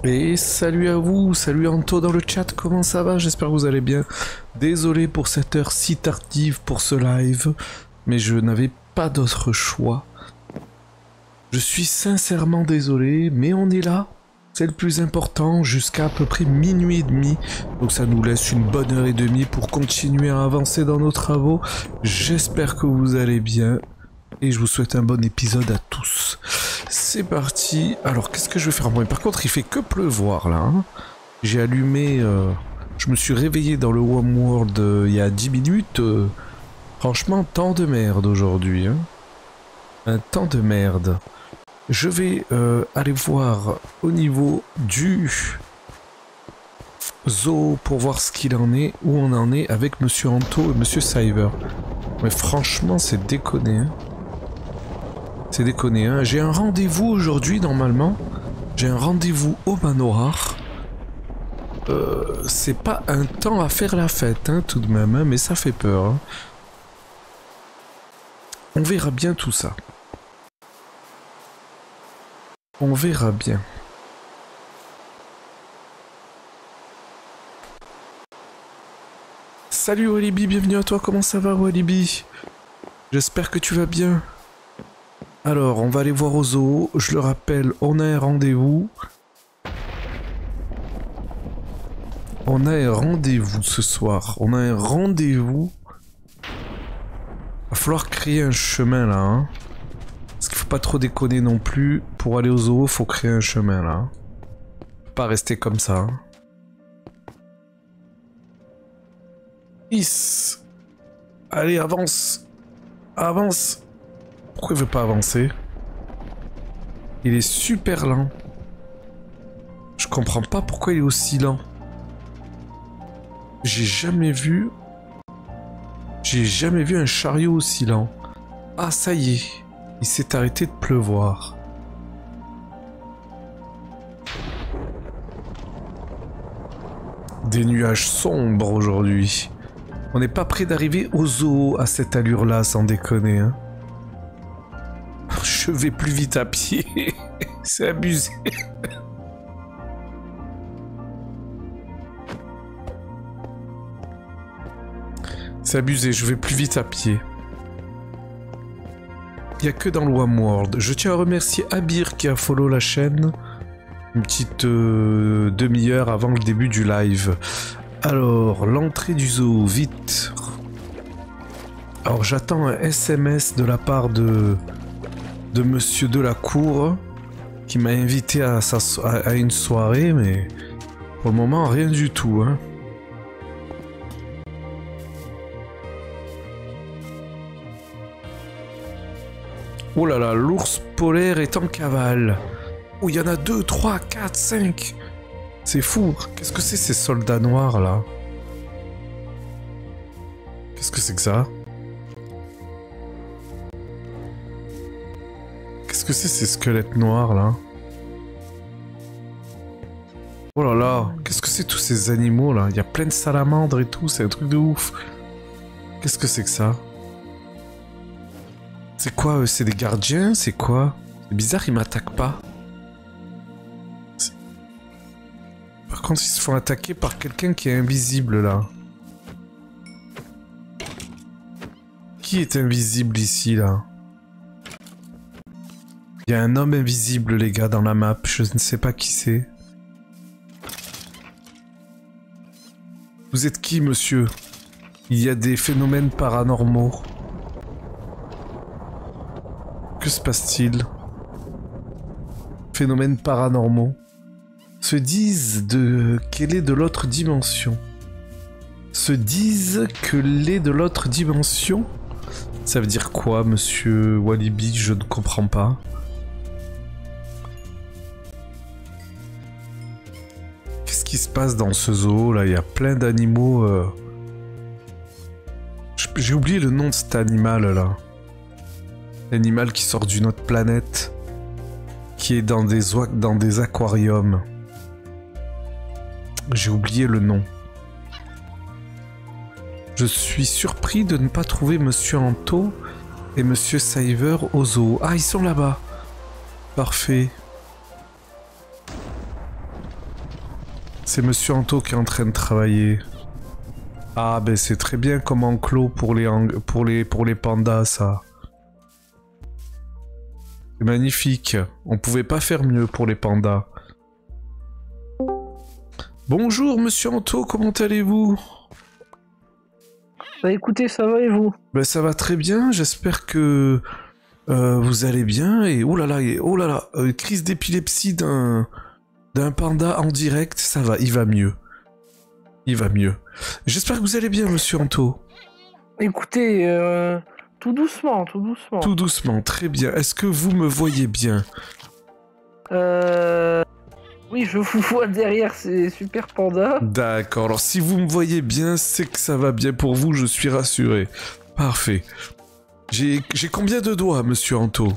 Et salut à vous, salut Anto dans le chat, comment ça va? J'espère que vous allez bien. Désolé pour cette heure si tardive pour ce live, mais je n'avais pas d'autre choix. Je suis sincèrement désolé, mais on est là. C'est le plus important, jusqu'à peu près minuit et demi. Donc ça nous laisse une bonne heure et demie pour continuer à avancer dans nos travaux. J'espère que vous allez bien. Et je vous souhaite un bon épisode à tous. C'est parti. Alors, qu'est-ce que je vais faire moi? Par contre, il fait que pleuvoir, là. Hein. J'ai allumé... je me suis réveillé dans le Homeworld il y a 10 minutes. Franchement, temps de merde aujourd'hui. Hein. Un temps de merde. Je vais aller voir au niveau du zoo pour voir ce qu'il en est, où on en est avec Monsieur Anto et Monsieur Cyber. Mais franchement, c'est déconné. Hein. C'est déconné, hein. J'ai un rendez-vous aujourd'hui, normalement. J'ai un rendez-vous au manoir. C'est pas un temps à faire la fête, hein, tout de même, hein, mais ça fait peur. Hein. On verra bien tout ça. On verra bien. Salut Walibi, bienvenue à toi, comment ça va Walibi? J'espère que tu vas bien. Alors, on va aller voir au zoo. Je le rappelle, on a un rendez-vous. On a un rendez-vous ce soir. On a un rendez-vous. Va falloir créer un chemin là. Hein. Parce qu'il faut pas trop déconner non plus. Pour aller au zoo, faut créer un chemin là. Faut pas rester comme ça. Hein. Is. Allez, avance. Avance. Pourquoi il veut pas avancer? Il est super lent. Je comprends pas pourquoi il est aussi lent. J'ai jamais vu un chariot aussi lent. Ah, ça y est. Il s'est arrêté de pleuvoir. Des nuages sombres aujourd'hui. On n'est pas près d'arriver au zoo à cette allure-là, sans déconner. Hein. Je vais plus vite à pied. C'est abusé. C'est abusé, je vais plus vite à pied. Il n'y a que dans le Homeworld. Je tiens à remercier Abir qui a follow la chaîne. Une petite demi-heure avant le début du live. Alors, l'entrée du zoo, vite. Alors, j'attends un SMS de la part de Monsieur Delacour qui m'a invité à une soirée, mais pour le moment, rien du tout. Hein. Oh là là, l'ours polaire est en cavale. Oh, il y en a 2, 3, 4, 5. C'est fou. Qu'est-ce que c'est ces soldats noirs là? Qu'est-ce que c'est que ça? Qu'est-ce que c'est ces squelettes noirs là? Oh là là, qu'est-ce que c'est tous ces animaux là? Il y a plein de salamandres et tout, c'est un truc de ouf. Qu'est-ce que c'est que ça? C'est quoi eux? C'est des gardiens? C'est quoi? C'est bizarre, ils m'attaquent pas. Par contre, ils se font attaquer par quelqu'un qui est invisible là. Qui est invisible ici là? Il y a un homme invisible les gars dans la map, je ne sais pas qui c'est. Vous êtes qui monsieur? Il y a des phénomènes paranormaux. Que se passe-t-il? Phénomènes paranormaux. Se disent qu'elle est de l'autre dimension. Se disent que l'est de l'autre dimension? Ça veut dire quoi, monsieur Walibi? Je ne comprends pas. Qu'est-ce qui se passe dans ce zoo là? Il y a plein d'animaux. J'ai oublié le nom de cet animal là. L'animal qui sort d'une autre planète. Qui est dans des aquariums. J'ai oublié le nom. Je suis surpris de ne pas trouver Monsieur Anto et Monsieur Cyber au zoo. Ah, ils sont là-bas. Parfait. C'est Monsieur Anto qui est en train de travailler. Ah ben c'est très bien comme enclos pour les pandas ça. C'est magnifique. On pouvait pas faire mieux pour les pandas. Bonjour Monsieur Anto, comment allez-vous? Bah écoutez, ça va et vous? Ben ça va très bien, j'espère que vous allez bien. Et oh là là, crise d'épilepsie d'un panda en direct, ça va, il va mieux. Il va mieux. J'espère que vous allez bien Monsieur Anto. Écoutez, tout doucement, tout doucement. Tout doucement, très bien. Est-ce que vous me voyez bien? Oui, je vous vois derrière ces super pandas. D'accord, alors si vous me voyez bien, c'est que ça va bien pour vous, je suis rassuré. Parfait. J'ai combien de doigts, Monsieur Anto?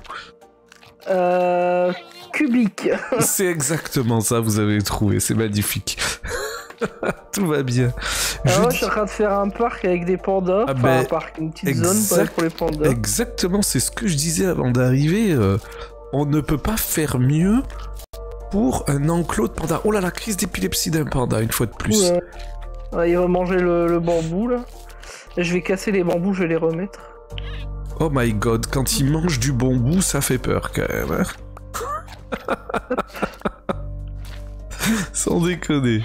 Cubique. C'est exactement ça, vous avez trouvé, c'est magnifique. Tout va bien. Alors, je suis en train de faire un parc avec des pandas. Ah enfin, ben, un parc, une petite zone pour les pandas. Exactement, c'est ce que je disais avant d'arriver. On ne peut pas faire mieux pour un enclos de panda. Oh là la crise d'épilepsie d'un panda, une fois de plus. Ouais, il va manger le bambou, là. Je vais casser les bambous, je vais les remettre. Oh my god, quand il mange du bambou, ça fait peur quand même. Hein. Sans déconner.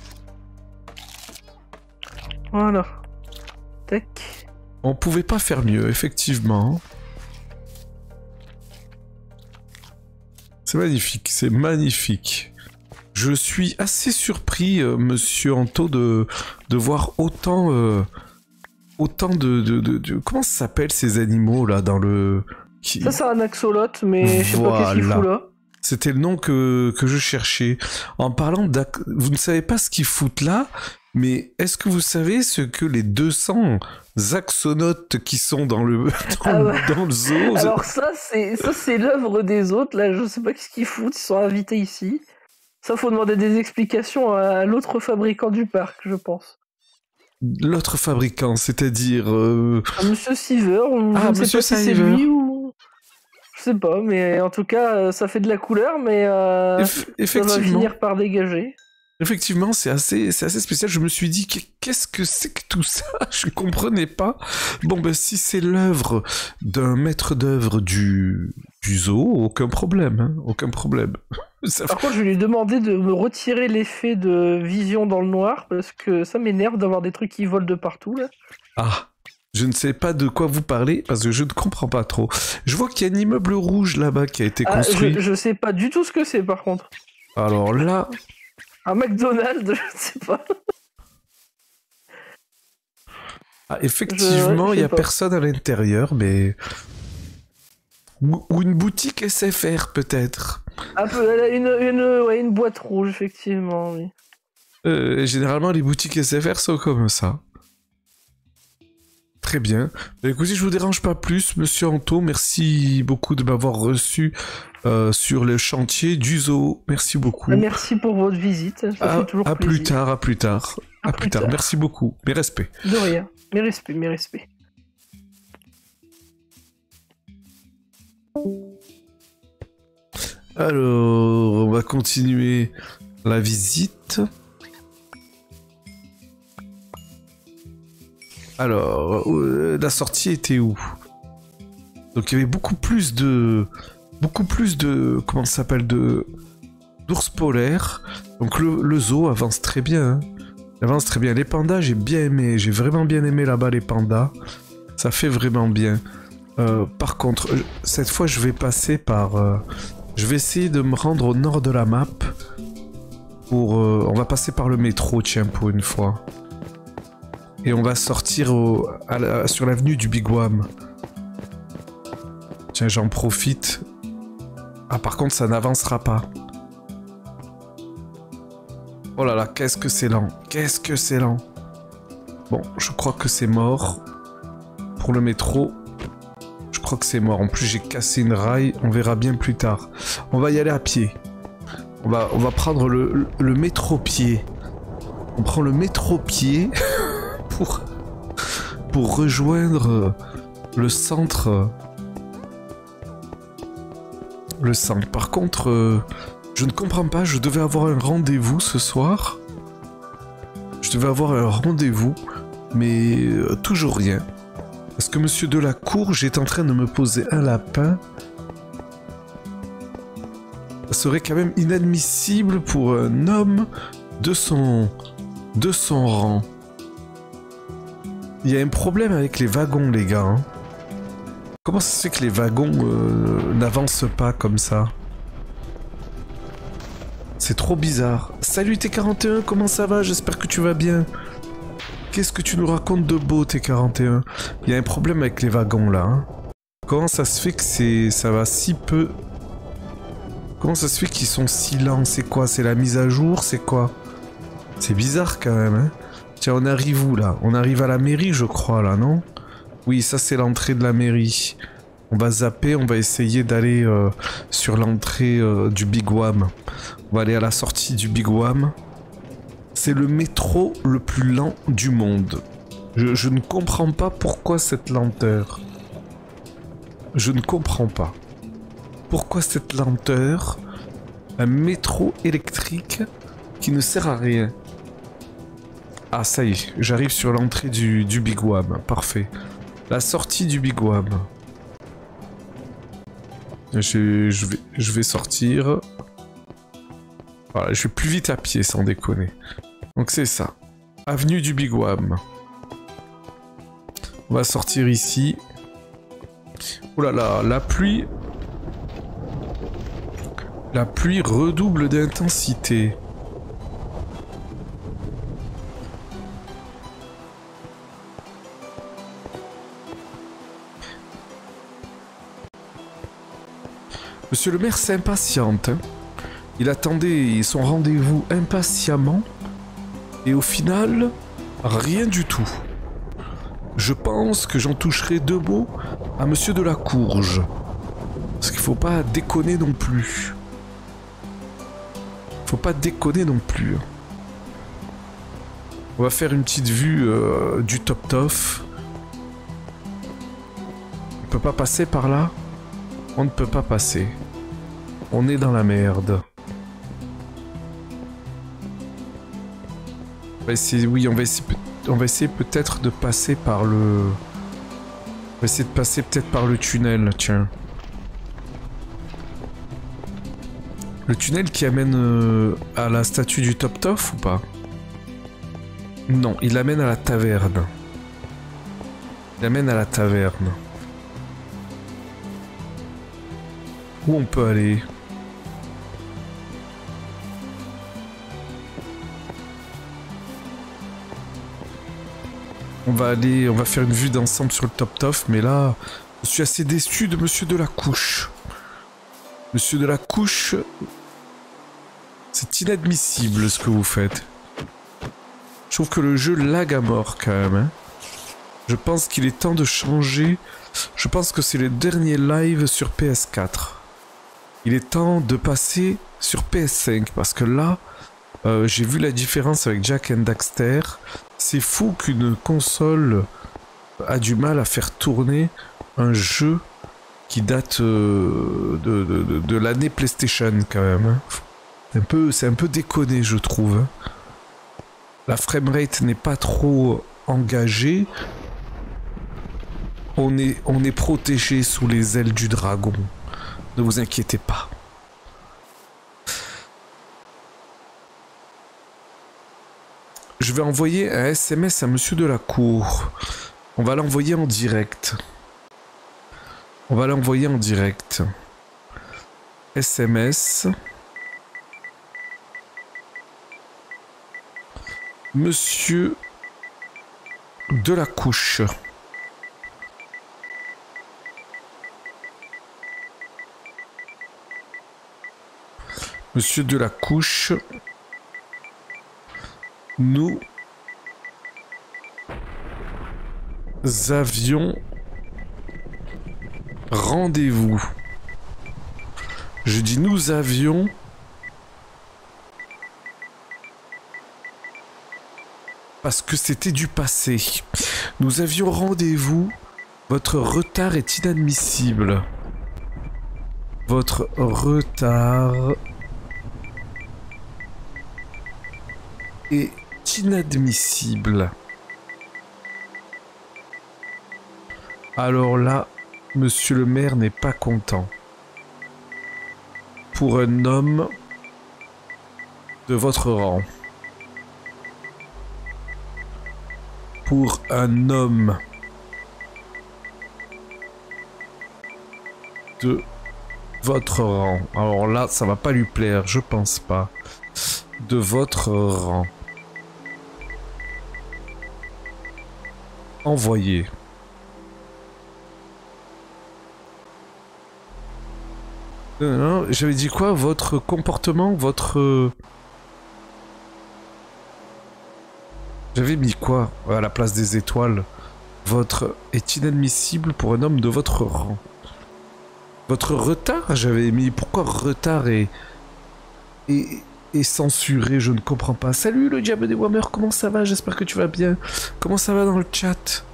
Voilà. Tac. On pouvait pas faire mieux, effectivement. C'est magnifique, c'est magnifique. Je suis assez surpris, Monsieur Anto, de voir autant de... Comment ça s'appelle ces animaux là dans le... Ça c'est un axoloot, mais je sais pas qu'est-ce qu'il fout là. C'était le nom que je cherchais. En parlant vous ne savez pas ce qu'ils foutent là, mais est-ce que vous savez ce que les 200 axonotes qui sont dans le dans le zoo? Alors ça c'est l'œuvre des autres, là je sais pas ce qu'ils foutent, ils sont invités ici. Ça faut demander des explications à l'autre fabricant du parc, je pense. L'autre fabricant, c'est-à-dire... Monsieur Siever, ou je ne sais pas si c'est lui ou... Je sais pas, mais en tout cas, ça fait de la couleur, mais ça va finir par dégager. Effectivement, c'est assez spécial. Je me suis dit, qu'est-ce que c'est que tout ça? Je comprenais pas. Bon, ben si c'est l'œuvre d'un maître d'œuvre du zoo, aucun problème, hein, aucun problème. Par contre, je vais lui demander de me retirer l'effet de vision dans le noir, parce que ça m'énerve d'avoir des trucs qui volent de partout, là. Ah, je ne sais pas de quoi vous parlez, parce que je ne comprends pas trop. Je vois qu'il y a un immeuble rouge là-bas qui a été construit. Je sais pas du tout ce que c'est, par contre. Alors là... Un McDonald's, je ne sais pas. Ah, effectivement, il n'y a personne à l'intérieur, mais... Ou une boutique SFR, peut-être. Un peu, une boîte rouge, effectivement, oui. Généralement, les boutiques SFR sont comme ça. Très bien. Écoutez, je vous dérange pas plus, Monsieur Anto. Merci beaucoup de m'avoir reçu sur le chantier du zoo. Merci beaucoup. Merci pour votre visite. Ça fait toujours plaisir. À plus tard. Merci beaucoup. Mes respects. De rien. Mes respects, mes respects. Alors, on va continuer la visite. Alors, la sortie était où? Donc il y avait beaucoup plus de comment ça s'appelle, d'ours polaires. Donc le zoo avance très bien. Hein. Il avance très bien. Les pandas, j'ai bien aimé, j'ai vraiment bien aimé là-bas les pandas. Ça fait vraiment bien. Par contre, cette fois je vais passer par... je vais essayer de me rendre au nord de la map. On va passer par le métro, tiens, pour une fois. Et on va sortir sur l'avenue du Bigwam. Tiens, j'en profite. Ah, par contre, ça n'avancera pas. Oh là là, qu'est-ce que c'est lent. Qu'est-ce que c'est lent. Bon, je crois que c'est mort. Pour le métro, je crois que c'est mort. En plus, j'ai cassé une rail. On verra bien plus tard. On va y aller à pied. On va prendre le métro-pied. On prend le métro-pied... pour rejoindre le centre. Le centre. Par contre, je ne comprends pas, je devais avoir un rendez-vous ce soir. devais avoir un rendez-vous, mais toujours rien. Parce que monsieur Delacour est en train de me poser un lapin. Ça serait quand même inadmissible pour un homme de son rang. Il y a un problème avec les wagons, les gars. Hein. Comment ça se fait que les wagons n'avancent pas comme ça? C'est trop bizarre. Salut T41, comment ça va? J'espère que tu vas bien. Qu'est-ce que tu nous racontes de beau, T41? Il y a un problème avec les wagons, là. Hein. Comment ça se fait que ça va si peu... Comment ça se fait qu'ils sont si lents? C'est quoi? C'est la mise à jour? C'est quoi? C'est bizarre, quand même, hein. Tiens, on arrive où, là? On arrive à la mairie, je crois, là, non? Oui, ça, c'est l'entrée de la mairie. On va zapper, on va essayer d'aller sur l'entrée du Big Wham. On va aller à la sortie du Big Wham. C'est le métro le plus lent du monde. Je ne comprends pas pourquoi cette lenteur. Je ne comprends pas. Pourquoi cette lenteur? Un métro électrique qui ne sert à rien. Ah, ça y est, j'arrive sur l'entrée du Big Wham. Parfait. La sortie du Big Wham. Je vais sortir. Voilà, je vais plus vite à pied, sans déconner. Donc c'est ça. Avenue du Big Wham. On va sortir ici. Oh là là, la pluie... La pluie redouble d'intensité. Monsieur le maire s'impatiente. Hein. Il attendait son rendez-vous impatiemment. Et au final, rien du tout. Je pense que j'en toucherai deux mots à monsieur Delacourge. Parce qu'il faut pas déconner non plus. Faut pas déconner non plus. On va faire une petite vue du top-tof. On peut pas passer par là? On ne peut pas passer. On est dans la merde. On va essayer, oui, on va essayer peut-être de passer par le... On va essayer de passer peut-être par le tunnel, tiens. Le tunnel qui amène à la statue du top-tof ou pas? Non, il amène à la taverne. Il amène à la taverne. Où on peut aller? On va faire une vue d'ensemble sur le top-tof, mais là, je suis assez déçu de monsieur Delacouche. Monsieur Delacouche, c'est inadmissible ce que vous faites. Je trouve que le jeu lag à mort quand même. Hein. Je pense qu'il est temps de changer. Je pense que c'est le dernier live sur PS4. Il est temps de passer sur PS5 parce que là, j'ai vu la différence avec Jak and Daxter. C'est fou qu'une console a du mal à faire tourner un jeu qui date de l'année PlayStation quand même. Hein. C'est un peu déconné, je trouve. Hein. La framerate n'est pas trop engagée. On est protégé sous les ailes du dragon. Ne vous inquiétez pas. Je vais envoyer un SMS à monsieur Delacour. On va l'envoyer en direct. On va l'envoyer en direct. SMS. Monsieur Delacouche. Monsieur Delacouche, nous avions rendez-vous. Je dis nous avions parce que c'était du passé. Nous avions rendez-vous. Votre retard est inadmissible. Votre retard est inadmissible. Alors là, monsieur le maire n'est pas content. Pour un homme de votre rang. Pour un homme de votre rang. Alors là, ça va pas lui plaire, je pense pas. De votre rang. Envoyé. Non, j'avais dit quoi? Votre comportement, votre... J'avais mis quoi à la place des étoiles? Votre est inadmissible pour un homme de votre rang. Votre retard, j'avais mis... Pourquoi retard est censuré? Je ne comprends pas. Salut le diable des Whammer, comment ça va? J'espère que tu vas bien. Comment ça va dans le chat?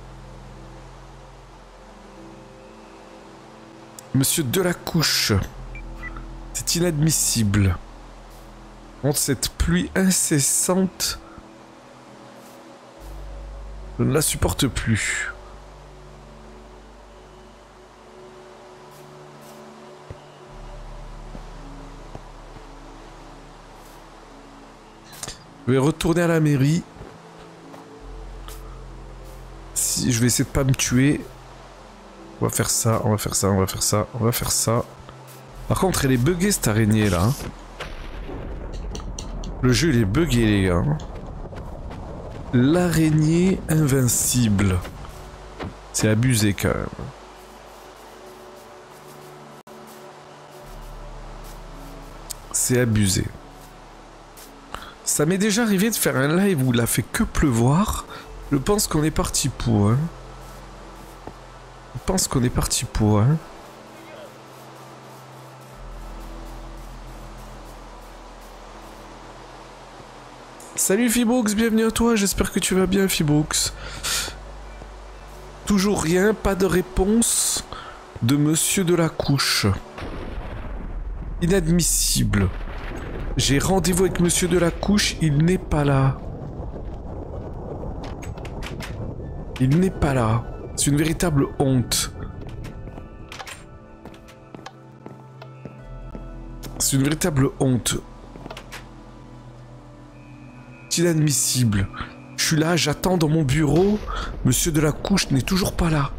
Monsieur Delacouche. C'est inadmissible. Contre cette pluie incessante, je ne la supporte plus. Je vais retourner à la mairie. Si je vais essayer de pas me tuer. On va faire ça, on va faire ça, on va faire ça, on va faire ça. Par contre, elle est buggée cette araignée là. Le jeu il est buggé les gars. L'araignée invincible. C'est abusé quand même. C'est abusé. Ça m'est déjà arrivé de faire un live où il a fait que pleuvoir. Je pense qu'on est parti pour. Hein. Je pense qu'on est parti pour. Hein. Salut Fibox, bienvenue à toi, j'espère que tu vas bien Fibox. Toujours rien, pas de réponse de monsieur Delacouche. Inadmissible. J'ai rendez-vous avec monsieur Delacouche, il n'est pas là. Il n'est pas là. C'est une véritable honte. C'est une véritable honte. Inadmissible. Je suis là, j'attends dans mon bureau. Monsieur Delacouche n'est toujours pas là.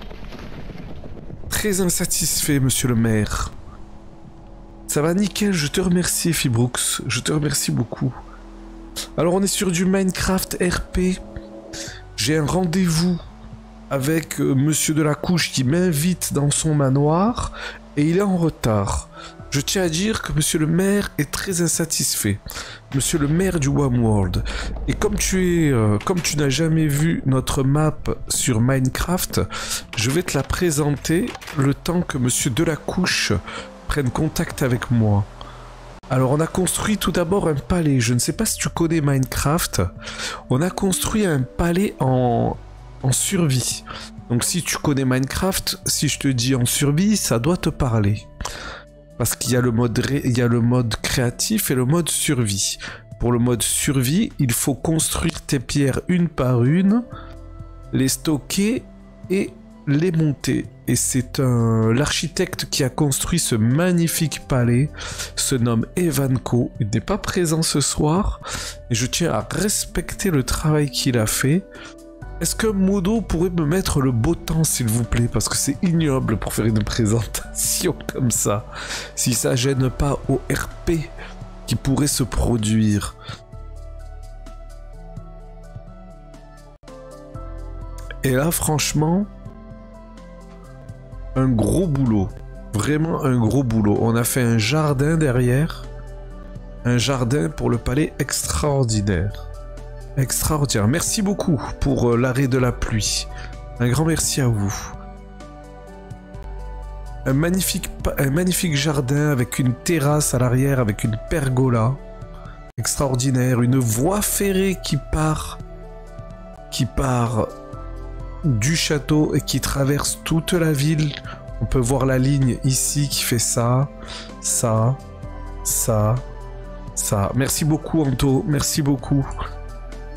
Très insatisfait, monsieur le maire. Ça va nickel, je te remercie, Fibrooks. Je te remercie beaucoup. Alors, on est sur du Minecraft RP. J'ai un rendez-vous avec monsieur Delacouche qui m'invite dans son manoir et il est en retard. Je tiens à dire que monsieur le maire est très insatisfait. Monsieur le maire du Whamworld. Et comme tu n'as jamais vu notre map sur Minecraft, je vais te la présenter le temps que monsieur Delacouche prenne contact avec moi. Alors on a construit tout d'abord un palais. Je ne sais pas si tu connais Minecraft. On a construit un palais en survie. Donc si tu connais Minecraft, si je te dis en survie, ça doit te parler. Parce qu'il y a le mode créatif et le mode survie. Pour le mode survie, il faut construire tes pierres une par une, les stocker et les monter. Et c'est l'architecte qui a construit ce magnifique palais, se nomme Evanco. Il n'est pas présent ce soir et je tiens à respecter le travail qu'il a fait. Est-ce que Modo pourrait me mettre le beau temps, s'il vous plaît? Parce que c'est ignoble pour faire une présentation comme ça. Si ça gêne pas au RP qui pourrait se produire. Et là, franchement, un gros boulot. Vraiment un gros boulot. On a fait un jardin derrière. Un jardin pour le palais extraordinaire. Extraordinaire. Merci beaucoup pour l'arrêt de la pluie. Un grand merci à vous. Un magnifique jardin avec une terrasse à l'arrière, avec une pergola. Extraordinaire. Une voie ferrée qui part du château et qui traverse toute la ville. On peut voir la ligne ici qui fait ça, ça. Merci beaucoup Anto, merci beaucoup.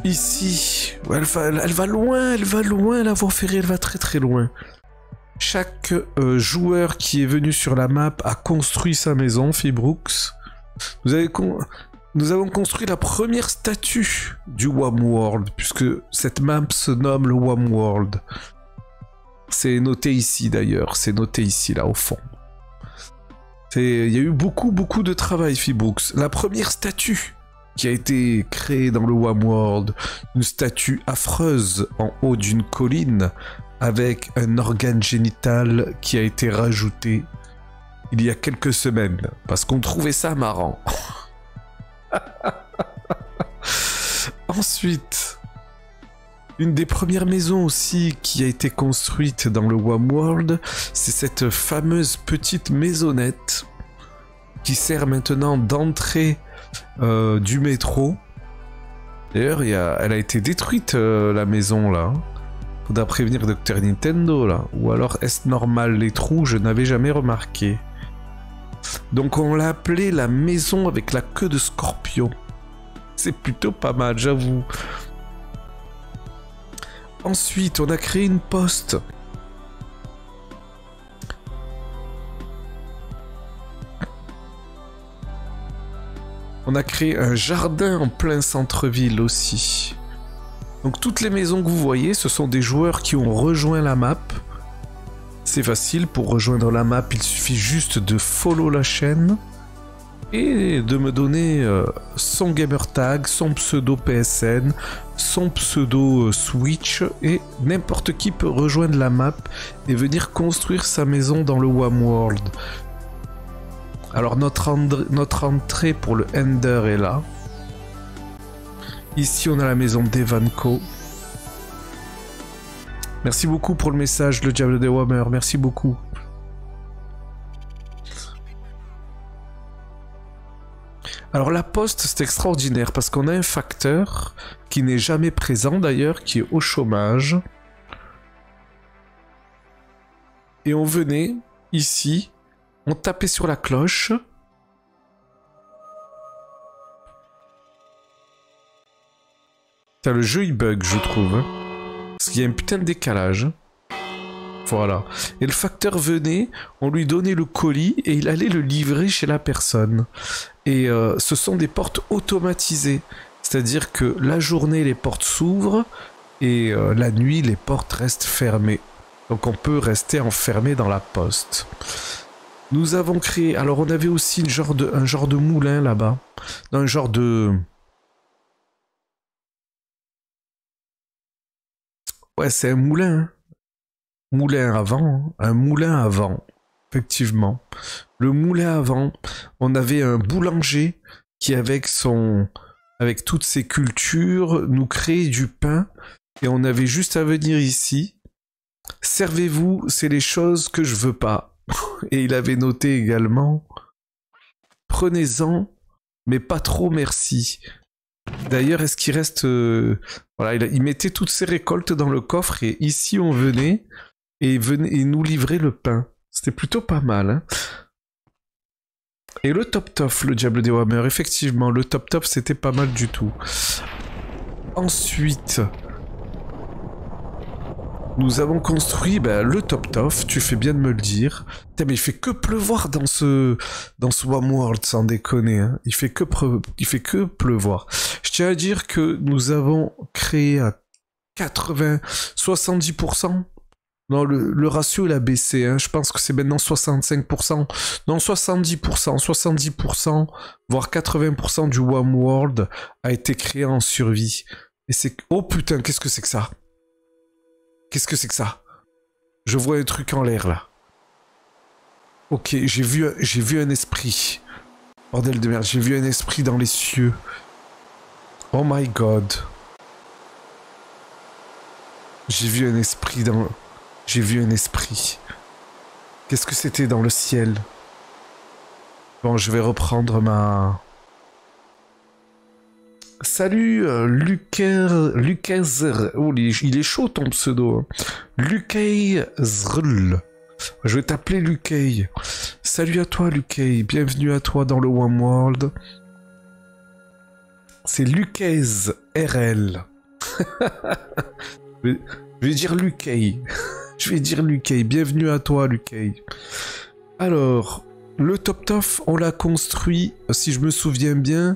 Ici, elle va loin, la voie ferrée, elle va très très loin. Chaque joueur qui est venu sur la map a construit sa maison, Fibrooks. Nous avons construit la première statue du Wham!World, puisque cette map se nomme le Wham!World. C'est noté ici d'ailleurs, c'est noté ici, là au fond. Il y a eu beaucoup de travail, Fibrooks. La première statue qui a été créée dans le Wham!World, une statue affreuse en haut d'une colline, avec un organe génital qui a été rajouté il y a quelques semaines, parce qu'on trouvait ça marrant. Ensuite, une des premières maisons aussi qui a été construite dans le Wham!World, c'est cette fameuse petite maisonnette qui sert maintenant d'entrée du métro. D'ailleurs, elle a été détruite, la maison là. Faudra prévenir Dr Nintendo là. Ou alors est-ce normal les trous? Je n'avais jamais remarqué. Donc on l'a appelée la maison avec la queue de scorpion. C'est plutôt pas mal, j'avoue. Ensuite, on a créé une poste. On a créé un jardin en plein centre-ville aussi. Donc toutes les maisons que vous voyez, ce sont des joueurs qui ont rejoint la map. C'est facile, pour rejoindre la map, il suffit juste de follow la chaîne et de me donner son gamertag, son pseudo PSN, son pseudo Switch, et n'importe qui peut rejoindre la map et venir construire sa maison dans le Wham!World. Alors notre entrée pour le Ender est là. Ici on a la maison d'Evanco. Merci beaucoup pour le message, le Diable des Whammer, merci beaucoup. Alors la poste, c'est extraordinaire parce qu'on a un facteur qui n'est jamais présent d'ailleurs, qui est au chômage. Et on venait ici, on tapait sur la cloche. Le jeu il bug, je trouve. Hein. Parce qu'il y a un putain de décalage. Voilà. Et le facteur venait, on lui donnait le colis et il allait le livrer chez la personne. Et ce sont des portes automatisées. C'est-à-dire que la journée, les portes s'ouvrent et la nuit, les portes restent fermées. Donc on peut rester enfermé dans la poste. Nous avons créé... Alors on avait aussi un genre de moulin là-bas. Un genre de... Ouais, c'est un moulin. Hein. Moulin à vent. Hein. Un moulin à vent. Effectivement. Le moulin à vent, on avait un boulanger qui, avec toutes ses cultures, nous créait du pain. Et on avait juste à venir ici. Servez-vous, c'est les choses que je veux pas. Et il avait noté également. Prenez-en, mais pas trop merci. D'ailleurs, est-ce qu'il reste... Voilà, il mettait toutes ses récoltes dans le coffre et ici on venait et nous livrer le pain. C'était plutôt pas mal. Hein. Et le top-top, le Diable des Whammer, effectivement, le top-top c'était pas mal du tout. Ensuite, nous avons construit le top-top, tu fais bien de me le dire. Putain, mais il fait que pleuvoir dans ce Wham!World, sans déconner. Hein. Il fait que pleuvoir. Je tiens à dire que nous avons créé à 70%. Non, le ratio il a baissé. Hein. Je pense que c'est maintenant 65%. Non, 70%. 70%, voire 80% du Wham!World a été créé en survie. Et c'est... Oh putain, qu'est-ce que c'est que ça? Qu'est-ce que c'est que ça? Je vois un truc en l'air, là. Ok, j'ai vu un esprit. Bordel de merde, j'ai vu un esprit dans les cieux. Oh my god. J'ai vu un esprit dans... J'ai vu un esprit. Qu'est-ce que c'était dans le ciel? Bon, je vais reprendre ma... Salut, Lucas... Oh, il est chaud ton pseudo. Hein. Lucas Zrl. Je vais t'appeler Lucas. Salut à toi, Lucas. Bienvenue à toi dans le Wham!World. C'est Lucas RL. Je vais dire Lucay. Je vais dire Lucay. Bienvenue à toi, Lucay. Alors, le Top Tof, on l'a construit, si je me souviens bien,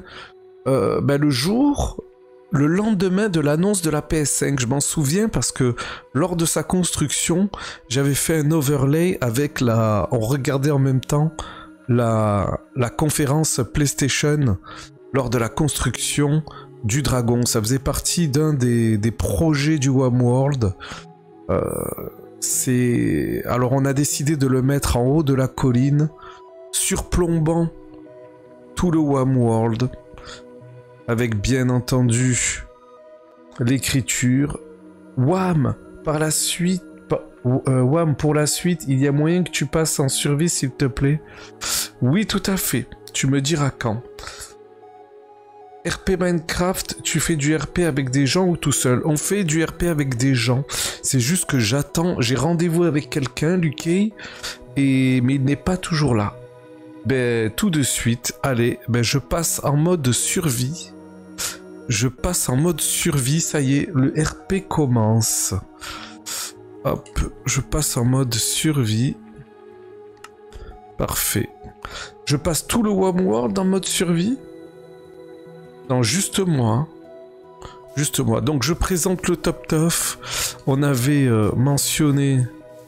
le lendemain de l'annonce de la PS5. Je m'en souviens parce que lors de sa construction, j'avais fait un overlay avec on regardait en même temps la conférence PlayStation lors de la construction du dragon. Ça faisait partie d'un des projets du Wamworld. Alors on a décidé de le mettre en haut de la colline, surplombant tout le Wamworld, avec bien entendu l'écriture Wam par la suite. Wam pour la suite, il y a moyen que tu passes en survie s'il te plaît. Oui, tout à fait, tu me diras quand. RP Minecraft, tu fais du RP avec des gens ou tout seul? On fait du RP avec des gens. C'est juste que j'attends, j'ai rendez-vous avec quelqu'un, Lucay, mais il n'est pas toujours là. Tout de suite, allez, je passe en mode survie. Je passe en mode survie, ça y est, le RP commence. Hop, je passe en mode survie. Parfait. Je passe tout le Wamworld en mode survie? Non, juste moi. Juste moi. Donc je présente le Top Tof. On avait mentionné...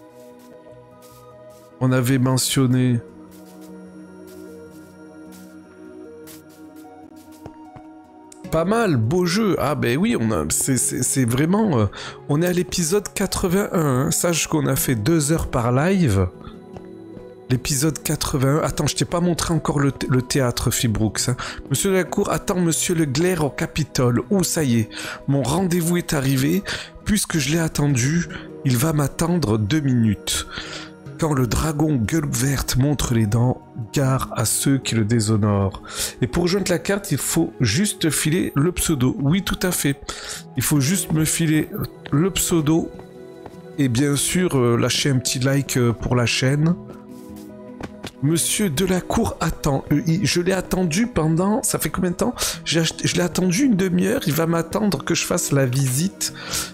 Pas mal, beau jeu. Ah ben oui, c'est vraiment... on est à l'épisode 81. Hein. Sache qu'on a fait 2 heures par live. L'épisode 81... Attends, je t'ai pas montré encore le théâtre, Fibrooks. Hein. Monsieur de la Cour attend Monsieur Le Glaire au Capitole. Oh, ça y est, mon rendez-vous est arrivé. Puisque je l'ai attendu, il va m'attendre 2 minutes. Quand le dragon gueule ouverte montre les dents, gare à ceux qui le déshonorent. Et pour rejoindre la carte, il faut juste filer le pseudo. Oui, tout à fait. Il faut juste me filer le pseudo. Et bien sûr, lâcher un petit like pour la chaîne. Monsieur Delacour attend. Je l'ai attendu pendant... Ça fait combien de temps? Je l'ai attendu une demi-heure. Il va m'attendre que je fasse la visite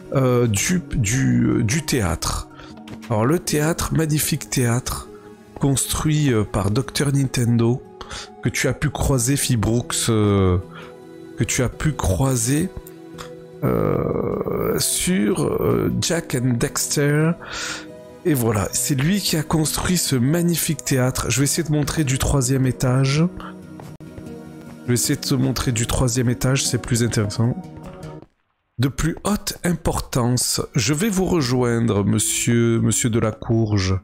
du théâtre. Alors le théâtre, magnifique théâtre, construit par Dr Nintendo, que tu as pu croiser, Fibrooks, que tu as pu croiser sur Jack and Dexter. Et voilà, c'est lui qui a construit ce magnifique théâtre. Je vais essayer de montrer du 3e étage. Je vais essayer de te montrer du 3e étage, c'est plus intéressant. De plus haute importance, je vais vous rejoindre, monsieur Delacourge.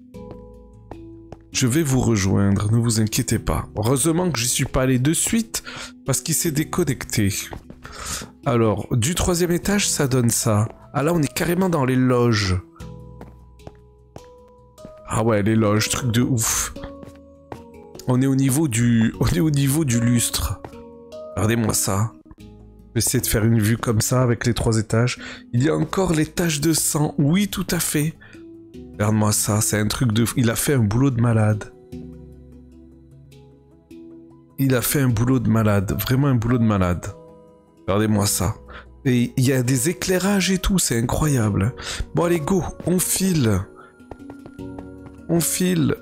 Je vais vous rejoindre, ne vous inquiétez pas. Heureusement que j'y suis pas allé de suite, parce qu'il s'est déconnecté. Alors, du 3e étage, ça donne ça. Ah là, on est carrément dans les loges. Ah ouais, les loges, truc de ouf. On est au niveau du lustre. Regardez-moi ça. Je vais essayer de faire une vue comme ça avec les 3 étages. Il y a encore les taches de sang. Oui, tout à fait. Regarde-moi ça, c'est un truc de... Il a fait un boulot de malade. Il a fait un boulot de malade. Vraiment un boulot de malade. Regardez-moi ça. Et il y a des éclairages et tout, c'est incroyable. Bon, allez, go, on file. On file.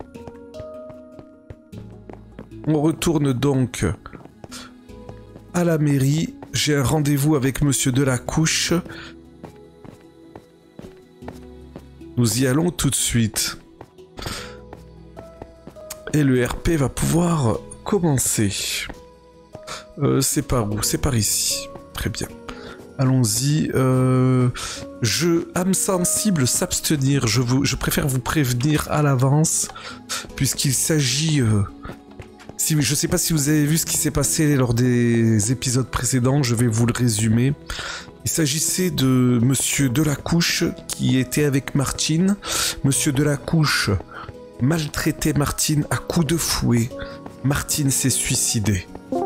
On retourne donc à la mairie. J'ai un rendez-vous avec Monsieur Delacouche. Nous y allons tout de suite. Et le RP va pouvoir commencer. C'est par où? C'est par ici. Très bien. Allons-y. Âme sensible, s'abstenir. Je préfère vous prévenir à l'avance, puisqu'il s'agit... je ne sais pas si vous avez vu ce qui s'est passé lors des épisodes précédents, je vais vous le résumer. Il s'agissait de Monsieur Delacouche qui était avec Martine. Monsieur Delacouche maltraitait Martine à coups de fouet. Martine s'est suicidée.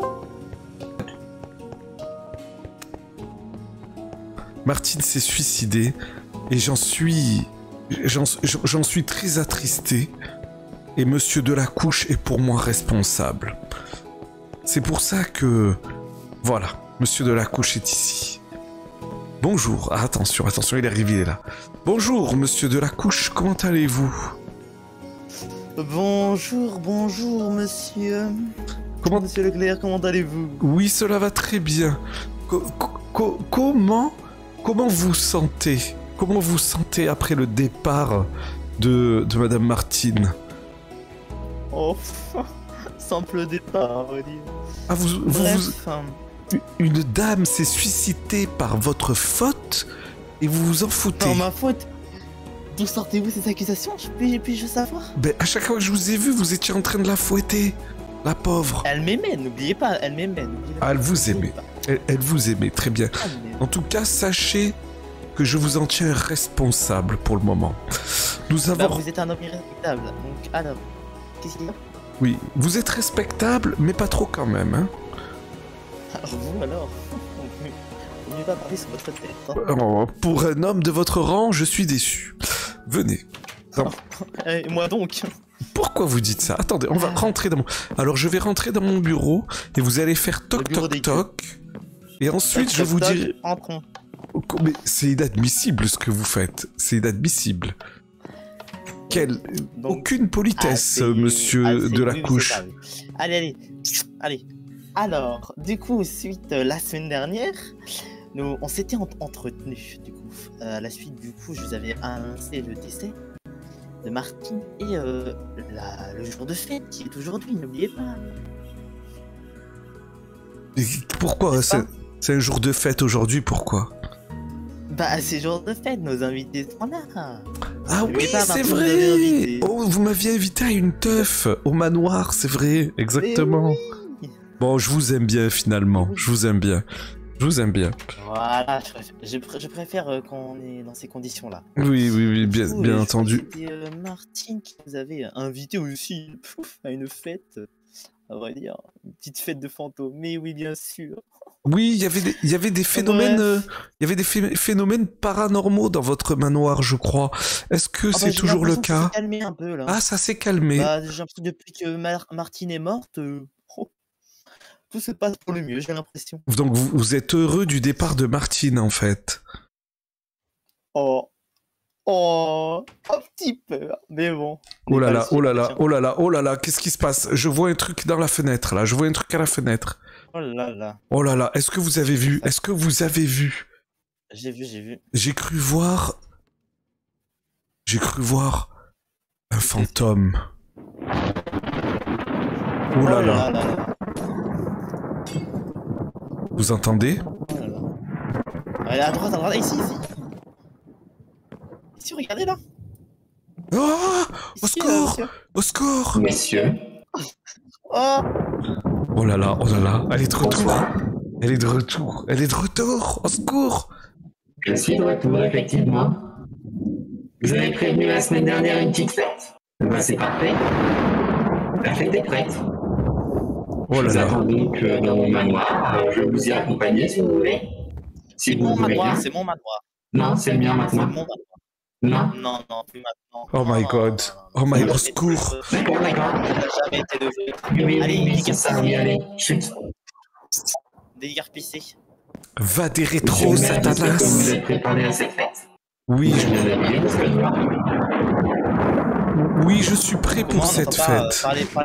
Martine s'est suicidée et j'en suis très attristé. Et Monsieur Delacouche est pour moi responsable. C'est pour ça que... Voilà, Monsieur Delacouche est ici. Bonjour. Ah, attention, attention, il est arrivé là. Bonjour, monsieur Delacouche, comment allez-vous? Bonjour, bonjour, monsieur. Monsieur Leclerc, comment allez-vous? Oui, cela va très bien. Comment vous sentez? Comment vous sentez après le départ de Madame Martine? Oh, simple départ, on va dire. Ah, une dame s'est suicidée par votre faute et vous vous en foutez? Non, ma faute. D'où sortez-vous ces accusations? Puis-je savoir? Ben, à chaque fois que je vous ai vu, vous étiez en train de la fouetter. La pauvre. Elle m'aimait, n'oubliez pas, elle m'aimait. Ah, elle vous aimait. Elle vous aimait, très bien. En tout cas, sachez que je vous en tiens responsable pour le moment. Nous avons... Vous êtes un homme irrespectable, donc alors, qu'est-ce qu'il y a? Oui, vous êtes respectable, mais pas trop quand même, hein. Alors vous, alors on ne va pas parler sur votre tête. Hein. Oh, pour un homme de votre rang, je suis déçu. Venez. Et moi donc. Pourquoi vous dites ça? Attendez, on va rentrer dans mon... Alors, je vais rentrer dans mon bureau, et vous allez faire toc toc toc. Et ensuite, je vous dirai... Entrons. Mais c'est inadmissible ce que vous faites. C'est inadmissible. Aucune politesse, monsieur Delacouche. Oui, allez. Alors, du coup, suite la semaine dernière, on s'était entretenus. Du coup, à la suite, je vous avais annoncé le décès de Martine et le jour de fête qui est aujourd'hui. N'oubliez pas. Et pourquoi c'est un jour de fête aujourd'hui? Pourquoi? Bah, c'est jour de fête, nos invités sont là. Ah oui, c'est vrai. Oh, vous m'aviez invité à une teuf au manoir, c'est vrai, exactement. Oui. Bon, je vous aime bien finalement, je vous aime bien. Voilà, je préfère qu'on est dans ces conditions-là. Oui, bien entendu. C'était Martine qui nous avait invité aussi à une fête, à vrai dire, une petite fête de fantômes. Mais oui, bien sûr. Oui, il y avait des phénomènes, phénomènes paranormaux dans votre manoir, je crois. Est-ce que c'est toujours le cas? Ça s'est calmé un peu là. Ah, ça s'est calmé. Bah, j'ai l'impression que depuis que Martine est morte, tout se passe pour le mieux, j'ai l'impression. Donc vous êtes heureux du départ de Martine en fait? Oh, un petit peu, mais bon. Oh là là, qu'est-ce qui se passe? Je vois un truc dans la fenêtre là, je vois un truc à la fenêtre. Oh là là, est-ce que vous avez vu? J'ai vu. J'ai cru voir un fantôme. Oh là là. Vous entendez? Elle est à droite, ici. Ici, regardez là. Oh! Au secours! Messieurs. Oh là là, elle est de retour, au secours! Je suis de retour, effectivement. Vous avez prévenu la semaine dernière une petite fête. Ben, c'est parfait. La fête est prête. Oh là là. Vous attendez donc dans mon manoir. Je vais vous y accompagner si vous voulez. Si vous voulez bien. C'est mon manoir. Non, c'est le mien maintenant. Non, plus maintenant. Oh my god. Au secours. D'accord. Jamais été de jeu. Oui, allez, c'est ça, oui, allez. Chut. Déguerpissez. Va des rétros, Satanas. Vous êtes préparé à cette fête? Oui, Oui, je suis prêt pour cette fête.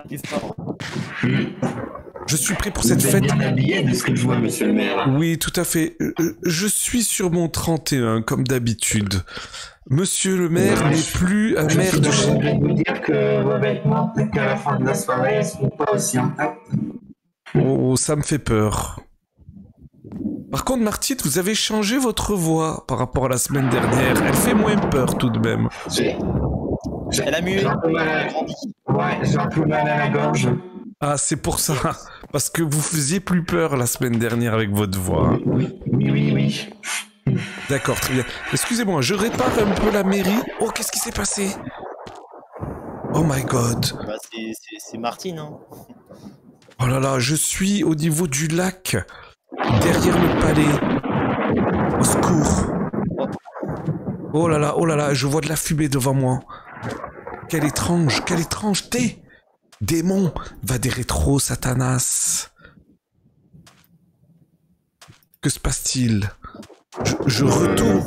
Je suis prêt pour cette fête. Vous êtes bien habillé de ce que je vois, monsieur le maire. Oui, tout à fait. Je suis sur mon 31, comme d'habitude. Monsieur le maire n'est plus un maire de chez... Je voudrais vous dire que vos vêtements, peut-être qu'à la fin de la soirée, ne seront pas aussi intacts. Oh, ça me fait peur. Par contre, Martine, vous avez changé votre voix par rapport à la semaine dernière. Elle fait moins peur tout de même. Elle a mué. J'ai un peu mal à la gorge. Ah, c'est pour ça. Parce que vous faisiez plus peur la semaine dernière avec votre voix. Oui. D'accord, très bien. Excusez-moi, je répare un peu la mairie. Oh, qu'est-ce qui s'est passé? Oh my god. Bah, c'est Martine, hein. Oh là là, je suis au niveau du lac, derrière le palais. Au secours. Oh là là, je vois de la fumée devant moi. Quelle étrangeté. Démon, va des rétros, Satanas. Que se passe-t-il? Je retourne.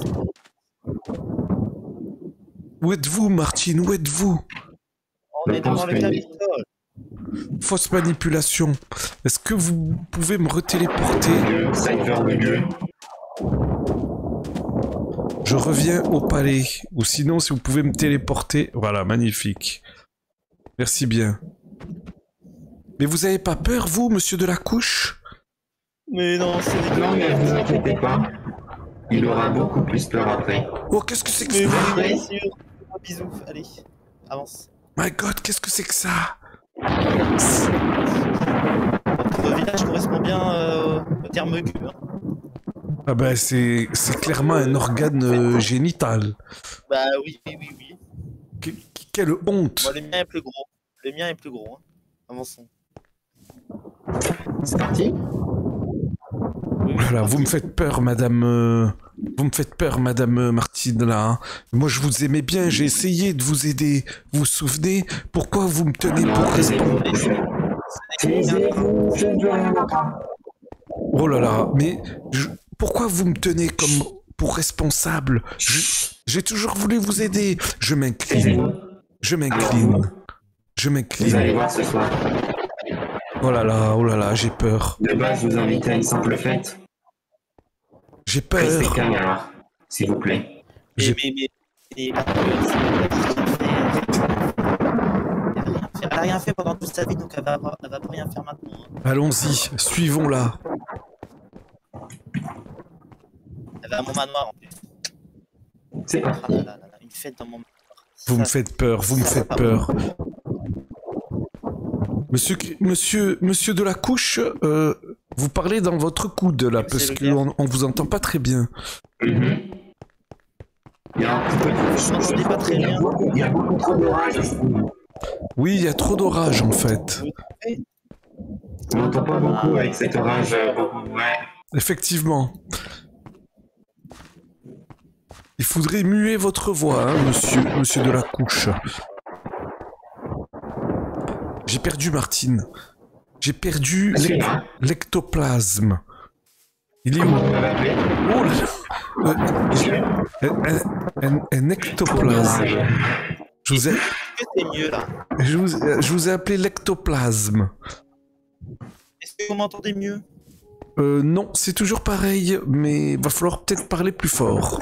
Où êtes-vous, Martine? Où êtes-vous? On est devant le Capitole. Fausse manipulation. Est-ce que vous pouvez me retéléporter? Je reviens au palais. Ou sinon, si vous pouvez me téléporter... Voilà, magnifique. Merci bien. Mais vous avez pas peur, vous, monsieur de la couche? Mais non, c'est... Non, mais ne vous inquiétez pas. Il aura beaucoup plus peur après. Oh, qu'est-ce que c'est que ça? Bien sûr. Bisous, allez, avance. My God, qu'est-ce que c'est que ça? Votre village correspond bien au terme queue. Hein. Ah bah c'est clairement un organe génital. Bah oui. Quelle honte. Bon, le mien est plus gros. Le mien est plus gros. Hein. Avançons. C'est parti. Voilà, vous me faites peur, madame. Vous me faites peur, madame Martine, là. Hein. Moi, je vous aimais bien, j'ai essayé de vous aider. Vous vous souvenez? Pourquoi vous me tenez pour responsable? Oh là là, mais pourquoi vous me tenez comme pour responsable? J'ai toujours voulu vous aider. Je m'incline. Je m'incline. Je m'incline. Vous allez voir ce soir. Oh là là, j'ai peur. De base, je vous invite à une simple fête. J'ai peur. Restez calme alors, s'il vous plaît. Elle a rien fait pendant toute sa vie, donc elle va pas rien faire maintenant. Hein. Allons-y, suivons-la. Elle va à mon manoir en plus. C'est parti. Une fête dans mon manoir. Vous me faites peur, vous me faites peur. Monsieur de la couche, vous parlez dans votre coude là, parce qu'on vous entend pas très bien. Il y a un petit peu de... Il y a beaucoup trop d'orage. Oui, il y a trop d'orage en fait. On n'entend pas beaucoup avec cet orage. Ouais. Effectivement. Il faudrait muer votre voix, hein, monsieur de la couche. J'ai perdu Martine. J'ai perdu l'ectoplasme. Il est où? Oh là là. Un ectoplasme. Je vous ai appelé l'ectoplasme. Est-ce que vous m'entendez mieux? Non, c'est toujours pareil, mais va falloir peut-être parler plus fort.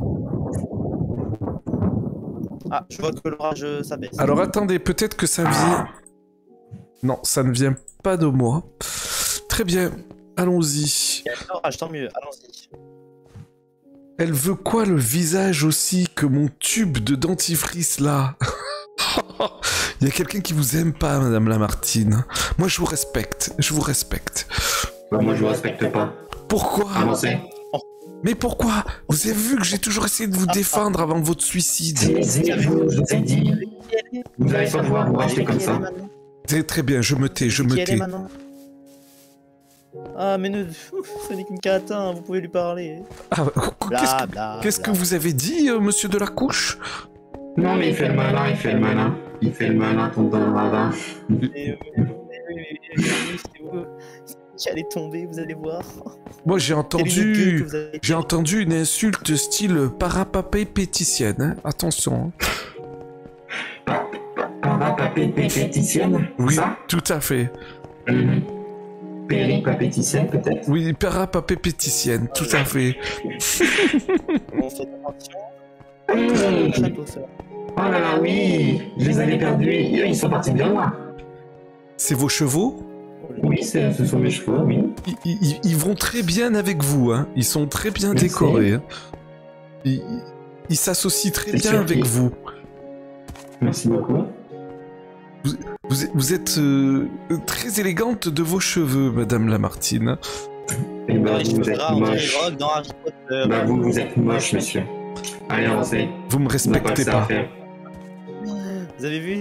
Ah, je vois que l'orage s'abaisse. Alors attendez, peut-être que ça vient... Non, ça ne vient pas de moi. Très bien, allons-y. Il y a l'orage, tant mieux, allons-y. Elle veut quoi le visage aussi que mon tube de dentifrice là? Il y a quelqu'un qui vous aime pas, madame Lamartine. Moi je vous respecte, je vous respecte. Moi je vous respecte pas. Pourquoi? Avancez. Mais pourquoi? Vous avez vu que j'ai toujours essayé de vous défendre avant votre suicide. Je vous ai dit. Vous allez pas pouvoir vous racheter comme ça. C'est très bien, je me tais, je me tais. Ah mais ce n'est qu'une catin, vous pouvez lui parler. Ah, qu'est-ce que vous avez dit, monsieur de la couche? Non mais il fait le malin, il fait le malin. Il fait le malin, tombe dans le ravin. J'allais tomber, vous allez voir. Moi j'ai entendu une insulte style parapapépéticienne, hein. Attention. Parapapépéticienne? Oui, ça? tout à fait. Péripapéticienne peut-être? Oui, parapapépéticienne, tout à fait. On fait attention. Oh là là, oui, je les avais perdus, ils sont partis bien loin. C'est vos chevaux? Oui, ce sont mes chevaux, oui. Ils vont très bien avec vous, hein. Ils sont très bien décorés. Hein. Ils s'associent très bien avec vous. Merci beaucoup. Vous êtes très élégante de vos cheveux, madame Lamartine. Et bah, vous êtes moche. Bah, vous êtes moche, monsieur. Allez, avancez. Vous me respectez pas. Vous avez vu?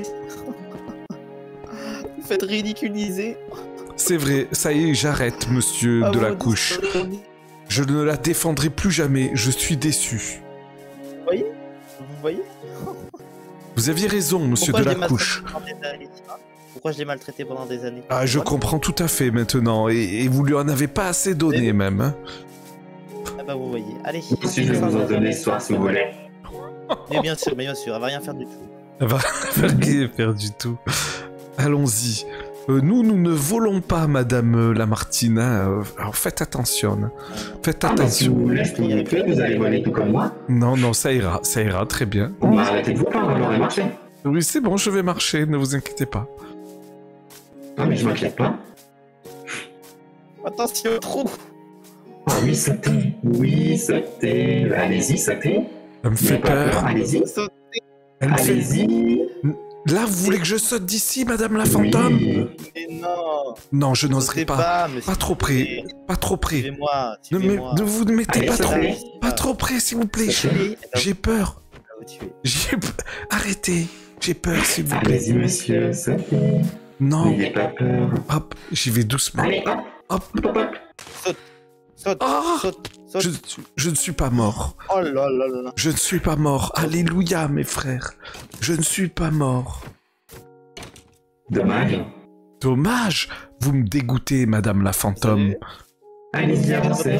Vous faites ridiculiser. C'est vrai, ça y est, j'arrête, monsieur de la couche. Je ne la défendrai plus jamais, je suis déçu. Vous voyez? Vous aviez raison, monsieur de la couche. Pourquoi je l'ai maltraité pendant des années? Ah, je comprends tout à fait maintenant, et vous lui en avez pas assez donné même. Hein. bah vous voyez. Allez. Si je vais vous en donner ce soir si vous voulez. Mais bien sûr, elle va rien faire du tout. Elle va rien faire du tout. Allons-y. Nous ne volons pas, Madame Lamartine. Alors faites attention. Faites attention. Si vous voulez, je peux vous que vous allez voler tout comme moi. Non, ça ira, très bien. Bon, bah, arrêtez de vous plaindre, on aurait marché. Oui, c'est bon, je vais marcher, ne vous inquiétez pas. Non, mais je m'inquiète pas. Attention au trou. Oh, oui, sautez. Oui, sautez. Allez-y, sautez. Elle me fait peur. Allez-y. Allez-y. Là, vous voulez que je saute d'ici, Madame la Fantôme? Mais non. Non, je n'oserais pas. Pas trop près. Pas trop près. Suivez-moi. Ne vous mettez allez, pas trop près, s'il vous plaît. J'ai peur. Arrêtez. J'ai peur, s'il vous plaît. Allez-y, monsieur, sautez. Non. N'ayez pas peur. Hop, j'y vais doucement. Allez, hop. Saute. Oh, Saute. je ne suis pas mort. Oh là là là là. Je ne suis pas mort. Alléluia, mes frères. Je ne suis pas mort. Dommage. Dommage. Vous me dégoûtez, Madame la Fantôme. Allez-y, avancez.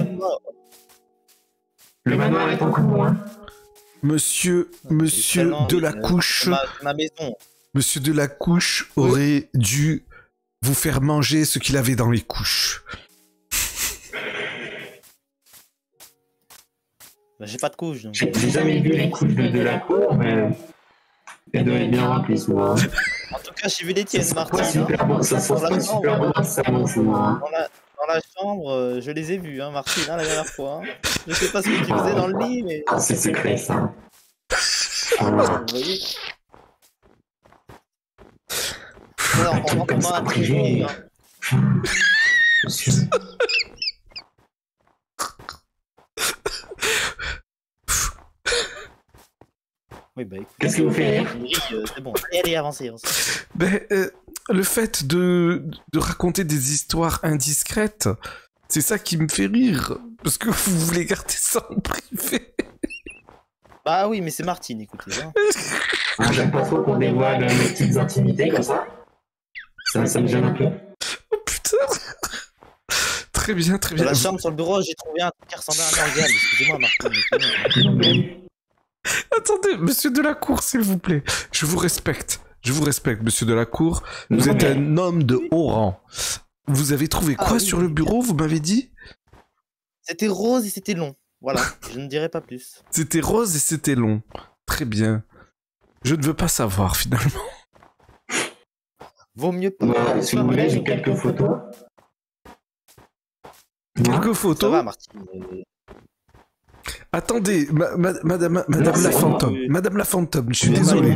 Le manoir est encore loin. Monsieur de la couche. Ma maison. Monsieur de la couche aurait dû vous faire manger ce qu'il avait dans les couches. Bah, j'ai pas de couche. Donc. J'ai jamais vu les couches de la cour, mais elles doivent être bien remplies souvent. En tout cas, j'ai vu les tiennes, Martin. Super bon, ça sent super bon dans le salon souvent. Dans la chambre, je les ai vus, hein, Martine, la dernière fois. Hein. Je sais pas ce que tu faisais dans le lit, mais... Ah, c'est secret, ça. Vous voyez. Alors, on rentre dans la privé. Monsieur. Oui, bah écoute. Qu'est-ce que vous faites? C'est bon, allez, avancez. Ben, le fait de raconter des histoires indiscrètes, c'est ça qui me fait rire. Parce que vous voulez garder ça en privé. Bah oui, mais c'est Martine, écoutez. Hein. Ah, j'aime pas trop qu'on dévoile mes petites intimités comme ça. Ça me gêne un peu. Oh putain. Très bien. Dans la chambre, sur le bureau, j'ai trouvé un truc qui ressemblait à un organe. Excusez-moi, Martine. Attendez, monsieur Delacour, s'il vous plaît. Je vous respecte, monsieur Delacour. Vous êtes un homme de haut rang. Vous avez trouvé quoi sur le bureau, vous m'avez dit? C'était rose et c'était long. Voilà, je ne dirai pas plus. C'était rose et c'était long. Très bien. Je ne veux pas savoir, finalement. Vaut mieux pas. Si vous voulez, j'ai quelques photos. Quelques photos? Ça va, Martine. Attendez, Madame la Fantôme. Madame la Fantôme, je suis désolé.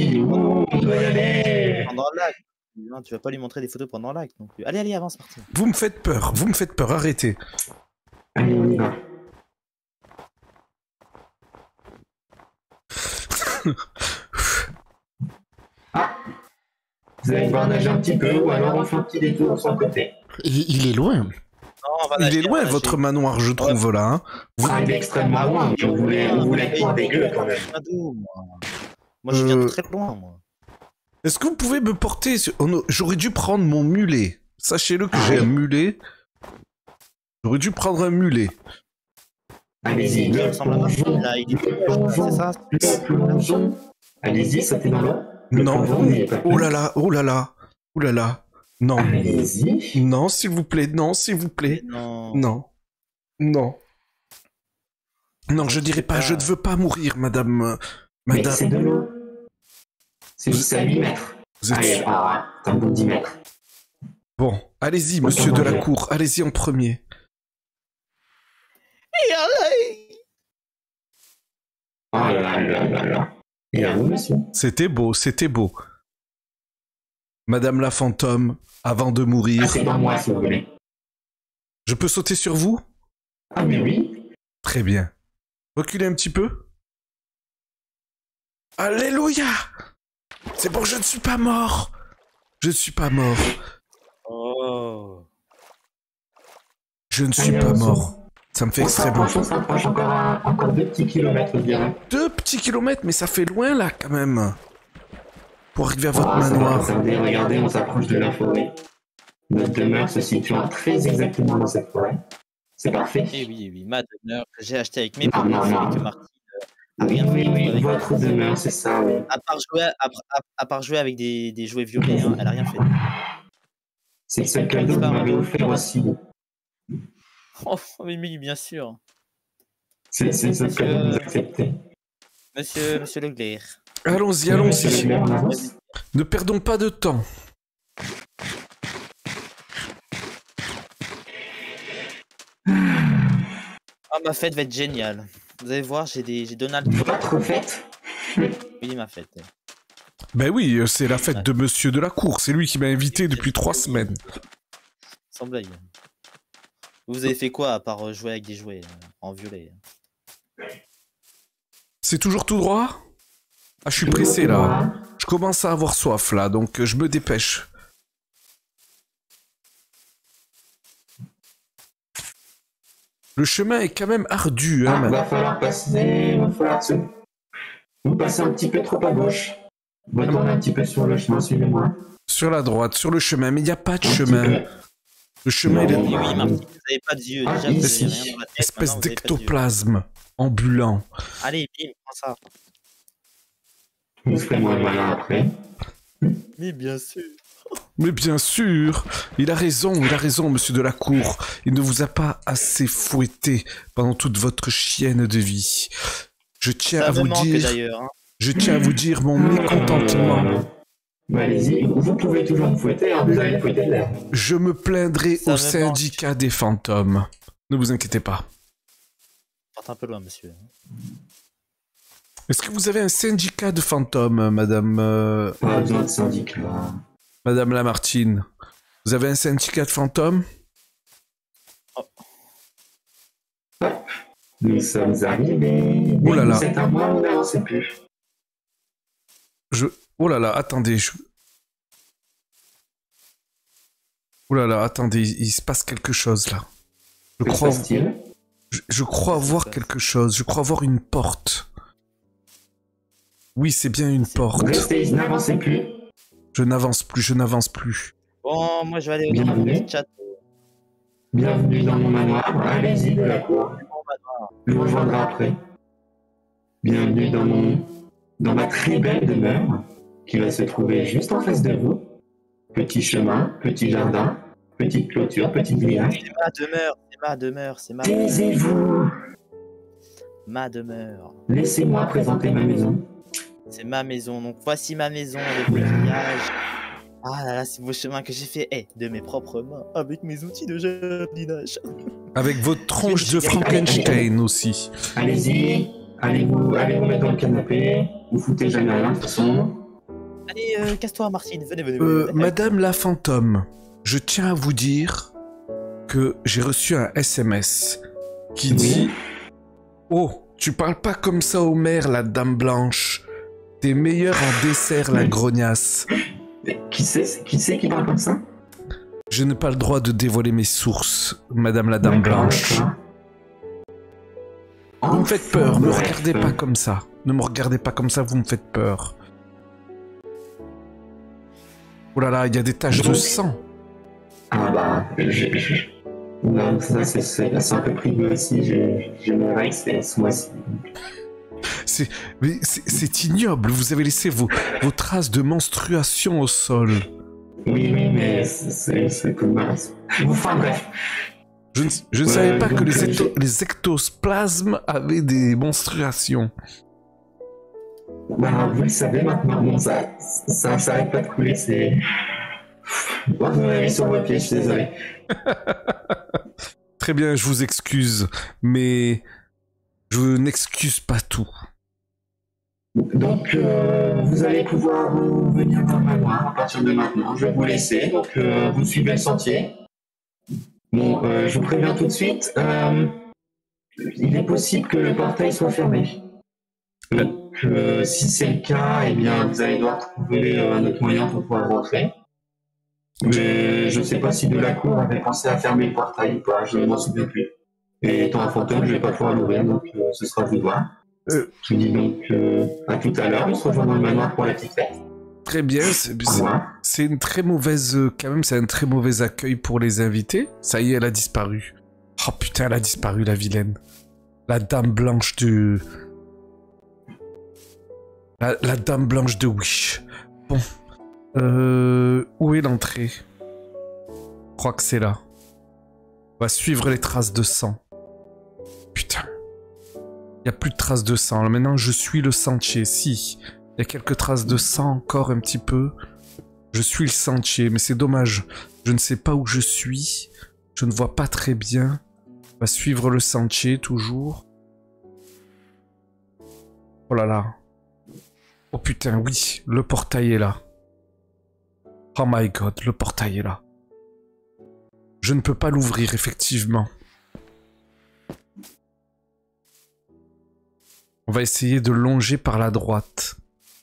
Pendant l'acte. Non, tu vas pas lui montrer des photos pendant l'acte non plus. Allez, avance, Martine. Vous me faites peur, arrêtez. Allez, on y va. Ah, vous allez devoir nager un petit peu, ou alors on fait un petit détour sur le côté. Il est loin. Non, il est loin, votre manoir, je trouve, là. Hein. Ah, il est extrêmement loin, mais on voulait être loin dégueu, quand même. Moi, je viens de très loin, moi. Est-ce que vous pouvez me porter... J'aurais dû prendre mon mulet. Sachez-le que j'ai un mulet. J'aurais dû prendre un mulet. Allez-y, le plongeon. Allez-y, sautez dans l'eau. Non. Oh là là. Non. Allez-y. Non, s'il vous plaît. Non. Non, je dirais pas. Je ne veux pas mourir, madame. Mais c'est de l'eau. C'est à 8 mètres. Vous êtes... Allez, un bout de 10 mètres. Bon, allez-y, monsieur Delacour. Allez-y en premier. Oh là. Et à vous, monsieur. C'était beau. Madame la Fantôme, avant de mourir... C'est pas moi, si vous voulez. Je peux sauter sur vous? Ah, mais oui. Très bien. Reculez un petit peu. Alléluia! C'est bon, je ne suis pas mort. Oh. Je ne suis pas mort. Ça me fait extrêmement peur. On s'approche encore 2 petits kilomètres, je dirais. 2 petits kilomètres, mais ça fait loin, là, quand même. Pour arriver à votre manoir. Regardez, on s'approche de la forêt. Notre demeure se situe très exactement dans cette forêt. C'est parfait. Et oui, ma demeure que j'ai acheté avec mes propres fonds et que Martine a rien fait. Oui, votre demeure, c'est ça, oui. À part jouer avec des jouets violets, hein, elle a rien fait. C'est le seul cadeau que vous m'avez offert aussi. Oh, oui, bien sûr. C'est le seul cadeau que vous acceptez. Monsieur Leclerc. Allons-y. Ne perdons pas de temps. Ah, ma fête va être géniale. Vous allez voir, j'ai Donald Trump. Votre fête? Oui, ma fête. Ben oui, c'est la fête de Monsieur de la Cour. C'est lui qui m'a invité depuis 3 semaines. Sans blague. Vous avez fait quoi à part jouer avec des jouets en violet? C'est toujours tout droit? Ah, je suis pressé là. Je commence à avoir soif là, donc je me dépêche. Le chemin est quand même ardu, hein. Va falloir passer, vous passez un petit peu trop à gauche. Retournez un petit peu sur le chemin, suivez-moi. Sur la droite, sur le chemin, mais il n'y a pas de chemin. Le chemin, il est... Oui, Martine, vous n'avez pas de yeux. Déjà, vous avez rien dans la tête. Espèce d'ectoplasme ambulant. Allez, bim, prends ça. Vous ferez moins malin après. Mais bien sûr. Mais bien sûr, il a raison, monsieur de la Cour. Il ne vous a pas assez fouetté pendant toute votre chienne de vie. Je tiens à vous dire mon mécontentement. Allez-y, vous pouvez toujours me fouetter, hein, vous allez me fouetter l'air. Je me plaindrai au syndicat des fantômes. Ne vous inquiétez pas. Porte un peu loin, monsieur. Est-ce que vous avez un syndicat de fantômes, madame... Pas besoin de syndicat. Madame Lamartine, vous avez un syndicat de fantômes? Nous sommes arrivés. Oh là là. C'est un mois, on n'avance plus. Oh là là, attendez. Oh là là, attendez, il se passe quelque chose là. Je crois voir quelque chose. Je crois voir une porte. Oui, c'est bien une porte. Restez, n'avancez plus. Je n'avance plus. Bon, moi je vais aller dans le chat. Bienvenue dans mon manoir. Allez-y de la cour. Je vous rejoindrai après. Bienvenue dans ma très belle demeure qui va se trouver juste en face de vous. Petit chemin, petit jardin, petite clôture, petit grillage. C'est ma demeure. Taisez-vous. Ma demeure. Laissez-moi présenter ma maison. C'est ma maison, donc voici ma maison avec le grillage. Ah là là, c'est beau chemin que j'ai fait de mes propres mains, avec mes outils de jardinage. Avec votre tronche de Frankenstein aussi. Allez-y, allez vous mettre dans le canapé, vous foutez jamais rien de toute façon. Allez, casse-toi Martine, venez. Madame la fantôme, je tiens à vous dire que j'ai reçu un SMS qui dit « Oh, tu parles pas comme ça au maire, la dame blanche. T'es meilleur en dessert, la grognasse. » Qui c'est qui parle comme ça? Je n'ai pas le droit de dévoiler mes sources, madame la dame blanche. Vous me faites peur, ne me regardez pas comme ça. Ne me regardez pas comme ça, vous me faites peur. Oh là là, il y a des taches de sang. Ah bah, non, ça c'est un peu privé aussi, je me règle ce mois-ci. C'est ignoble, vous avez laissé vos traces de menstruation au sol. Oui, mais c'est comme mince. Enfin bref. Je ne savais pas que les ectoplasmes avaient des menstruations. Bah, vous le savez maintenant, bon, ça arrête pas de couler, c'est... Bon, vous m'avez mis sur vos pieds, je suis désolé. Très bien, je vous excuse, mais je n'excuse pas tout. Donc, vous allez pouvoir venir dans le manoir à partir de maintenant. Je vais vous laisser, donc vous suivez le sentier. Bon, je vous préviens tout de suite, il est possible que le portail soit fermé. Donc, si c'est le cas, eh bien, vous allez devoir trouver un autre moyen pour pouvoir rentrer. Mais je ne sais pas si de la cour avait pensé à fermer le portail ou pas, je ne m'en souviens plus. Et étant un fantôme, je ne vais pas pouvoir l'ouvrir, donc ce sera à vous de voir. Je vous dis donc à tout à l'heure, on se rejoint dans le manoir pour la petite fête. Très bien, c'est une très mauvaise, quand même, c'est un très mauvais accueil pour les invités. Ça y est, elle a disparu. Oh putain, elle a disparu, la vilaine. La dame blanche de... La dame blanche de Wish. Bon. Où est l'entrée? Je crois que c'est là. On va suivre les traces de sang. Putain. Il n'y a plus de traces de sang. Là, maintenant, je suis le sentier. Si. Il y a quelques traces de sang encore un petit peu. Je suis le sentier. Mais c'est dommage. Je ne sais pas où je suis. Je ne vois pas très bien. On va suivre le sentier toujours. Oh là là. Oh putain, oui. Le portail est là. Oh my god, le portail est là. Je ne peux pas l'ouvrir, effectivement. On va essayer de longer par la droite.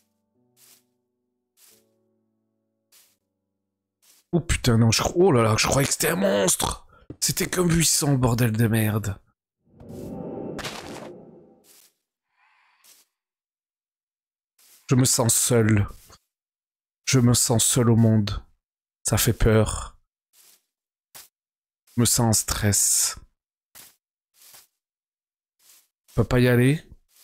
Oh putain, non, oh là là, je croyais que c'était un monstre. C'était qu'un buisson, bordel de merde. Je me sens seul. Je me sens seul au monde. Ça fait peur. Je me sens en stress. Je peux pas y aller.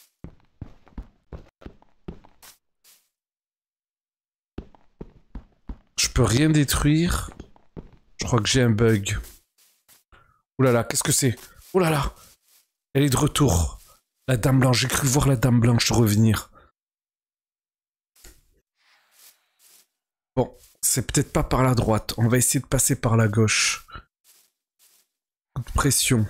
Je peux rien détruire. Je crois que j'ai un bug. Ouh là là, qu'est-ce que c'est? Ouh là là. Elle est de retour. La dame blanche, j'ai cru voir la dame blanche revenir. Bon, c'est peut-être pas par la droite. On va essayer de passer par la gauche. Coup de pression.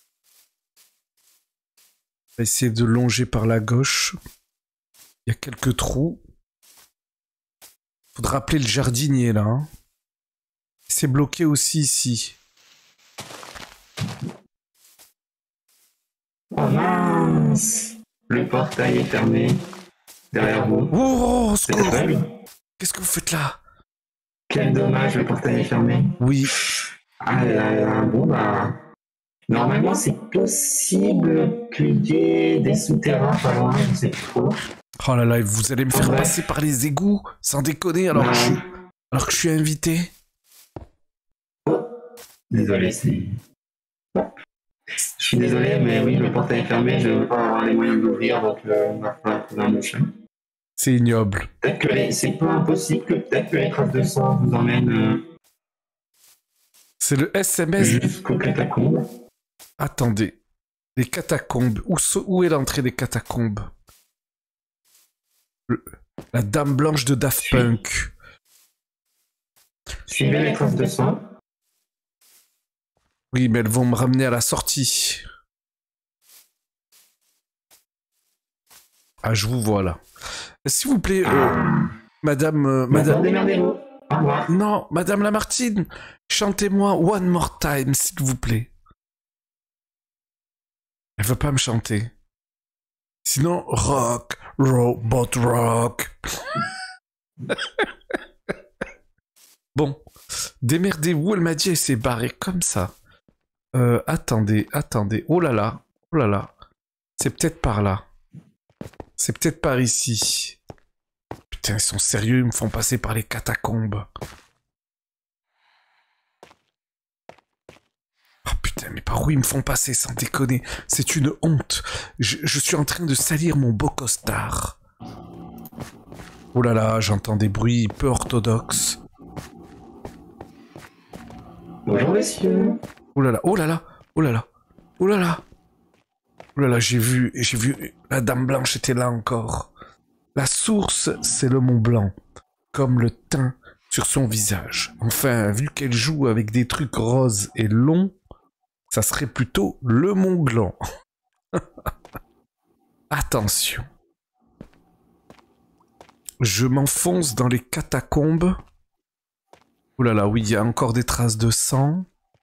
On va essayer de longer par la gauche. Il y a quelques trous. Faudra appeler le jardinier là. Hein. C'est bloqué aussi ici. Oh mince! Le portail est fermé. Derrière vous. Oh, secours! Qu'est-ce que vous faites là? Quel dommage, le portail est fermé. Oui. Ah là là, bon bah... Normalement, c'est possible qu'il y ait des souterrains pas loin, je sais plus trop. Oh là là, vous allez me faire passer par les égouts, sans déconner, alors que je suis invité. Oh, désolé, c'est... Je suis désolé, mais oui, le portail est fermé, je ne veux pas avoir les moyens d'ouvrir, donc on va falloir trouver un moyen. C'est ignoble. Peut-être que c'est pas impossible que peut-être que les traces de sang vous emmènent... C'est le SMS... Jusqu'aux catacombes. Attendez. Les catacombes. Où est l'entrée des catacombes? La dame blanche de Daft Punk. Suivez les traces de sang. Oui, mais elles vont me ramener à la sortie. Ah, je vous vois là. S'il vous plaît, madame... Démerdez-vous. Au revoir. Non, madame Lamartine, chantez-moi One More Time, s'il vous plaît. Elle veut pas me chanter. Sinon, rock, robot rock. Bon, démerdez-vous, elle m'a dit, elle s'est barrée comme ça. Attendez. Oh là là. C'est peut-être par là. C'est peut-être par ici. Putain, ils sont sérieux, ils me font passer par les catacombes. Oh putain, mais par où ils me font passer, sans déconner? C'est une honte. Je suis en train de salir mon beau costard. Oh là là, j'entends des bruits peu orthodoxes. Bonjour messieurs. Oh là là, oh là là, oh là là, oh là là. Oh là là, j'ai vu, la dame blanche était là encore. La source, c'est le Mont Blanc, comme le teint sur son visage. Enfin, vu qu'elle joue avec des trucs roses et longs, ça serait plutôt le Mont Blanc. Attention. Je m'enfonce dans les catacombes. Oh là là, oui, il y a encore des traces de sang.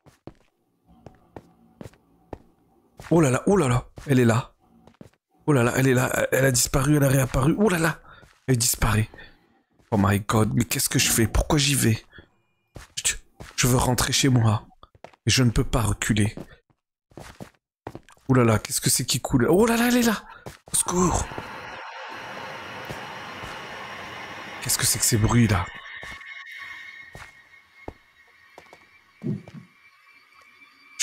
Oh là là, elle est là. Oh là là, elle est là, elle a disparu, elle a réapparu. Oh là là, elle disparaît. Oh my god, mais qu'est-ce que je fais? Pourquoi j'y vais? Je veux rentrer chez moi. Et je ne peux pas reculer. Oh là là, qu'est-ce que c'est qui coule? Oh là là, elle est là. Au secours. Qu'est-ce que c'est que ces bruits là?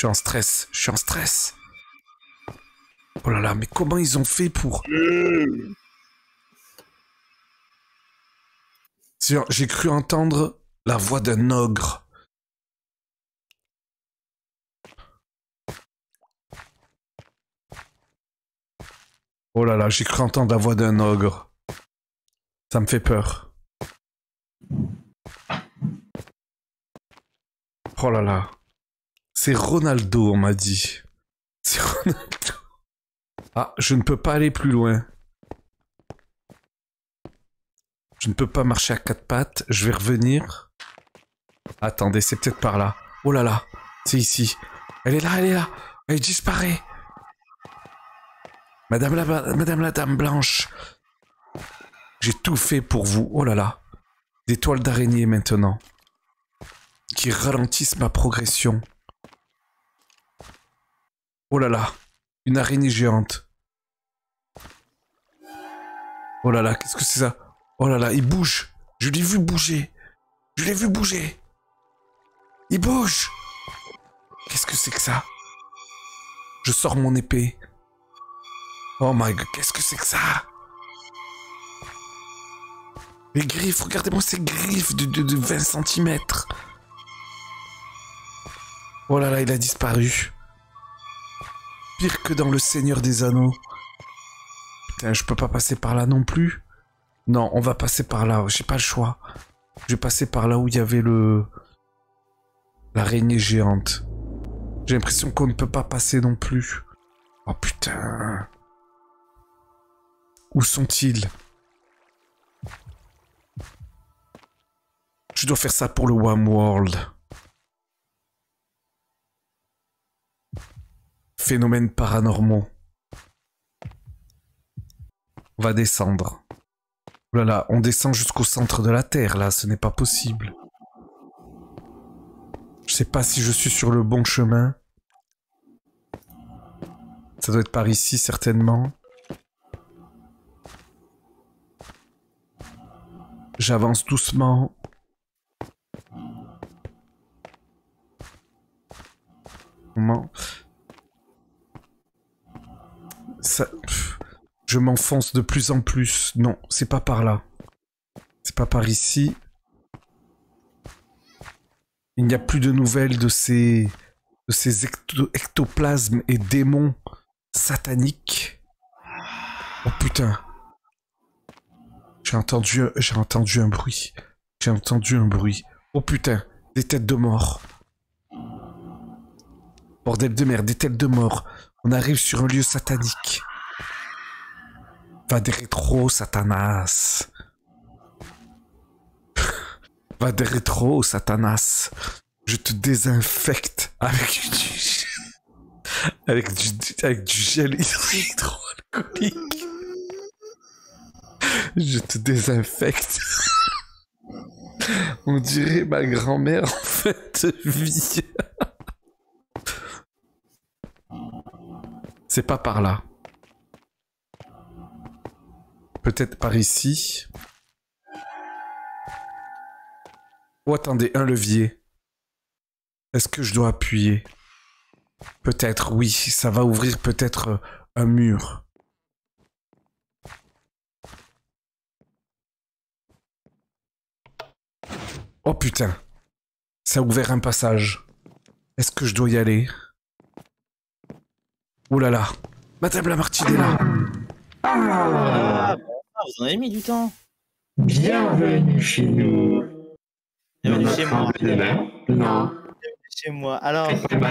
suis en stress, je suis en stress. Oh là là, mais comment ils ont fait pour... J'ai cru entendre la voix d'un ogre. Oh là là, j'ai cru entendre la voix d'un ogre. Ça me fait peur. Oh là là. C'est Ronaldo, on m'a dit. C'est Ronaldo. Ah, je ne peux pas aller plus loin. Je ne peux pas marcher à quatre pattes. Je vais revenir. Attendez, c'est peut-être par là. Oh là là, c'est ici. Elle est là, elle est là. Elle disparaît. Madame la Dame Blanche. J'ai tout fait pour vous. Oh là là. Des toiles d'araignée maintenant. Qui ralentissent ma progression. Oh là là. Une araignée géante. Oh là là, qu'est-ce que c'est ça? Oh là là, il bouge. Je l'ai vu bouger. Je l'ai vu bouger. Il bouge. Qu'est-ce que c'est que ça? Je sors mon épée. Oh my god, qu'est-ce que c'est que ça? Les griffes, regardez-moi ces griffes de 20 cm. Oh là là, il a disparu. Pire que dans le Seigneur des Anneaux. Putain, je peux pas passer par là non plus. Non, on va passer par là, j'ai pas le choix. Je vais passer par là où il y avait l'araignée géante. J'ai l'impression qu'on ne peut pas passer non plus. Oh putain. Où sont-ils? Je dois faire ça pour le One World. Phénomènes paranormaux. On va descendre. Oh là là, on descend jusqu'au centre de la Terre, là, ce n'est pas possible. Je sais pas si je suis sur le bon chemin. Ça doit être par ici, certainement. J'avance doucement. Comment... Ça... Je m'enfonce de plus en plus. Non, c'est pas par là. C'est pas par ici. Il n'y a plus de nouvelles de ces ectoplasmes et démons sataniques. Oh putain. J'ai entendu un bruit. J'ai entendu un bruit. Oh putain, des têtes de mort. Bordel de merde, des têtes de mort. On arrive sur un lieu satanique. Va des rétro, Satanas. Va des rétro, Satanas. Je te désinfecte avec du gel hydroalcoolique. Je te désinfecte. On dirait ma grand-mère en fait vie. C'est pas par là. Peut-être par ici. Oh, attendez, un levier. Est-ce que je dois appuyer? Peut-être, oui. Ça va ouvrir peut-être un mur. Oh putain. Ça a ouvert un passage. Est-ce que je dois y aller? Oh là là. Madame Lamartine est là. Ah, vous en avez mis du temps. Bienvenue chez nous. Bienvenue chez moi. Non. Bienvenue chez moi. Alors,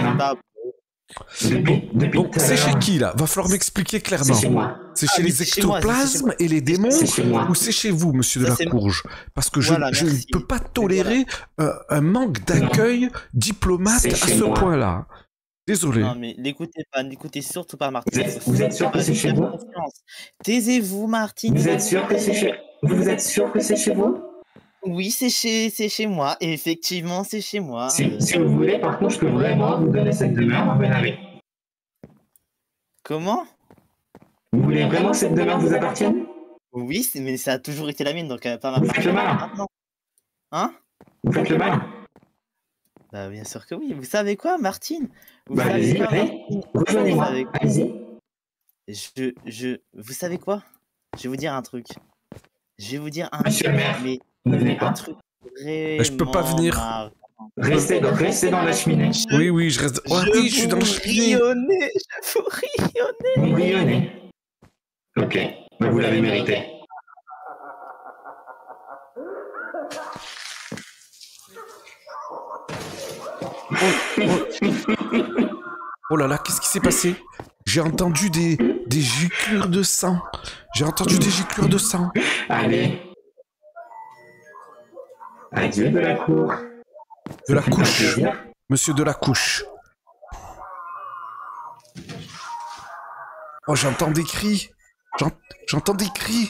bon, c'est chez qui là? Va falloir m'expliquer clairement. C'est chez moi. C'est chez les ectoplasmes et les démons ou c'est chez vous, monsieur de la Courge? Parce que je ne peux pas tolérer un manque d'accueil diplomate à ce point-là. Désolé. Non, mais n'écoutez surtout pas Martine. Vous êtes sûr que c'est chez vous? Taisez-vous, Martine. Vous êtes sûr que c'est chez vous? Oui, c'est chez moi. Et effectivement, c'est chez moi. Si vous voulez, par contre, je peux vraiment vous donner cette demeure en Benavent. Comment? Vous voulez vraiment que cette demeure vous appartienne? Oui, mais ça a toujours été la mienne, donc pas ma. Vous faites le malin? Hein? Vous faites le malin? Bah bien sûr que oui. Vous savez quoi, Martine? Bah, allez-y, rejoignez-moi, allez-y. Vous savez quoi? Je vais vous dire un truc. Je vais vous dire un Monsieur le maire, mais ne venez pas. un truc vraiment... Je peux pas venir. Restez dans la cheminée. Oui, je reste... Oui, je suis dans la cheminée. Je vous rayonnais. Vous rayonnez. Ok, bah, vous l'avez mérité. Oh là là, qu'est-ce qui s'est passé? J'ai entendu des giclures de sang. J'ai entendu des giclures de sang. Allez. Adieu de la cour. De la couche. Monsieur de la couche. Oh, j'entends des cris. J'entends des cris.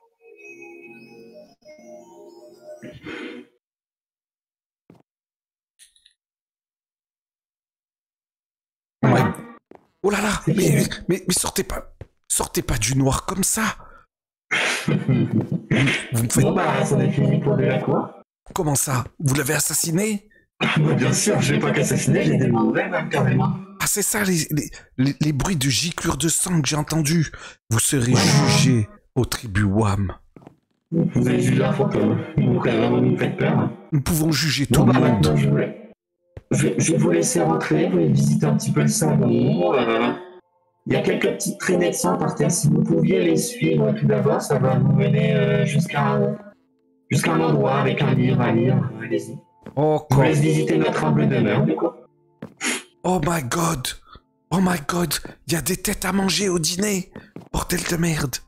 Oh là là, mais sortez pas du noir comme ça. Vous me faites... Bon bah, ça n'est fini pour de la cour. Comment ça? Vous l'avez assassiné? Bien sûr, je l'ai pas qu'assassiné, j'ai démembré même carrément. Ah, c'est ça les bruits de giclure de sang que j'ai entendus. Vous serez jugé au tribut WAM. Vous avez jugé un fantôme. Vous me faites peur. Nous pouvons juger tout le monde. Je vais vous laisser rentrer, vous allez visiter un petit peu le salon. Il y a quelques petites traînées de sang par terre. Si vous pouviez les suivre tout d'abord, ça va vous mener jusqu'à un endroit avec un livre à lire. Allez-y. Oh, je vous laisse visiter notre humble demeure, du coup. Oh my god! Oh my god! Il y a des têtes à manger au dîner! Bordel de merde!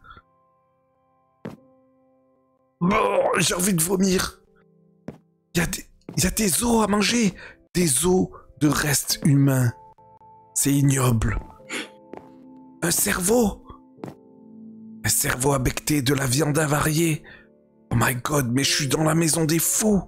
Oh, j'ai envie de vomir! Il y a des os à manger! Des os de restes humains! C'est ignoble! Un cerveau! Un cerveau abecté de la viande avariée! Oh my god, mais je suis dans la maison des fous!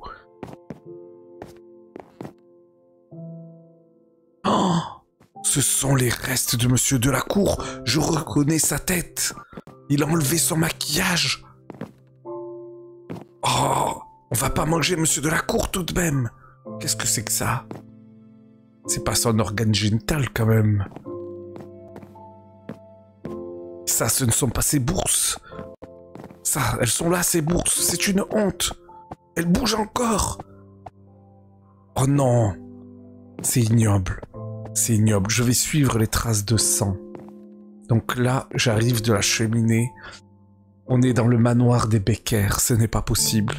Oh, ce sont les restes de Monsieur Delacour. Je reconnais sa tête. Il a enlevé son maquillage. Oh, on va pas manger Monsieur Delacour tout de même. Qu'est-ce que c'est que ça? C'est pas son organe génital quand même. Ça, ce ne sont pas ses bourses. Ça, elles sont là, ces bourses. C'est une honte. Elles bougent encore. Oh non. C'est ignoble. C'est ignoble. Je vais suivre les traces de sang. Donc là, j'arrive de la cheminée. On est dans le manoir des Becker. Ce n'est pas possible.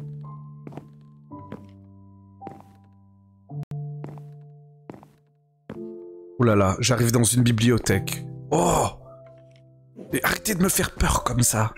Oh là là, j'arrive dans une bibliothèque. Oh! Mais arrêtez de me faire peur comme ça.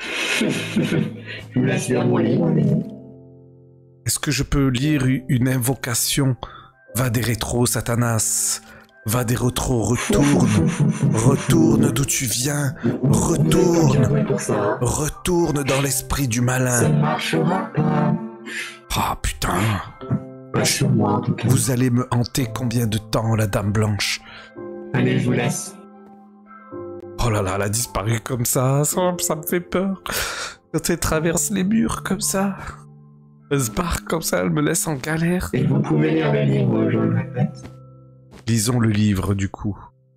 Je vous laisse lire mon livre. Est-ce que je peux lire une invocation? Va des rétros, Satanas. Va des rétros, retourne. Retourne d'où tu viens. Retourne. Retourne dans l'esprit du malin. Ça ne marchera pas. Ah putain. Pas sur moi, en tout cas. Vous allez me hanter combien de temps, la Dame Blanche? Allez, je vous laisse. Oh là là, elle a disparu comme ça me fait peur. Quand elle traverse les murs comme ça, elle se barre comme ça, elle me laisse en galère. Et vous pouvez lire le livre, je le répète. Lisons le livre, du coup.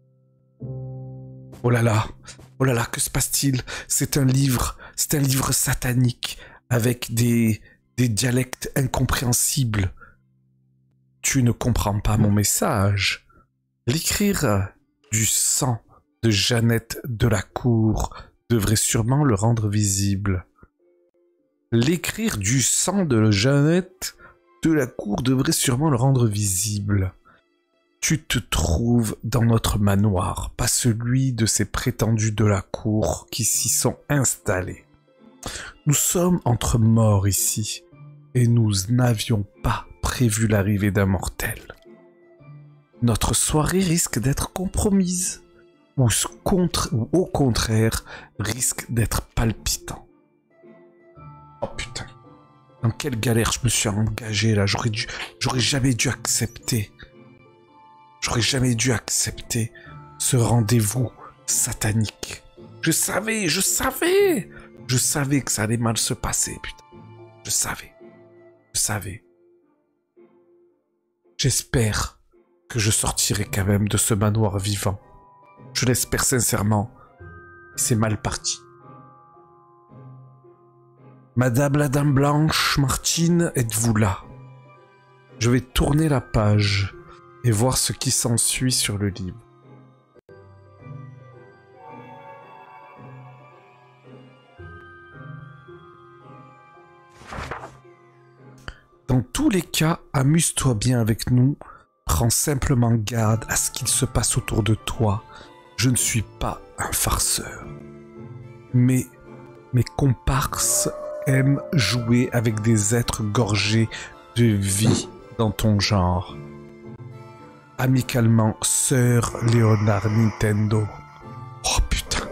Oh là là, que se passe-t-il? C'est un livre satanique, avec des dialectes incompréhensibles. Tu ne comprends pas mon message. L'écrire du sang de Jeannette Delacour devrait sûrement le rendre visible. L'écrire du sang de Jeannette Delacour devrait sûrement le rendre visible. Tu te trouves dans notre manoir, pas celui de ces prétendus Delacour qui s'y sont installés. Nous sommes entre morts ici, et nous n'avions pas prévu l'arrivée d'un mortel. Notre soirée risque d'être compromise, ou au contraire, risque d'être palpitant. Oh putain, dans quelle galère je me suis engagé là, j'aurais jamais dû accepter. J'aurais jamais dû accepter ce rendez-vous satanique. Je savais que ça allait mal se passer, putain. Je savais. J'espère que je sortirai quand même de ce manoir vivant. Je l'espère sincèrement. C'est mal parti. Madame la Dame Blanche, Martine, êtes-vous là? Je vais tourner la page et voir ce qui s'ensuit sur le livre. Dans tous les cas, amuse-toi bien avec nous. Prends simplement garde à ce qu'il se passe autour de toi. Je ne suis pas un farceur. Mais mes comparses aiment jouer avec des êtres gorgés de vie dans ton genre. Amicalement, Sœur Léonard Nintendo. Oh putain.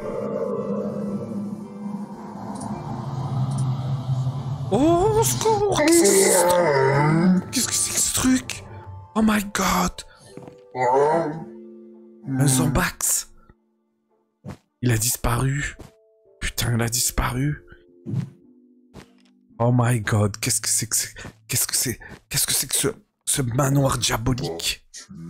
Oh, au secours! Qu'est-ce que c'est que ce truc? Oh my god! Un Zombax! Il a disparu. Putain, il a disparu. Oh my god, qu'est-ce que c'est que c'est? Qu'est-ce que c'est? Qu'est-ce que c'est que ce manoir diabolique?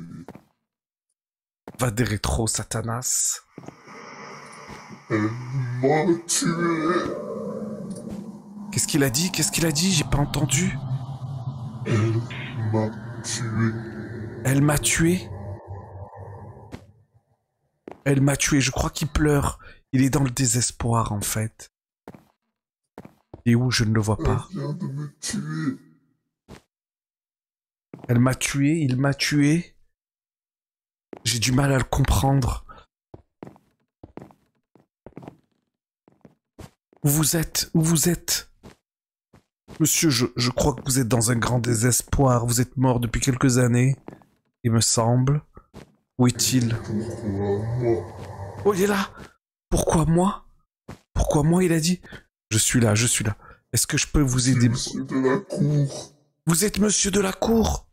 Va des rétro, Satanas. Elle m'a tué. Qu'est-ce qu'il a dit? Qu'est-ce qu'il a dit? J'ai pas entendu. Elle m'a tué. Elle m'a tué? Elle m'a tué, je crois qu'il pleure. Il est dans le désespoir, en fait. Et où je ne le vois pas. Elle vient de me tuer. Elle m'a tué, il m'a tué. J'ai du mal à le comprendre. Où vous êtes? Où vous êtes? Monsieur, je crois que vous êtes dans un grand désespoir. Vous êtes mort depuis quelques années, il me semble. Où est-il? Pourquoi moi? Oh, il est là! Pourquoi moi? Pourquoi moi, il a dit? Je suis là, je suis là. Est-ce que je peux vous aider? Monsieur de la cour. Vous êtes monsieur de la cour?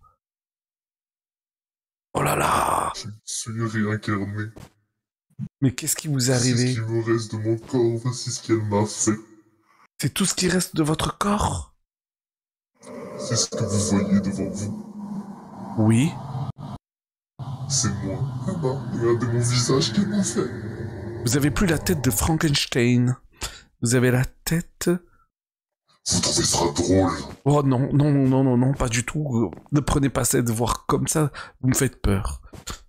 Oh là là! Je suis réincarné. Mais qu'est-ce qui vous est arrivé? C'est ce qui me reste de mon corps, voici ce qu'elle m'a fait. C'est tout ce qui reste de votre corps? C'est ce que vous voyez devant vous. Oui. C'est moi. Là-bas, regardez mon visage qu'elle m'a fait. Vous avez plus la tête de Frankenstein. Vous avez la tête... Vous trouvez ça drôle? Oh non, non, non, non, non, pas du tout. Ne prenez pas cette voix comme ça, vous me faites peur.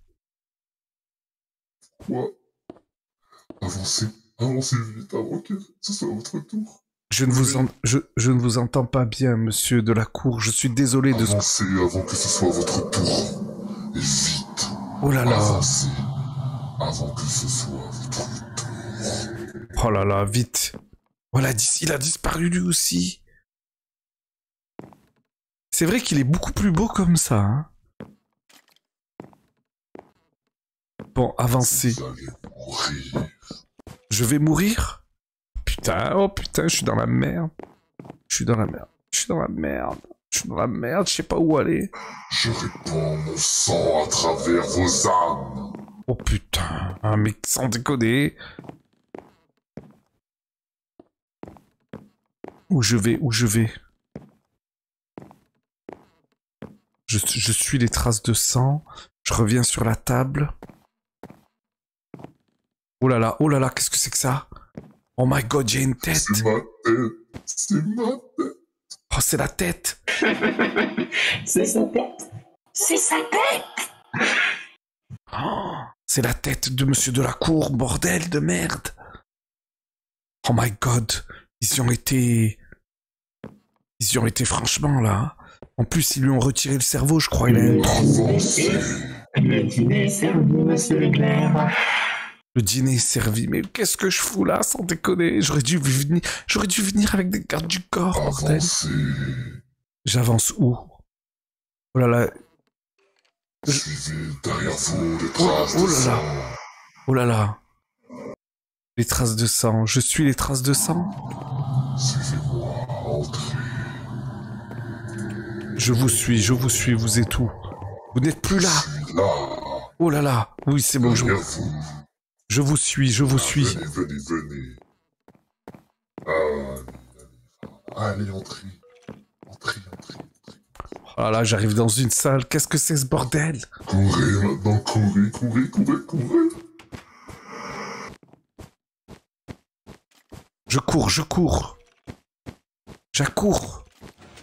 Quoi? Avancez, avancez vite avant que ce soit votre tour. Je ne vous entends pas bien, monsieur de la cour. Je suis désolé de... Avancez avant que ce soit votre tour. Et vite. Oh là là. Avancez avant que ce soit votre tour. Oh là là, vite. Voilà, il a disparu lui aussi. C'est vrai qu'il est beaucoup plus beau comme ça, hein. Bon, avancez. Vous allez mourir. Je vais mourir? Putain, oh putain, je suis dans la merde. Je suis dans la merde. Je suis dans la merde. Je suis dans la merde, je sais pas où aller. Je répands mon sang à travers vos âmes. Oh putain, un mec sans déconner. Où je vais? Où je vais? Je suis les traces de sang. Je reviens sur la table. Oh là là, qu'est-ce que c'est que ça? Oh my god, j'ai une tête. C'est ma tête. C'est ma tête. Oh, c'est la tête. C'est sa tête. C'est sa tête. Oh, c'est la tête de monsieur de la cour, bordel de merde. Oh my god, ils y ont été franchement là. En plus, ils lui ont retiré le cerveau, je crois. Il a un trou. Le dîner est servi, monsieur Leclerc. Le dîner est servi, mais qu'est-ce que je fous là, sans déconner? J'aurais dû venir avec des gardes du corps, bordel. J'avance où? Oh là là. Suivez derrière vous les traces Oh de là là. sang. Oh là là. Les traces de sang. Je suis les traces de sang? Suivez-moi, entrez. Je vous suis, vous êtes où? Vous n'êtes plus là. Je suis là. Oh là là. Oui, c'est bon, Derrière vous. je vous suis. Venez, venez, venez. Allez, allez, entrez. Entrez, entrez, entrez. Oh là là, j'arrive dans une salle. Qu'est-ce que c'est ce bordel? Courez maintenant, courez, courez, courez, courez. Je cours, je cours. J'accours.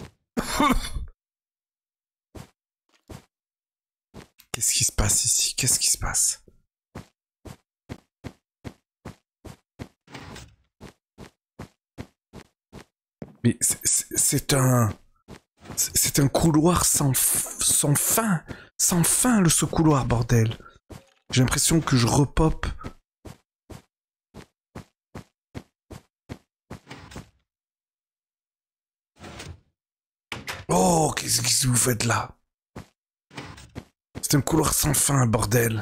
Qu'est-ce qui se passe ici? Qu'est-ce qui se passe? Mais c'est un couloir sans fin. Sans fin, ce couloir, bordel. J'ai l'impression que je repop. Oh, qu'est-ce que vous faites là? C'est un couloir sans fin, bordel.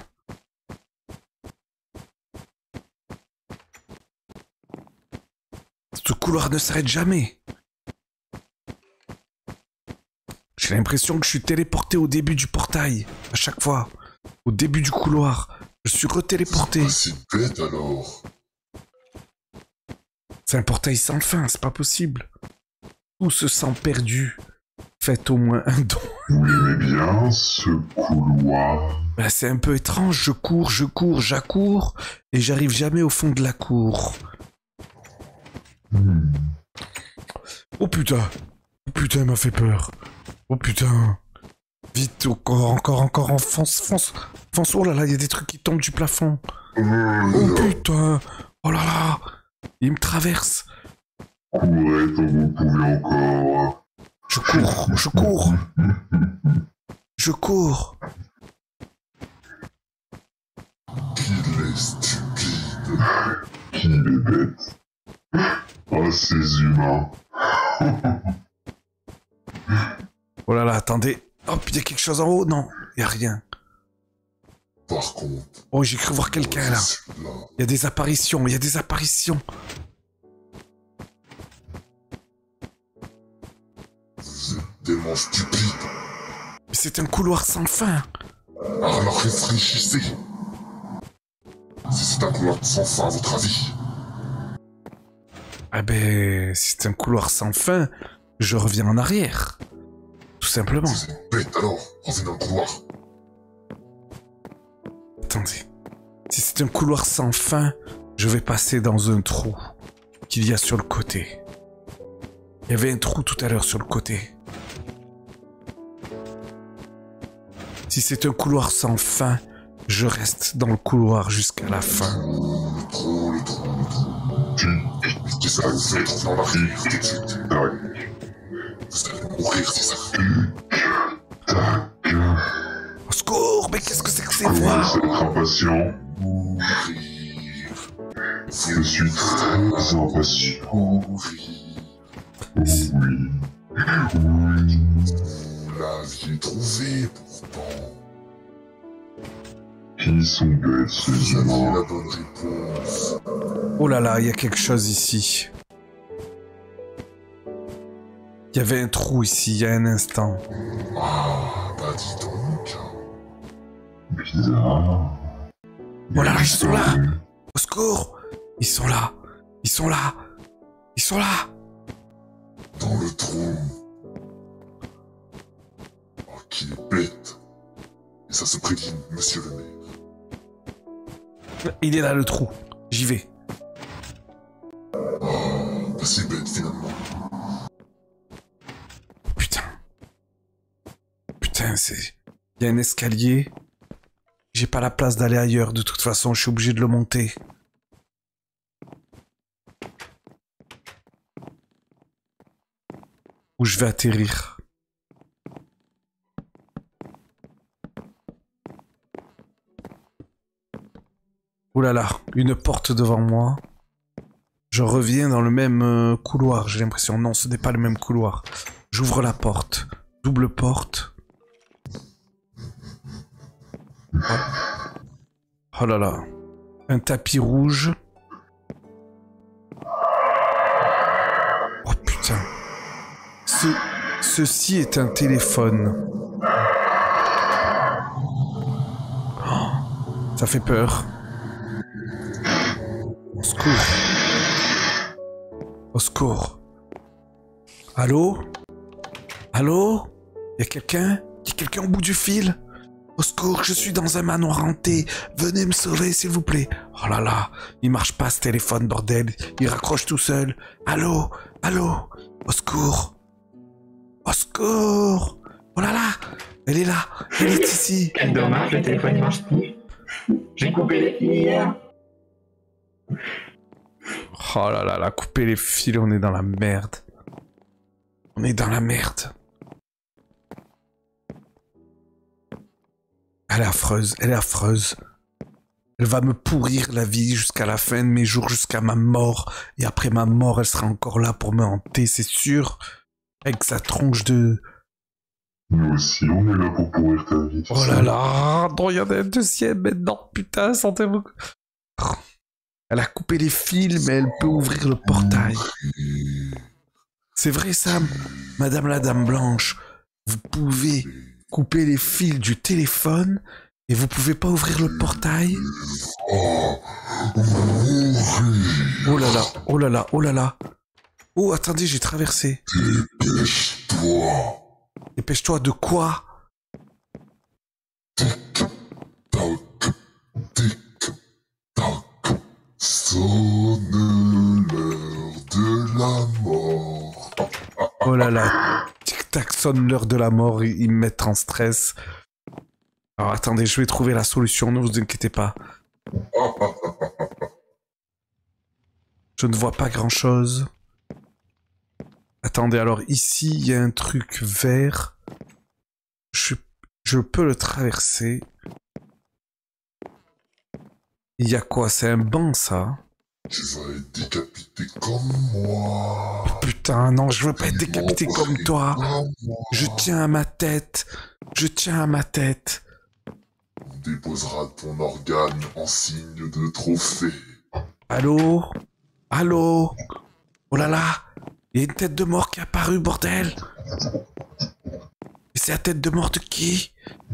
Ce couloir ne s'arrête jamais. J'ai l'impression que je suis téléporté au début du portail, à chaque fois. Au début du couloir, je suis retéléporté. C'est pas si bête alors. C'est un portail sans fin, c'est pas possible. Tout se sent perdu. Faites au moins un don. Vous aimez bien ce couloir? Ben, c'est un peu étrange, je cours, j'accours, et j'arrive jamais au fond de la cour. Oh putain! Oh putain, il m'a fait peur. Oh putain! Vite, encore, fonce. Oh là là, il y a des trucs qui tombent du plafond. Oh putain! Oh là là! Il me traverse. Courez tant vous pouvez encore. Je cours. Qu'il est stupide. Qu'il est bête. Oh, ces humains. Oh là là, attendez. Hop, il y a quelque chose en haut? Non, il y a rien. Par contre... Oh, j'ai cru voir quelqu'un là. Il y a des apparitions. Vous êtes tellement stupide. Mais c'est un couloir sans fin. Alors réfléchissez. Si c'est un couloir sans fin, à votre avis? Ah ben, si c'est un couloir sans fin, je reviens en arrière. Tout simplement. Vous êtes bête alors, revenez dans le couloir. Attendez. Si c'est un couloir sans fin, je vais passer dans un trou qu'il y a sur le côté. Il y avait un trou tout à l'heure sur le côté. Si c'est un couloir sans fin, je reste dans le couloir jusqu'à la fin. Le trou. Qu'est-ce que vous faites? Revenez en arrière tout de suite. Vous allez mourir si ça fait. Au secours, mais qu'est-ce que c'est que ces voix? Vous êtes impatient. Mourir. Je suis très impatient. Oui. Vous l'aviez trouvé pourtant. Qui sont bêtes, ces Vous aviez humains. la bonne réponse. Oh là là, il y a quelque chose ici. Il y avait un trou ici, il y a un instant. Ah, bah dis donc. Bizarre. Oh là là, ils sont là! Au secours! Ils sont là! Dans le trou. Oh, qui est bête. Et ça se prédit, monsieur le maire. Il est là, le trou. J'y vais. Oh, bah c'est bête finalement. Putain, c'est... Il y a un escalier. J'ai pas la place d'aller ailleurs. De toute façon, je suis obligé de le monter. Où je vais atterrir. Ouh là là, une porte devant moi. Je reviens dans le même couloir, j'ai l'impression. Non, ce n'est pas le même couloir. J'ouvre la porte. Double porte. Oh là là. Un tapis rouge. Oh putain. Ceci est un téléphone. Oh, ça fait peur. Au secours. Au secours. Allô? Allô? Y'a quelqu'un? Y'a quelqu'un au bout du fil? Au secours, je suis dans un manoir hanté. Venez me sauver, s'il vous plaît. Oh là là, il marche pas ce téléphone, bordel. Il raccroche tout seul. Allô? Allô? Au secours? Au secours? Oh là là, elle est là. Elle est ici. Quel dommage, le téléphone ne marche plus. J'ai coupé les fils hier. Oh là là, couper les fils, on est dans la merde. On est dans la merde. Elle est affreuse, elle est affreuse. Elle va me pourrir la vie jusqu'à la fin de mes jours, jusqu'à ma mort. Et après ma mort, elle sera encore là pour me hanter, c'est sûr. Avec sa tronche de... Nous aussi, on est là pour pourrir ta vie. Oh là là, non, il y en a un deuxième maintenant, putain, sentez-vous... Elle a coupé les fils, mais elle peut ouvrir le portail. C'est vrai ça, Madame la Dame Blanche. Vous pouvez couper les fils du téléphone et vous pouvez pas ouvrir le portail. Oh là là, oh là là, oh là là. Oh, attendez, j'ai traversé. Dépêche-toi. Dépêche-toi de quoi? Sonne l'heure de la mort. Oh là là, tic-tac sonne l'heure de la mort, ils me mettent en stress. Alors attendez, je vais trouver la solution, ne vous inquiétez pas. Je ne vois pas grand-chose. Attendez, alors ici, il y a un truc vert. Je peux le traverser. Il y a quoi? C'est un banc, ça? Tu vas être décapité comme moi. Putain, non, je veux pas être décapité comme toi. Je tiens à ma tête. Je tiens à ma tête. On déposera ton organe en signe de trophée. Allô? Allô? Oh là là! Il y a une tête de mort qui est apparue, bordel! Et c'est la tête de mort de qui?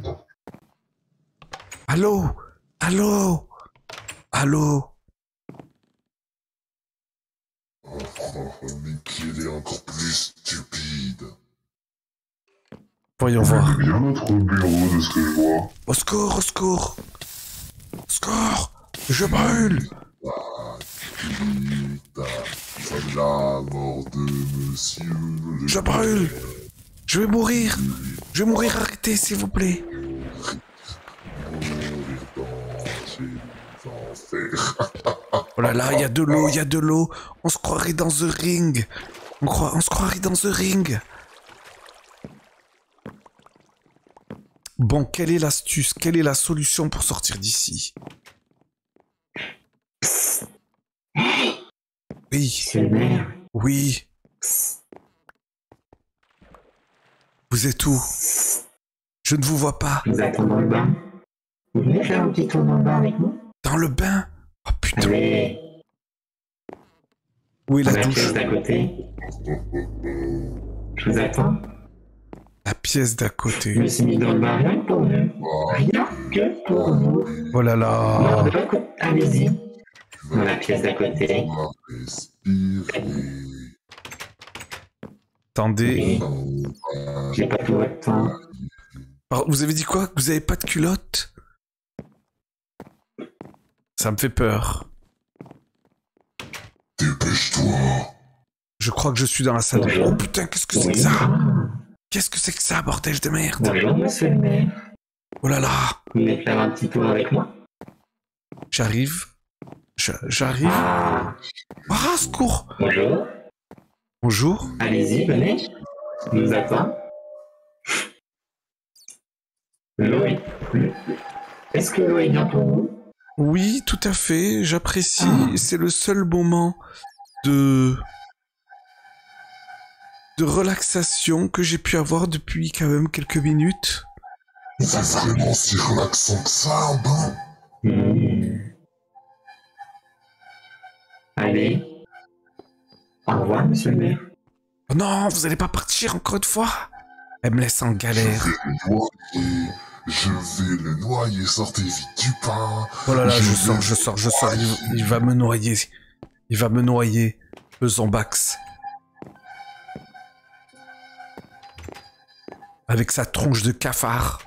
Allô? Allô? Allô? Mais qu'il est encore plus stupide. Voyons voir. C'est bien notre bureau de ce que je vois. Au secours, au secours! Au secours! Je brûle! C'est la mort de monsieur le... Je brûle! Je vais mourir! Je vais mourir, arrêtez, s'il vous plaît! Oh là là, il y a de l'eau, il y a de l'eau! On se croirait dans The Ring! On se croirait dans The Ring! Bon, quelle est l'astuce? Quelle est la solution pour sortir d'ici? Oui. C'est le maire. Oui. Vous êtes où? Je ne vous vois pas. Je vous attends dans le bain. Vous venez faire un petit tour dans le bain avec nous? Dans le bain? Oh putain. Allez. Où est la La douche? pièce d'à côté. Je vous attends. La pièce d'à Je côté. me suis mis dans le bain rien que pour vous. Rien que pour vous. Oh là là. Alors, de votre côté, allez-y. Dans la pièce d'à côté. Attendez. Oui. J'ai pas tout votre temps. Alors, vous avez dit quoi? Que vous avez pas de culotte? Ça me fait peur. Dépêche-toi. Je crois que je suis dans la salle. Oh putain, qu'est-ce que c'est que ça? Qu'est-ce que c'est que ça, bordel de merde? Bonjour, monsieur le maire. Oh là là. Vous voulez faire un petit tour avec moi? J'arrive. J'arrive. Ah, secours. Bonjour. Bonjour. Allez-y, venez. Je vous attends. L'eau est... Est-ce que l'eau est bien pour vous? Oui, tout à fait. J'apprécie. C'est le seul moment de relaxation que j'ai pu avoir depuis quand même quelques minutes. C'est vraiment si relaxant que ça, un bain. Allez. Au revoir, monsieur le maire. Oh non, vous allez pas partir encore une fois? Elle me laisse en galère. Je vais le noyer, sortez vite du pain. Oh là là, je sors. Il va me noyer. Il va me noyer. Le zombax. Avec sa tronche de cafard.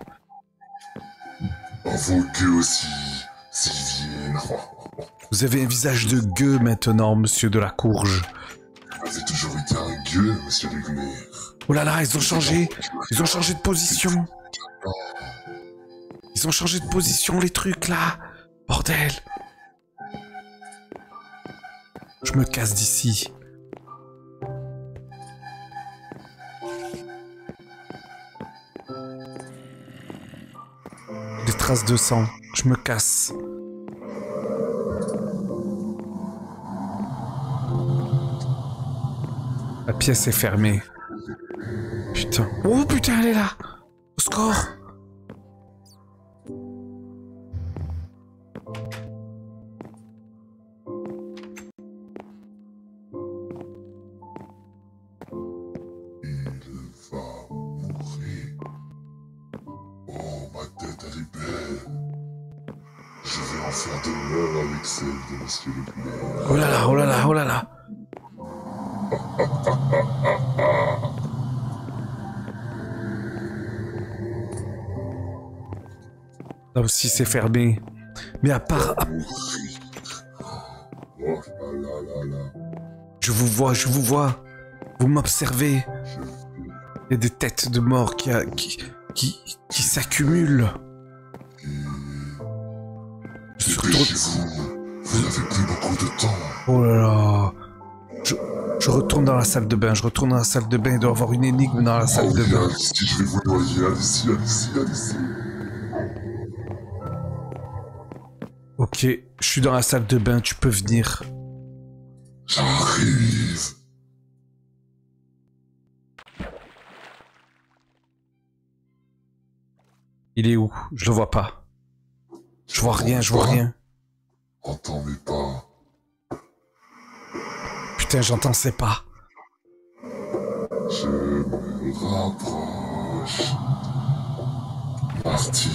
Vos gueux aussi, Sylvienne. Vous avez un visage de gueux maintenant, monsieur de la courge. Vous avez toujours été un gueux, monsieur Lugmer. Oh là là, ils ont changé. Ils ont changé de position. Ils ont changé de position, les trucs, là. Bordel. Je me casse d'ici. Des traces de sang. Je me casse. La pièce est fermée. Putain. Oh putain, elle est là. Au score. Monsieur Leclerc. Oh là là, oh là là, oh là là. Là aussi c'est fermé. Mais à part... Je vous vois, je vous vois. Vous m'observez. Il y a des têtes de mort qui s'accumulent. Vous n'avez plus beaucoup de temps. Oh là là. Je retourne dans la salle de bain. Je retourne dans la salle de bain. Il doit y avoir une énigme dans la salle de bain. Si je vais vous noyer, allez-y, allez-y, allez-y. Ok, je suis dans la salle de bain. Tu peux venir. J'arrive. Il est où? Je le vois pas. Je vois rien, je vois rien. Entends mes pas. Putain, j'entends ses pas. Je me rapproche. Parti.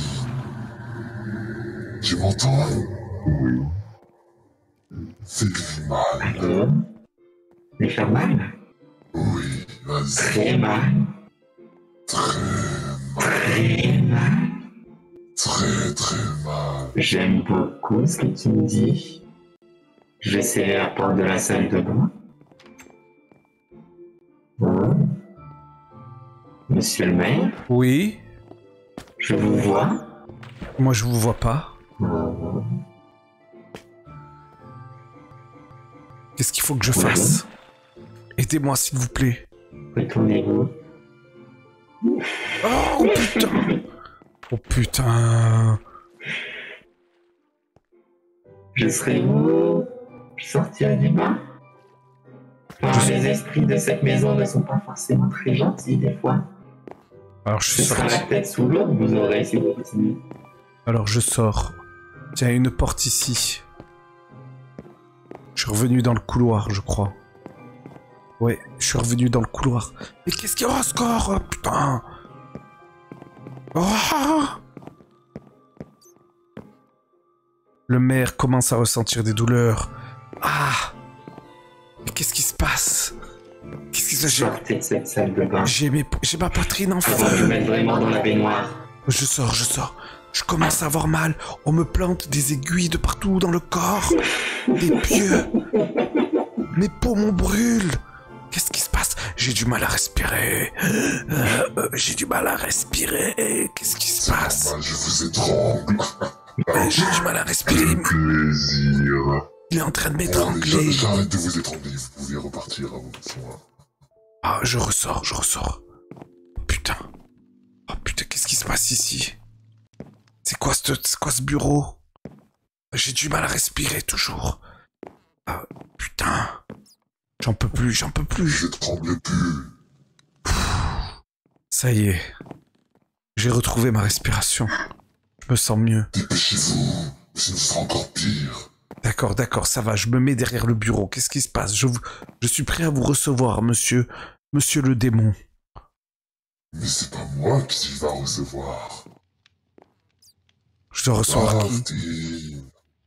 Tu m'entends? Oui. Fais-lui mal. Alors? Lui faire mal? Oui, vas-y. Très mal. Très mal. Très mal. Très très mal. J'aime beaucoup ce que tu me dis. Je vais serrer la porte de la salle de bain. Oh. Monsieur le maire? Oui? Je vous vois. Moi, je vous vois pas. Oh. Qu'est-ce qu'il faut que je fasse? Aidez-moi, s'il vous plaît. Retournez-vous. Oh putain! Oh putain! Je serai où? Je sortirai du bain. Les esprits de cette maison ne sont pas forcément très gentils des fois. Alors je Ce sera sors. la tête sous l'eau que vous aurez si vous continuez. Alors je sors. Tiens, une porte ici. Je suis revenu dans le couloir, je crois. Ouais, je suis revenu dans le couloir. Mais qu'est-ce qu'il y a au score? Oh, putain! Oh! Le maire commence à ressentir des douleurs. Ah! Mais qu'est-ce qui se passe? Qu'est-ce qui se passe? Sortez de cette salle de bain. J'ai ma poitrine en Avant de feu. mettre vraiment dans la baignoire. Je sors, je sors. Je commence à avoir mal. On me plante des aiguilles de partout dans le corps. Des pieux. Mes poumons brûlent. Qu'est-ce qui se passe? J'ai du mal à respirer. J'ai du mal à respirer. Qu'est-ce qui se passe? Normal, je vous étrangle. J'ai du mal à respirer. Quel plaisir. Il est en train de Bon, m'étrangler. j'arrête de vous étrangler, vous pouvez repartir à vos soins. Ah, je ressors, je ressors. Putain. Oh putain, qu'est-ce qui se passe ici? C'est quoi ce bureau? J'ai du mal à respirer toujours. Ah, putain. J'en peux plus, j'en peux plus. Je tremble plus. Ça y est. J'ai retrouvé ma respiration. Je me sens mieux. Dépêchez-vous, sinon ce sera encore pire. D'accord, d'accord, ça va, je me mets derrière le bureau. Qu'est-ce qui se passe? Je suis prêt à vous recevoir, monsieur le démon. Mais c'est pas moi qui va recevoir. Je dois recevoir qui? Martine.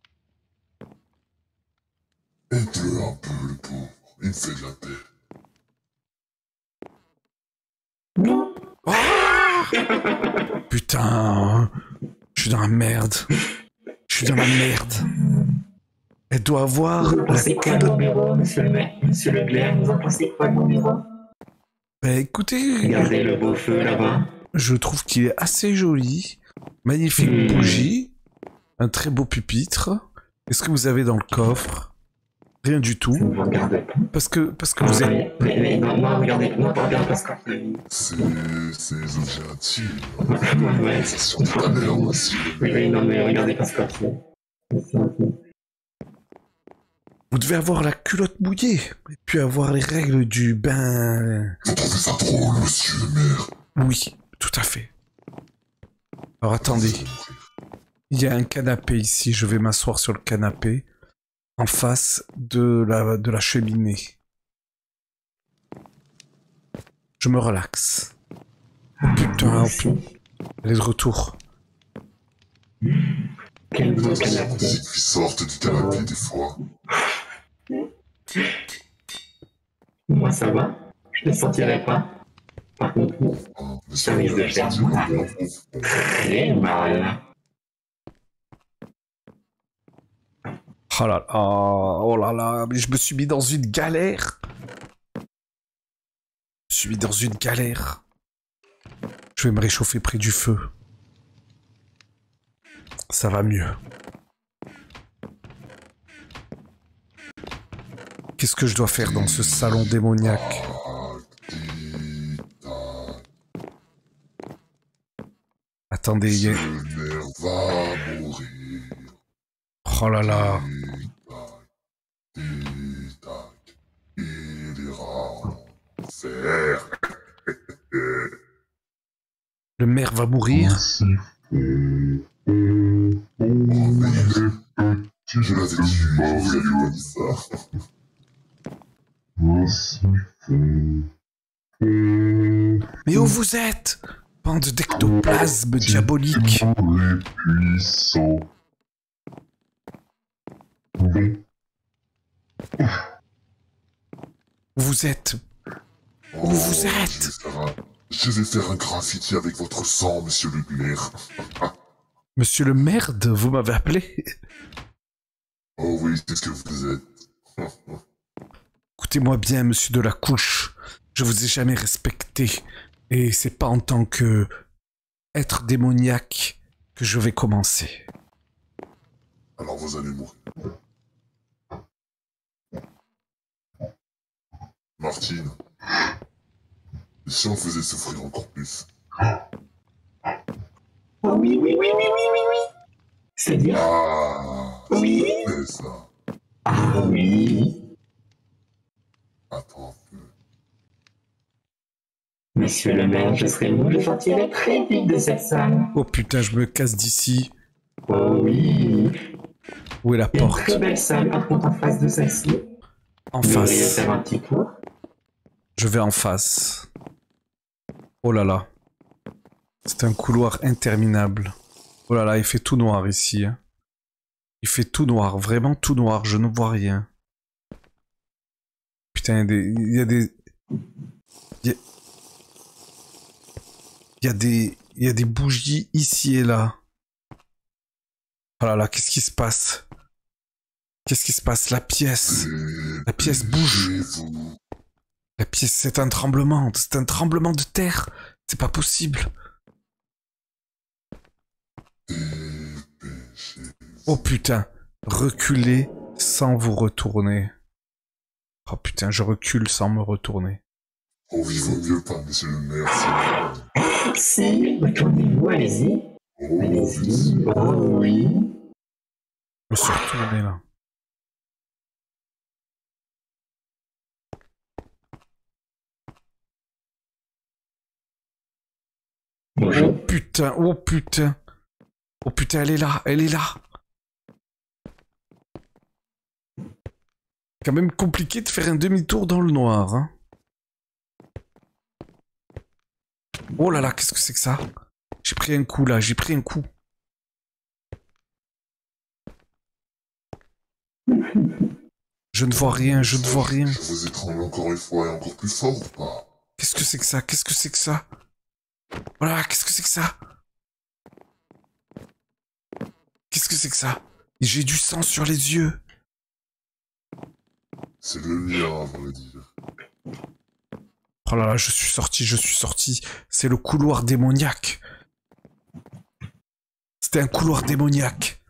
Aide-le un peu, le pauvre. Il me fait de la paix. Non. Ah! Putain, je suis dans la merde. Je suis dans la merde. Elle doit avoir... Vous en pensez quoi de mon bureau, monsieur le Glaire? Vous en pensez quoi de mon bureau? Bah écoutez... Regardez le beau feu là-bas. Je trouve qu'il est assez joli. Magnifique bougie. Un très beau pupitre. Qu'est-ce que vous avez dans le coffre? Rien du tout. Vous regardez pas. Parce que vous êtes... Mais non, moi, regardez-moi, pas regarde parce que... C'est les objets intimes. Ouais, C'est sur ta mère aussi. Oui, non, mais regardez pas ce que Vous devez avoir la culotte mouillée. Et puis avoir les règles du bain... Vous trouvez ça drôle, monsieur le maire? Oui, tout à fait. Alors attendez. Il y a un canapé ici. Je vais m'asseoir sur le canapé. En face de la cheminée. Je me relaxe. Oh putain, elle est de retour. Quel beau La canapé. musique qui sortent du canapé des fois. Moi, ça va. Je ne sentirai pas. Par contre, ça risque de faire mal. Très mal. Oh là là, oh là là, mais je me suis mis dans une galère. Je suis mis dans une galère. Je vais me réchauffer près du feu. Ça va mieux. Qu'est-ce que je dois faire dans ce salon démoniaque? Attendez, il y a... Le maire va mourir. Oh là là. Tic-tac, il ira en enfer. Le maire va mourir. Oh, mais je l'avais dit, je vous avais pas dit ça. Mais où vous êtes? Bande d'ectoplasmes diaboliques. Puissant. Où vous êtes? Où vous êtes? Je vais faire un graffiti avec votre sang, monsieur le Glaire. Monsieur le merde, vous m'avez appelé? Oh oui, c'est ce que vous êtes. Écoutez-moi bien, monsieur de la couche. Je vous ai jamais respecté. Et c'est pas en tant que être démoniaque que je vais commencer. Alors vous allez mourir. Martine, et si on faisait souffrir encore plus? Oh oui. C'est-à-dire? Ah, Oui. c'est ça. Ah oui. Attends un peu. Monsieur le maire, je serai vous le sortirai très vite de cette salle. Oh putain, je me casse d'ici. Oh oui. Où est la Il y a une porte? très belle salle par contre en face de celle-ci. En Vous devriez face. faire un petit tour. Je vais en face. Oh là là. C'est un couloir interminable. Oh là là, il fait tout noir ici. Hein. Il fait tout noir, vraiment tout noir, je ne vois rien. Putain, il y a des... Il y a des bougies ici et là. Oh là là, qu'est-ce qui se passe? Qu'est-ce qui se passe? La pièce bouge. La pièce, c'est un tremblement de terre. C'est pas possible. Oh putain, reculez sans vous retourner. Oh putain, je recule sans me retourner. Oh, il vaut mieux pas, monsieur le maire. Si, retournez-vous, allez-y. Oh, Allez-y. Oh oui. Je me suis retourné là. Bonjour. Oh putain, oh putain. Oh putain, elle est là, elle est là. Quand même compliqué de faire un demi-tour dans le noir, hein. Oh là là, qu'est-ce que c'est que ça? J'ai pris un coup là, j'ai pris un coup. Je ne vois rien, je ne vois rien. Je vous étrangle encore une fois et encore plus fort ou pas? Qu'est-ce que c'est que ça? Qu'est-ce que c'est que ça? Voilà, qu'est-ce que c'est que ça? Qu'est-ce que c'est que ça? J'ai du sang sur les yeux. C'est le mien, à vrai dire. Oh là là, je suis sorti. C'est le couloir démoniaque. C'était un couloir démoniaque.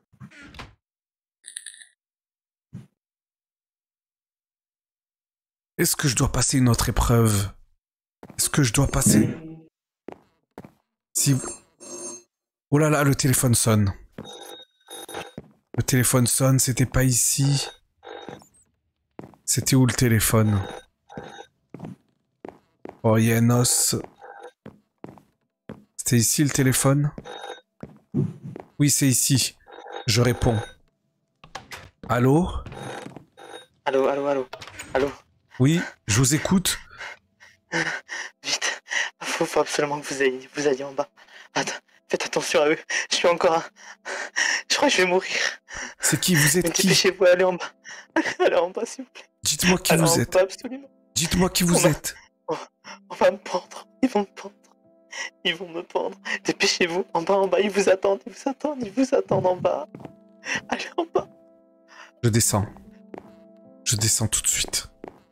Est-ce que je dois passer une autre épreuve? Est-ce que je dois passer... Si... Oh là là, le téléphone sonne. Le téléphone sonne, c'était pas ici. C'était où le téléphone? Oh, il y a un os. C'était ici le téléphone? Oui, c'est ici. Je réponds. Allô? Allô? Oui, je vous écoute. Vite, faut absolument que vous alliez en bas. Attends, faites attention à eux. Je suis encore un... Je crois que je vais mourir. C'est qui? Vous êtes qui? Dépêchez-vous, allez en bas. Allez en bas, s'il vous plaît. Dites-moi qui vous êtes. Dites-moi qui vous êtes. On va me pendre. Ils vont me pendre. Dépêchez-vous. En bas, ils vous attendent en bas. Allez en bas. Je descends tout de suite.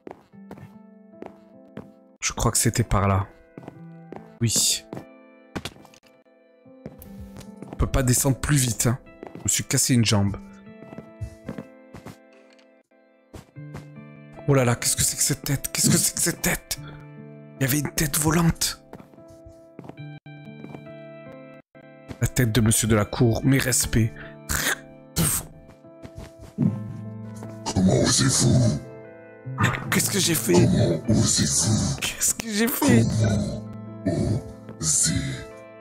Je crois que c'était par là. Oui. On peut pas descendre plus vite, hein. Je me suis cassé une jambe. Oh là là, qu'est-ce que c'est que cette tête? Qu'est-ce que c'est que cette tête? Il y avait une tête volante. La tête de Monsieur de la Cour, mes respects. Comment osez-vous? Qu'est-ce que j'ai fait? Comment osez-vous? Qu'est-ce que j'ai fait? Comment osez-vous?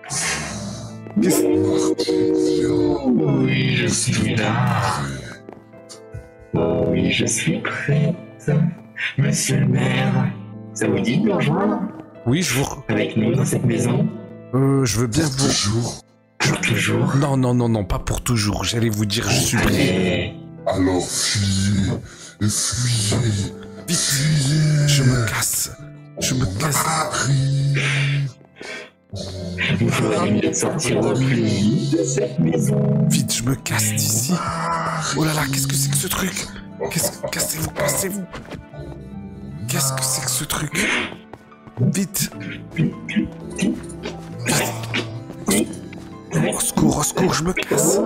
Oui, je suis là. Oh oui, je suis prête. Monsieur le maire, ça vous dit de me rejoindre? Oui, je vous... Avec nous dans cette maison? Je veux bien vous... Toujours. Pour toujours? Non, pas pour toujours. J'allais vous dire, je suis prêt. Alors fuyez. Et fuyez. Vite. Fuyez. Je me casse. Il faudrait mieux sortir au plus vite de cette maison. Vite, je me casse d'ici. Oh là là, qu'est-ce que c'est que ce truc? Cassez-vous. Qu'est-ce que c'est que ce truc? Vite. Au secours, je me casse.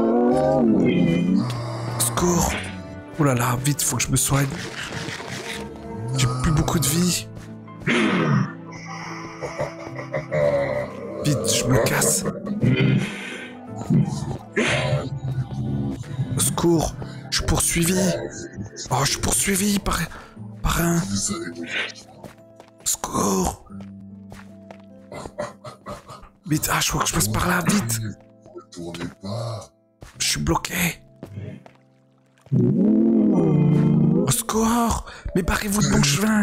Au secours. Oh là là, vite, faut que je me soigne. J'ai plus beaucoup de vie. Vite, je me casse. Au secours, je suis poursuivi. Oh, je suis poursuivi par un... Au secours. Vite, je crois que je passe par là, vite. Retournez pas. Je suis bloqué. Au secours. Mais barrez-vous de mon chemin.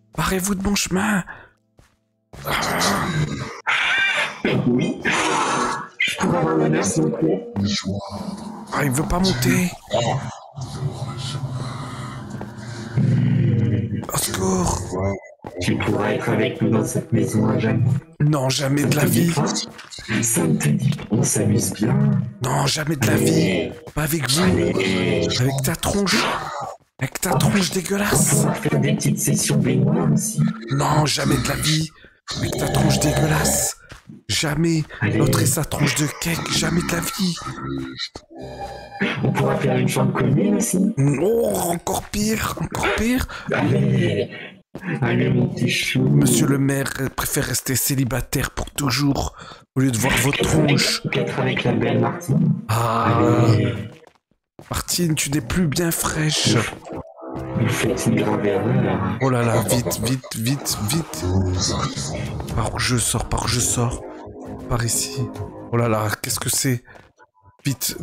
Oui. Je pourrais avoir l'honneur, s'il vous plaît. Il veut pas monter. Au secours. Tu pourras être avec nous dans cette maison à jamais. Non, jamais de la vie. Ça me te dit, on s'amuse bien. Non, jamais de la vie. Pas avec vous. Avec ta tronche. Avec ta tronche dégueulasse. On va faire des petites sessions baignoires aussi. Non, jamais de la vie. Avec ta tronche dégueulasse. Jamais. L'autre et sa tronche de cake. Jamais de la vie. On pourra faire une chambre commune aussi. Non, encore pire. Allez, mon petit chou. Monsieur le maire préfère rester célibataire pour toujours, au lieu de voir votre tronche. Peut-être avec la belle Martine. Martine, tu n'es plus bien fraîche. Vous faites une grave erreur. Oh là là, vite. Par où je sors. Par ici. Oh là là, qu'est-ce que c'est? Vite.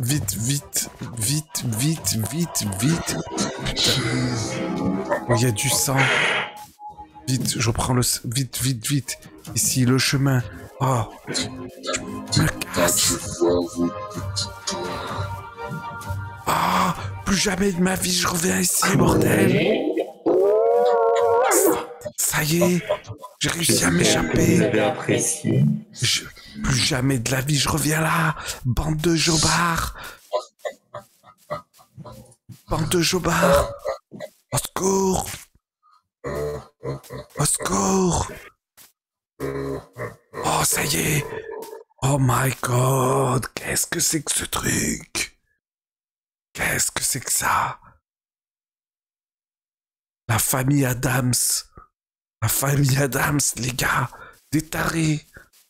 Putain. Oh, il y a du sang. Vite, je prends le... Vite. Ici, le chemin. Oh. Je me casse. Ah, plus jamais de ma vie, je reviens ici, bordel. Ça y est. J'ai réussi à m'échapper. Vous avez apprécié. Plus jamais de la vie, je reviens là. Bande de jobards. Bande de jobards. Au secours. Au secours. Oh, ça y est. Oh my god. Qu'est-ce que c'est que ce truc? Qu'est-ce que c'est que ça? La famille Adams. La famille Adams, les gars. Des tarés.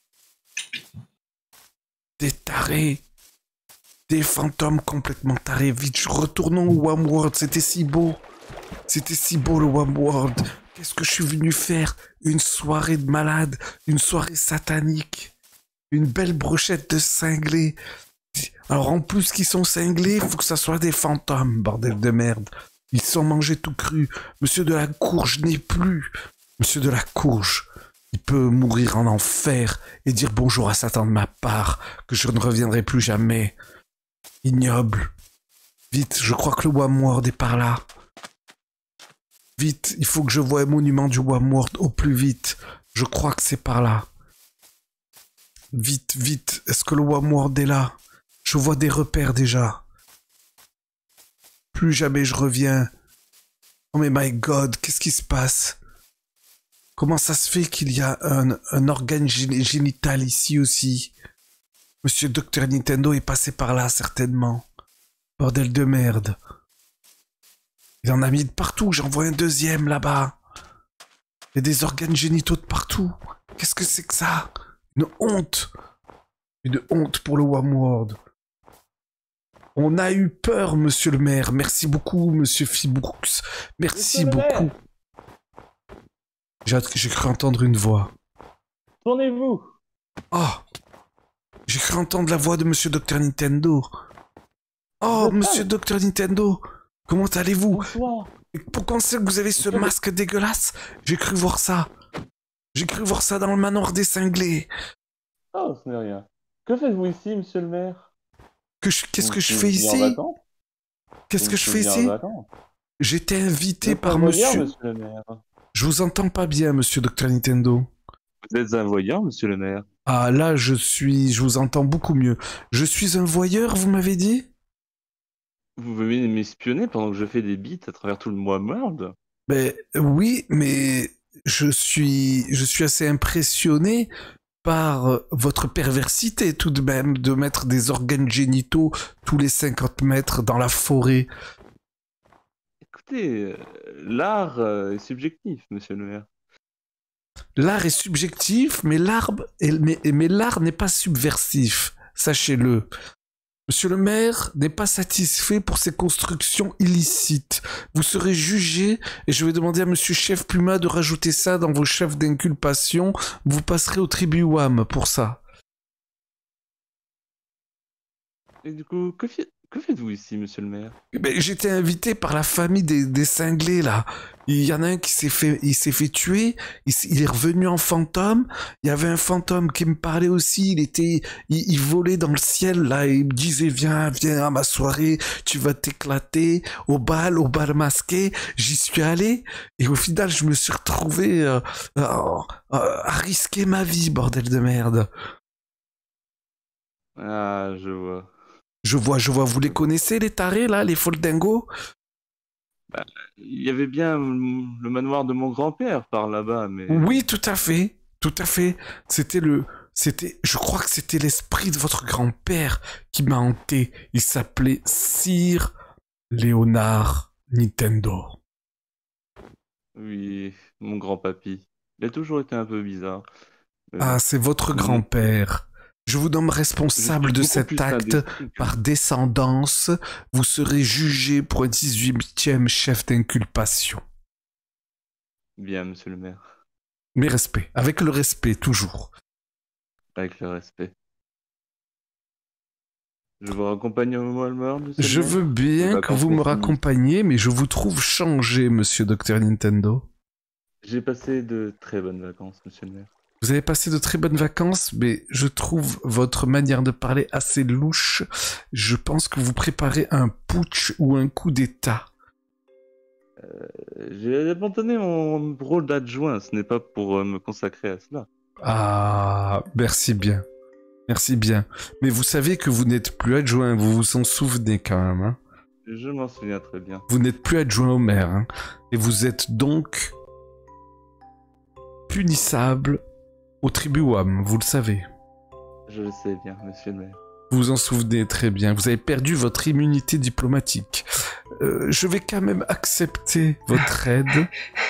Des tarés. Des fantômes complètement tarés. Vite, retournons au Wamworld. C'était si beau. C'était si beau le Wamworld. Qu'est-ce que je suis venu faire? Une soirée de malade. Une soirée satanique. Une belle brochette de cinglés. Alors en plus qu'ils sont cinglés, il faut que ça soit des fantômes, bordel de merde. Ils sont mangés tout crus. Monsieur de la Courge n'est plus. Monsieur de la Courge, il peut mourir en enfer et dire bonjour à Satan de ma part, que je ne reviendrai plus jamais. Ignoble. Vite, je crois que le Wamworld est par là. Vite, il faut que je voie un monument du Wamworld au plus vite. Je crois que c'est par là. Vite, vite, est-ce que le Wamworld est là? Je vois des repères déjà. Plus jamais je reviens. Oh mais my god, qu'est-ce qui se passe? Comment ça se fait qu'il y a un organe génital ici aussi? Monsieur Dr Nintendo est passé par là, certainement. Bordel de merde. Il en a mis de partout, j'en vois un deuxième là-bas. Il y a des organes génitaux de partout. Qu'est-ce que c'est que ça? Une honte. Une honte pour le Wamworld. On a eu peur, monsieur le maire. Merci beaucoup, monsieur Fibrooks. Merci beaucoup. J'ai cru entendre une voix. Tournez-vous. Oh. J'ai cru entendre la voix de monsieur Dr Nintendo. Oh, monsieur Dr Nintendo. Comment allez-vous? Bonsoir. Pourquoi c'est que vous avez ce masque dégueulasse? J'ai cru voir ça. J'ai cru voir ça dans le manoir des cinglés. Oh, ce n'est rien. Que faites-vous ici, monsieur le maire? Qu'est-ce que je fais ici? Qu'est-ce que je fais ici? J'étais invité par monsieur... le maire. Je vous entends pas bien, monsieur Dr Nintendo. Vous êtes un voyeur, monsieur le maire? Ah, là, je vous entends beaucoup mieux. Je suis un voyeur, vous m'avez dit? Vous venez m'espionner pendant que je fais des beats à travers tout le Wamworld? Ben, oui, mais je suis assez impressionné par votre perversité tout de même, de mettre des organes génitaux tous les 50 mètres dans la forêt. Écoutez, l'art est subjectif, monsieur le maire. L'art est subjectif, mais l'art n'est pas subversif, sachez-le. Monsieur le maire n'est pas satisfait pour ses constructions illicites. Vous serez jugé et je vais demander à monsieur Chef Puma de rajouter ça dans vos chefs d'inculpation. Vous passerez au tribut WAM pour ça. Et du coup, que faites-vous ici, monsieur le maire? Ben, j'étais invité par la famille des cinglés, là. Il y en a un qui s'est fait tuer, il est revenu en fantôme. Il y avait un fantôme qui me parlait aussi, il volait dans le ciel, là, et il me disait, viens à ma soirée, tu vas t'éclater, au bal masqué. J'y suis allé, et au final, je me suis retrouvé à risquer ma vie, bordel de merde. Ah, je vois. Je vois, vous les connaissez, les tarés, là, les foldingos? Bah, il y avait bien le manoir de mon grand-père par là-bas, mais... Oui, tout à fait. Je crois que c'était l'esprit de votre grand-père qui m'a hanté. Il s'appelait Sir Léonard Nintendo. Oui, mon grand-papy. Il a toujours été un peu bizarre. Ah, c'est votre grand-père. Je vous nomme responsable de cet acte par descendance. Vous serez jugé pour un 18e chef d'inculpation. Bien, monsieur le maire. Mais respect. Avec le respect, toujours. Avec le respect. Je vous raccompagne au Wamworld, monsieur Je veux bien que vous me raccompagniez, mais je vous trouve changé, monsieur Dr Nintendo. J'ai passé de très bonnes vacances, monsieur le maire. Vous avez passé de très bonnes vacances, mais je trouve votre manière de parler assez louche. Je pense que vous préparez un putsch ou un coup d'état. J'ai abandonné mon rôle d'adjoint, ce n'est pas pour me consacrer à cela. Ah, merci bien. Merci bien. Mais vous savez que vous n'êtes plus adjoint, vous vous en souvenez quand même, hein? Je m'en souviens très bien. Vous n'êtes plus adjoint au maire, hein? Et vous êtes donc punissable au tribuum, vous le savez. Je le sais bien, monsieur le maire. Vous vous en souvenez très bien, vous avez perdu votre immunité diplomatique. Je vais quand même accepter votre aide.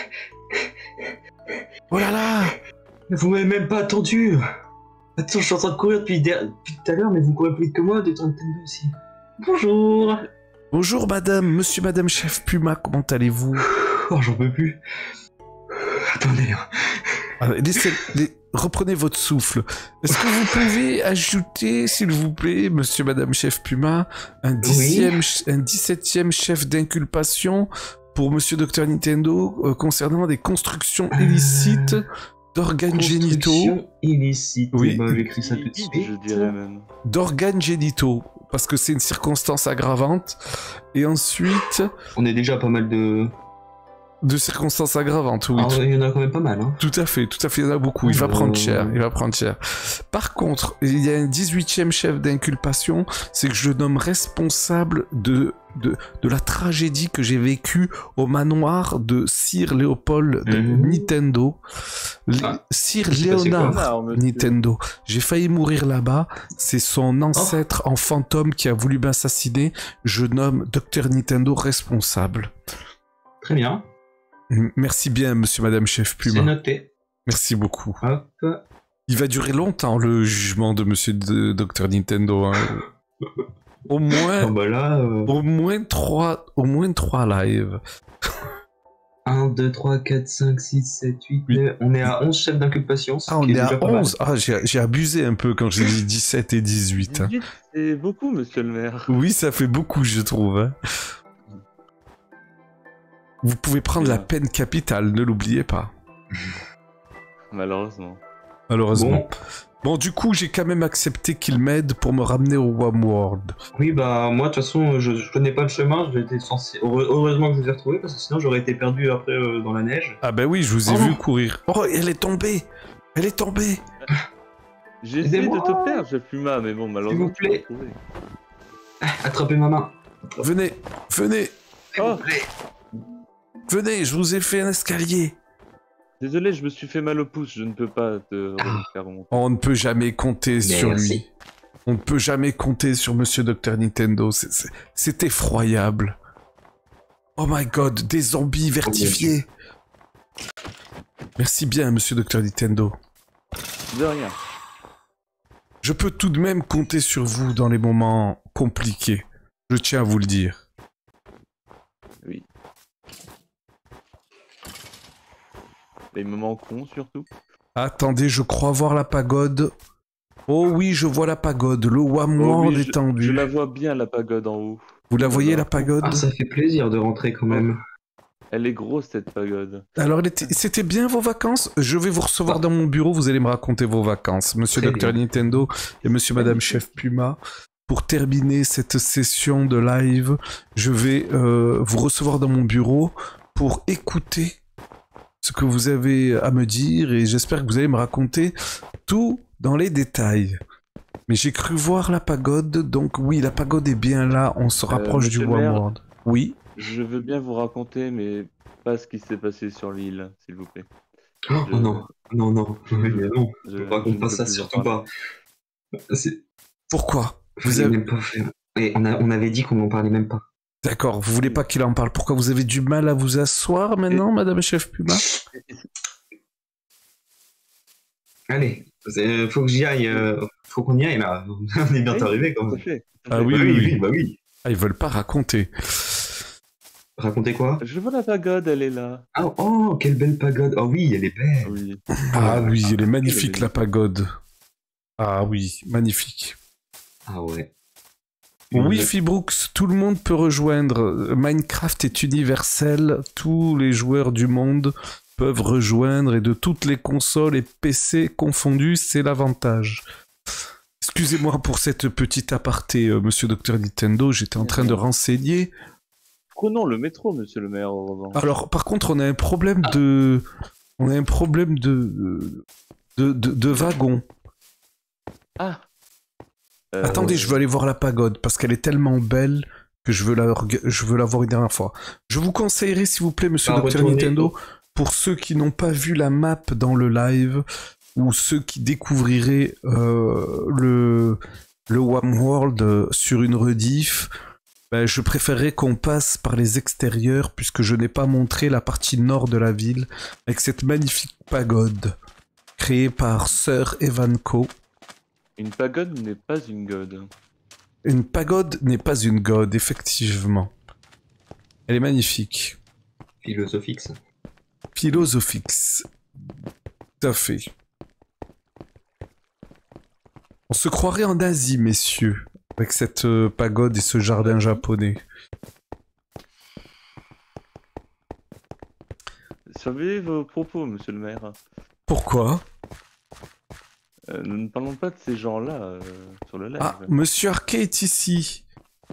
Oh là là! Vous m'avez même pas attendu. Attends, je suis en train de courir depuis tout à l'heure, mais vous courez plus vite que moi, détendez aussi. Bonjour. Bonjour madame, monsieur, madame chef Puma, comment allez-vous? Oh, j'en peux plus. Attendez. Reprenez votre souffle. Est-ce que vous pouvez ajouter, s'il vous plaît, monsieur, madame chef Puma, un 17e chef d'inculpation pour monsieur Dr Nintendo concernant des constructions illicites d'organes génitaux. Illicite. Oui. Bah, j'écris ça tout de suite. Je dirais même. D'organes génitaux, parce que c'est une circonstance aggravante. Et ensuite... On est déjà pas mal de circonstances aggravantes, oui. Ah, il y en a quand même pas mal, hein. Tout à fait, il y en a beaucoup. Il va prendre cher, Par contre, il y a un 18e chef d'inculpation, c'est que je nomme responsable de la tragédie que j'ai vécue au manoir de Sir Léopold de Nintendo. Sir Léonard Nintendo. J'ai failli mourir là-bas. C'est son ancêtre en fantôme qui a voulu m'assassiner. Je nomme Dr Nintendo responsable. Très bien. Merci bien, monsieur, madame chef Puma. C'est noté. Merci beaucoup. Hop. Il va durer longtemps, le jugement de monsieur Dr Nintendo. Hein. Au moins... Oh bah là, au moins 3 lives. 1, 2, 3, 4, 5, 6, 7, 8, 9... On est à 11 chefs d'inculpation. Ah, on est à 11. Ah, j'ai abusé un peu quand j'ai dit 17 et 18. 18, c'est beaucoup, monsieur le maire. Oui, ça fait beaucoup, je trouve. Hein. Vous pouvez prendre la peine capitale, ne l'oubliez pas. Malheureusement. Bon, du coup, j'ai quand même accepté qu'il m'aide pour me ramener au Wamworld. Oui, bah, moi, de toute façon, je connais pas le chemin, j'étais censé... Heureusement que je vous ai retrouvé, parce que sinon, j'aurais été perdu après dans la neige. Ah bah oui, je vous ai vu courir. Oh, elle est tombée. J'ai essayé de te perdre, chef Puma, mais bon, malheureusement, s'il vous plaît. Attrapez ma main. Venez. Oh. Venez, je vous ai fait un escalier. Désolé, je me suis fait mal au pouce, je ne peux pas te faire remonter. On ne peut jamais compter sur lui. On ne peut jamais compter sur monsieur Dr Nintendo, c'est effroyable. Oh my god, des zombies vertifiés. Merci bien, monsieur Dr Nintendo. De rien. Je peux tout de même compter sur vous dans les moments compliqués. Je tiens à vous le dire. Oui. Les moments cons, surtout. Attendez, je crois voir la pagode. Oh oui, je vois la pagode. Le Wamworld est tendu. Je la vois bien, la pagode en haut. Vous la voyez, la pagode? Ah, ça fait plaisir de rentrer quand même. Elle est grosse, cette pagode. Alors, c'était bien vos vacances? Je vais vous recevoir dans mon bureau, vous allez me raconter vos vacances. Monsieur Dr Nintendo et monsieur madame chef Puma. Pour terminer cette session de live, je vais vous recevoir dans mon bureau pour écouter ce que vous avez à me dire et j'espère que vous allez me raconter tout dans les détails. Mais j'ai cru voir la pagode, donc oui, la pagode est bien là, on se rapproche du Wamworld. Oui. Je veux bien vous raconter, mais pas ce qui s'est passé sur l'île, s'il vous plaît. Oh non. Je raconte pas ça, surtout pas. Pourquoi? Vous avez même pas fait... Et on avait dit qu'on n'en parlait même pas. D'accord, vous voulez pas qu'il en parle. Pourquoi vous avez du mal à vous asseoir maintenant, madame chef Puma? Allez, faut que j'y aille, faut qu'on y aille là. On est bientôt arrivé quand même. Ah oui. Bah oui. Ah, ils veulent pas raconter. Raconter quoi? Je vois la pagode, elle est là. Ah, oh, quelle belle pagode. Oh oui, elle est belle. Oui. Ah oui, elle est magnifique la pagode. Ah oui, magnifique. Ah ouais. Oui, Fibrooks, tout le monde peut rejoindre. Minecraft est universel. Tous les joueurs du monde peuvent rejoindre et de toutes les consoles et PC confondus, c'est l'avantage. Excusez-moi pour cette petite aparté, monsieur Dr Nintendo. J'étais en train de renseigner Prenons le métro, monsieur le maire, en revanche. Alors, par contre, on a un problème de... On a un problème de wagon. Ah. Attendez, je veux aller voir la pagode, parce qu'elle est tellement belle que je veux la voir une dernière fois. Je vous conseillerais, s'il vous plaît, monsieur Dr Nintendo, pour ceux qui n'ont pas vu la map dans le live, ou ceux qui découvriraient le Wham sur une rediff, ben, je préférerais qu'on passe par les extérieurs, puisque je n'ai pas montré la partie nord de la ville, avec cette magnifique pagode, créée par Sir Evanco. Une pagode n'est pas une god. Une pagode n'est pas une god, effectivement. Elle est magnifique. Philosophix. Philosophix. Tout à fait. On se croirait en Asie, messieurs, avec cette pagode et ce jardin japonais. Surveillez vos propos, monsieur le maire. Pourquoi ? Nous ne parlons pas de ces gens-là sur le live. Ah, monsieur Arquet est ici.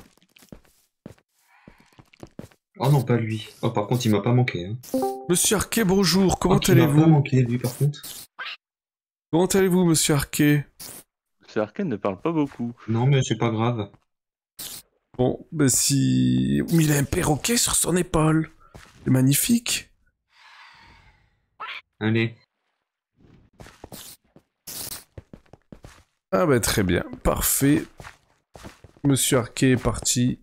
Oh non, pas lui. Oh, par contre, il m'a pas manqué. Hein. Monsieur Arquet, bonjour. Comment allez-vous ? Il m'a pas allez-vous ? manqué, lui, par contre. Comment allez-vous, monsieur Arquet ? Monsieur Arquet ne parle pas beaucoup. Non, mais c'est pas grave. Bon, ben si... Mais il a un perroquet sur son épaule. C'est magnifique. Allez. Ah bah très bien, parfait. Monsieur Arquet est parti.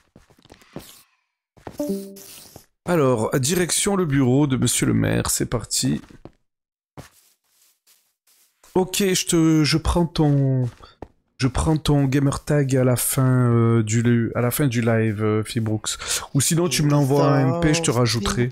Alors, direction le bureau de monsieur le maire, c'est parti. Ok, je prends ton gamer tag à la fin du live, Fibrooks. Ou sinon tu me l'envoies en MP, je te rajouterai.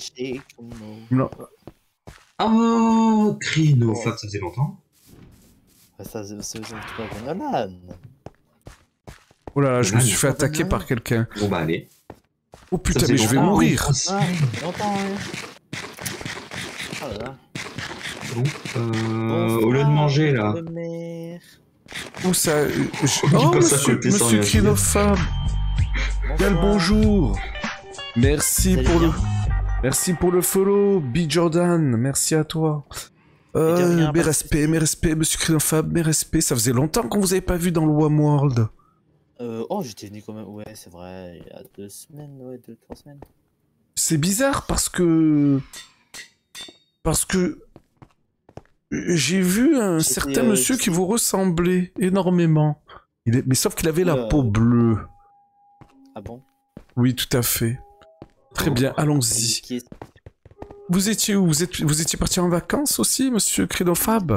Oh, Crino, ça faisait longtemps. Ça, c'est pas Nolan. Oh là là, je me suis fait attaquer par quelqu'un. Bon bah allez. Oh putain, mais je vais mourir. Longtemps, oh là là. Bon, au lieu de manger là. Où ça Oh, monsieur Crinofab. Quel bonjour. Merci pour le follow, B Jordan. Merci à toi. Mes respects, monsieur Crinofab, mes respects. Ça faisait longtemps qu'on vous avait pas vu dans le Wham World. Oh, j'étais venu quand même, ouais, c'est vrai, il y a 2 semaines, ouais, 2-3 semaines. C'est bizarre parce que j'ai vu un certain monsieur qui vous ressemblait énormément. Mais sauf qu'il avait la peau bleue. Ah bon? Oui, tout à fait. Très bien, allons-y. Vous étiez où? Vous étiez parti en vacances aussi, monsieur Crinofab?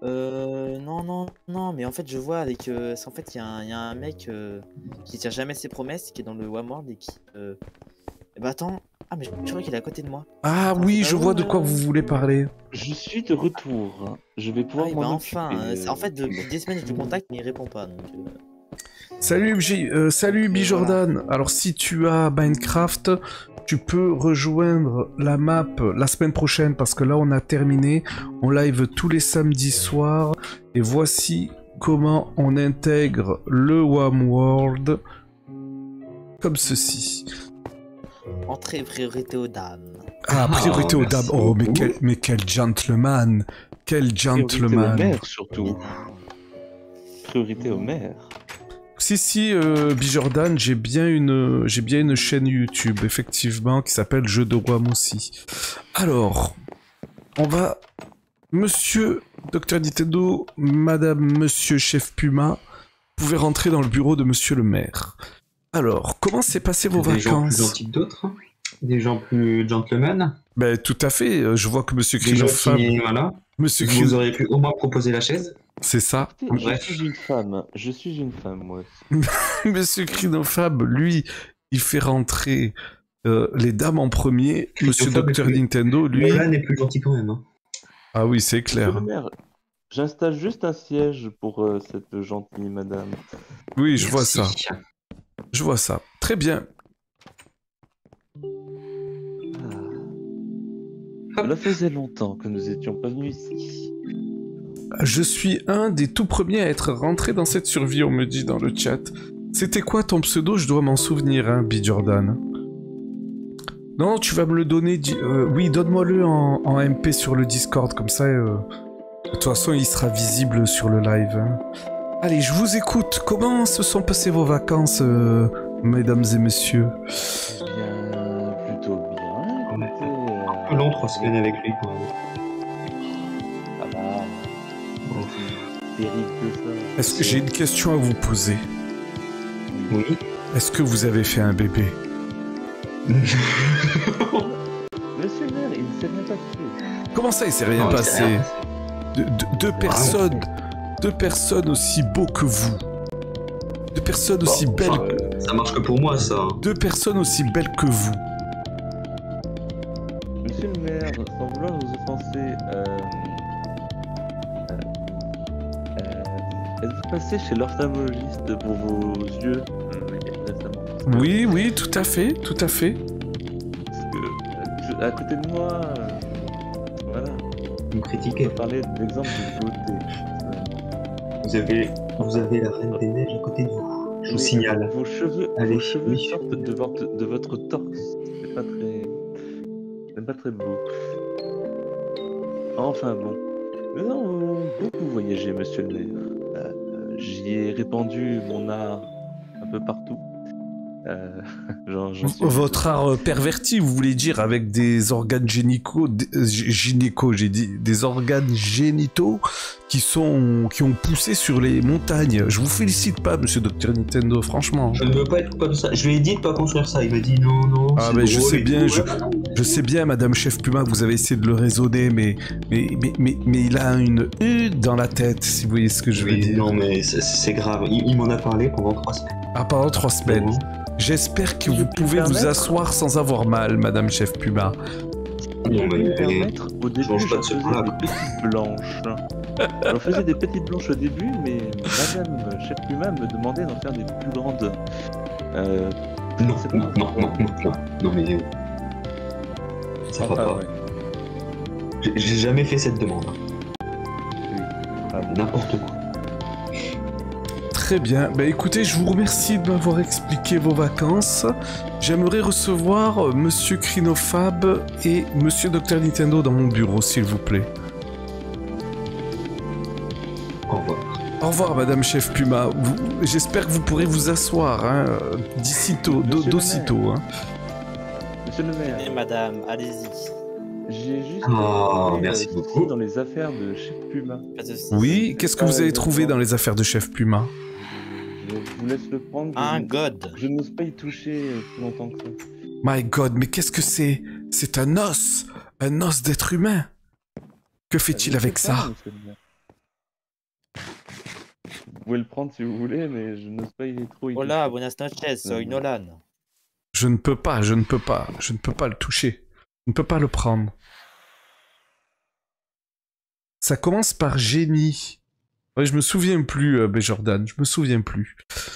Non, mais en fait, je vois avec... en fait, il y a un mec qui tient jamais ses promesses, qui est dans le Wham World et qui... Eh bah attends... Ah, mais je crois qu'il est à côté de moi. Ah oui, je vois de quoi vous voulez parler. Je suis de retour. Je vais pouvoir m'en occuper. En fait, depuis des semaines, je le contacte, mais il répond pas, donc... Salut Bijordan. Alors si tu as Minecraft, tu peux rejoindre la map la semaine prochaine parce que là on a terminé. On live tous les samedis soirs et voici comment on intègre le Wham World comme ceci. Entrée priorité aux dames. Ah, priorité aux dames. Oh, mais quel gentleman. Quel gentleman. Priorité au maire surtout. Priorité au maire. Si, Bijordan, j'ai bien une chaîne YouTube, effectivement, qui s'appelle Jeux de Wham aussi. Alors, on va... Monsieur Dr Nintendo, Madame, Monsieur Chef Puma, vous pouvez rentrer dans le bureau de Monsieur le maire. Alors, comment s'est passé vos vacances? Des gens plus gentils que d'autres? Des gens plus gentlemen? Ben, tout à fait, je vois que Monsieur Crinofab... Voilà. Monsieur vous auriez pu au moins proposer la chaise? C'est ça. Je suis une femme, moi aussi. Monsieur Crinofab, lui, il fait rentrer les dames en premier. Monsieur Dr Nintendo, lui... Là n'est plus gentil quand même. Hein. Ah oui, c'est clair. J'installe juste un siège pour cette gentille madame. Oui, je vois ça. Je vois ça. Très bien. Cela faisait longtemps que nous étions pas venus ici. Je suis un des tout premiers à être rentré dans cette survie, on me dit dans le chat. C'était quoi ton pseudo? Je dois m'en souvenir, hein, Bijordan. Non, tu vas me le donner. Oui, donne-moi-le en MP sur le Discord, comme ça. De toute façon, il sera visible sur le live. Hein. Allez, je vous écoute. Comment se sont passées vos vacances, mesdames et messieurs? Bien, plutôt bien. On a fait un peu long 3 semaines avec lui quand même. Ça va. Terrible que ça. Est-ce que j'ai une question à vous poser? Oui. Est-ce que vous avez fait un bébé? Monsieur le maire, il ne s'est rien passé. Comment ça, il s'est rien passé? Deux personnes aussi beaux que vous. Deux personnes aussi belles que... Ça marche que pour moi, ça. Deux personnes aussi belles que vous. Monsieur le maire, sans vouloir vous offenser, êtes-vous passé chez l'ophtalmologiste pour vos yeux récemment? Oui, oui, tout à fait, tout à fait. Parce que à côté de moi, voilà. Vous me critiquez. On va parler d'exemple de beauté. Vous avez la Reine des Neiges à côté de vous. Je vous signale. Vos cheveux sortent de votre torse. C'est pas très beau. Enfin bon. Nous avons beaucoup voyagé, monsieur le maire. J'y ai répandu mon art un peu partout. Votre art perverti, vous voulez dire, avec des organes gynéco, j'ai dit, des organes génitaux qui ont poussé sur les montagnes. Je vous félicite pas, monsieur Dr Nintendo, franchement. Je ne veux pas être comme ça. Je lui ai dit de pas construire ça. Il m'a dit non. Ah mais je sais bien, je sais bien, Madame Chef Puma, vous avez essayé de le raisonner, mais il a une dans la tête, si vous voyez ce que je veux dire. Non mais c'est grave. Il m'en a parlé pendant 3 semaines. Ah, pendant 3 semaines. Bon. J'espère que vous pouvez vous asseoir sans avoir mal, Madame Chef Puma. Non mais au début, je faisais des petites blanches. J'en faisais des petites blanches au début, mais Madame Chef Puma me demandait d'en faire des plus grandes. Non mais ça va pas. Ouais. J'ai jamais fait cette demande. N'importe quoi. Très bien. Bah écoutez, je vous remercie de m'avoir expliqué vos vacances. J'aimerais recevoir Monsieur Crinofab et Monsieur Dr Nintendo dans mon bureau, s'il vous plaît. Au revoir. Au revoir, Madame Chef Puma. J'espère que vous pourrez vous asseoir, hein, d'aussitôt, hein. Monsieur le maire. Et madame, allez-y. J'ai juste merci beaucoup. dans les affaires de Chef Puma. Oui, qu'est-ce que vous avez trouvé dans les affaires de Chef Puma? Je vous laisse le prendre. Un god. Je n'ose pas y toucher plus longtemps que ça. My God, mais qu'est-ce que c'est? C'est un os d'être humain. Que fait-il avec ça? Vous pouvez le prendre si vous voulez, mais je n'ose pas y trop y toucher. Hola, buenas noches, soy Nolan. Je ne peux pas le toucher. Je ne peux pas le prendre. Ça commence par génie. Ouais, je me souviens plus, Jordan, je me souviens plus.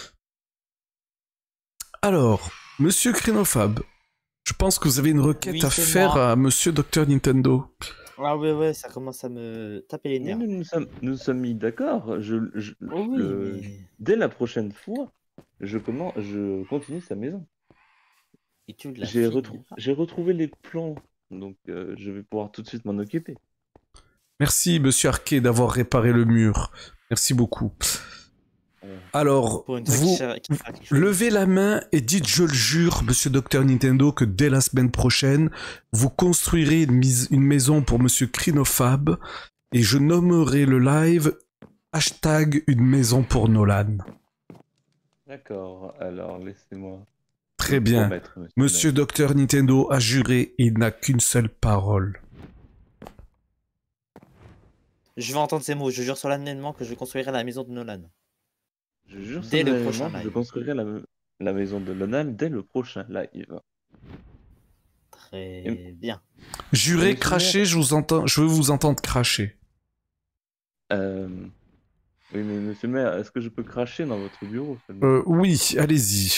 Alors, Monsieur Crinofab, je pense que vous avez une requête à faire à Monsieur Dr Nintendo. Ah ouais, ça commence à me taper les nerfs. Nous sommes mis d'accord. Dès la prochaine fois, je continue sa maison. J'ai retrouvé les plans, donc je vais pouvoir tout de suite m'en occuper. Merci, Monsieur Arquet, d'avoir réparé le mur. Merci beaucoup. Alors, vous levez la main et dites, je le jure, Monsieur Dr Nintendo, que dès la semaine prochaine, vous construirez une maison pour Monsieur Crinofab et je nommerai le live # une maison pour Nolan. D'accord, alors laissez-moi... Très bien. Monsieur Dr Nintendo a juré et il n'a qu'une seule parole. Je vais entendre ces mots. Je jure solennellement que je construirai la maison de Nolan. Je jure dès le prochain live. Je construirai la maison de Nolan dès le prochain live. Très bien. Jurez, crachez, je veux vous entendre cracher. Oui, mais monsieur le maire, est-ce que je peux cracher dans votre bureau oui, allez-y.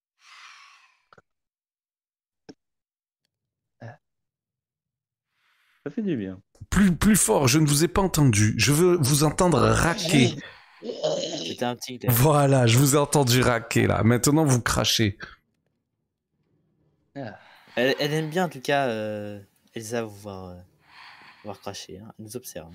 Ça fait du bien. Plus fort, je ne vous ai pas entendu. Je veux vous entendre raquer. C'était un petit... Voilà, je vous ai entendu raquer là. Maintenant, vous crachez. Elle aime bien en tout cas Elsa vous voir cracher. Hein. Elle nous observe.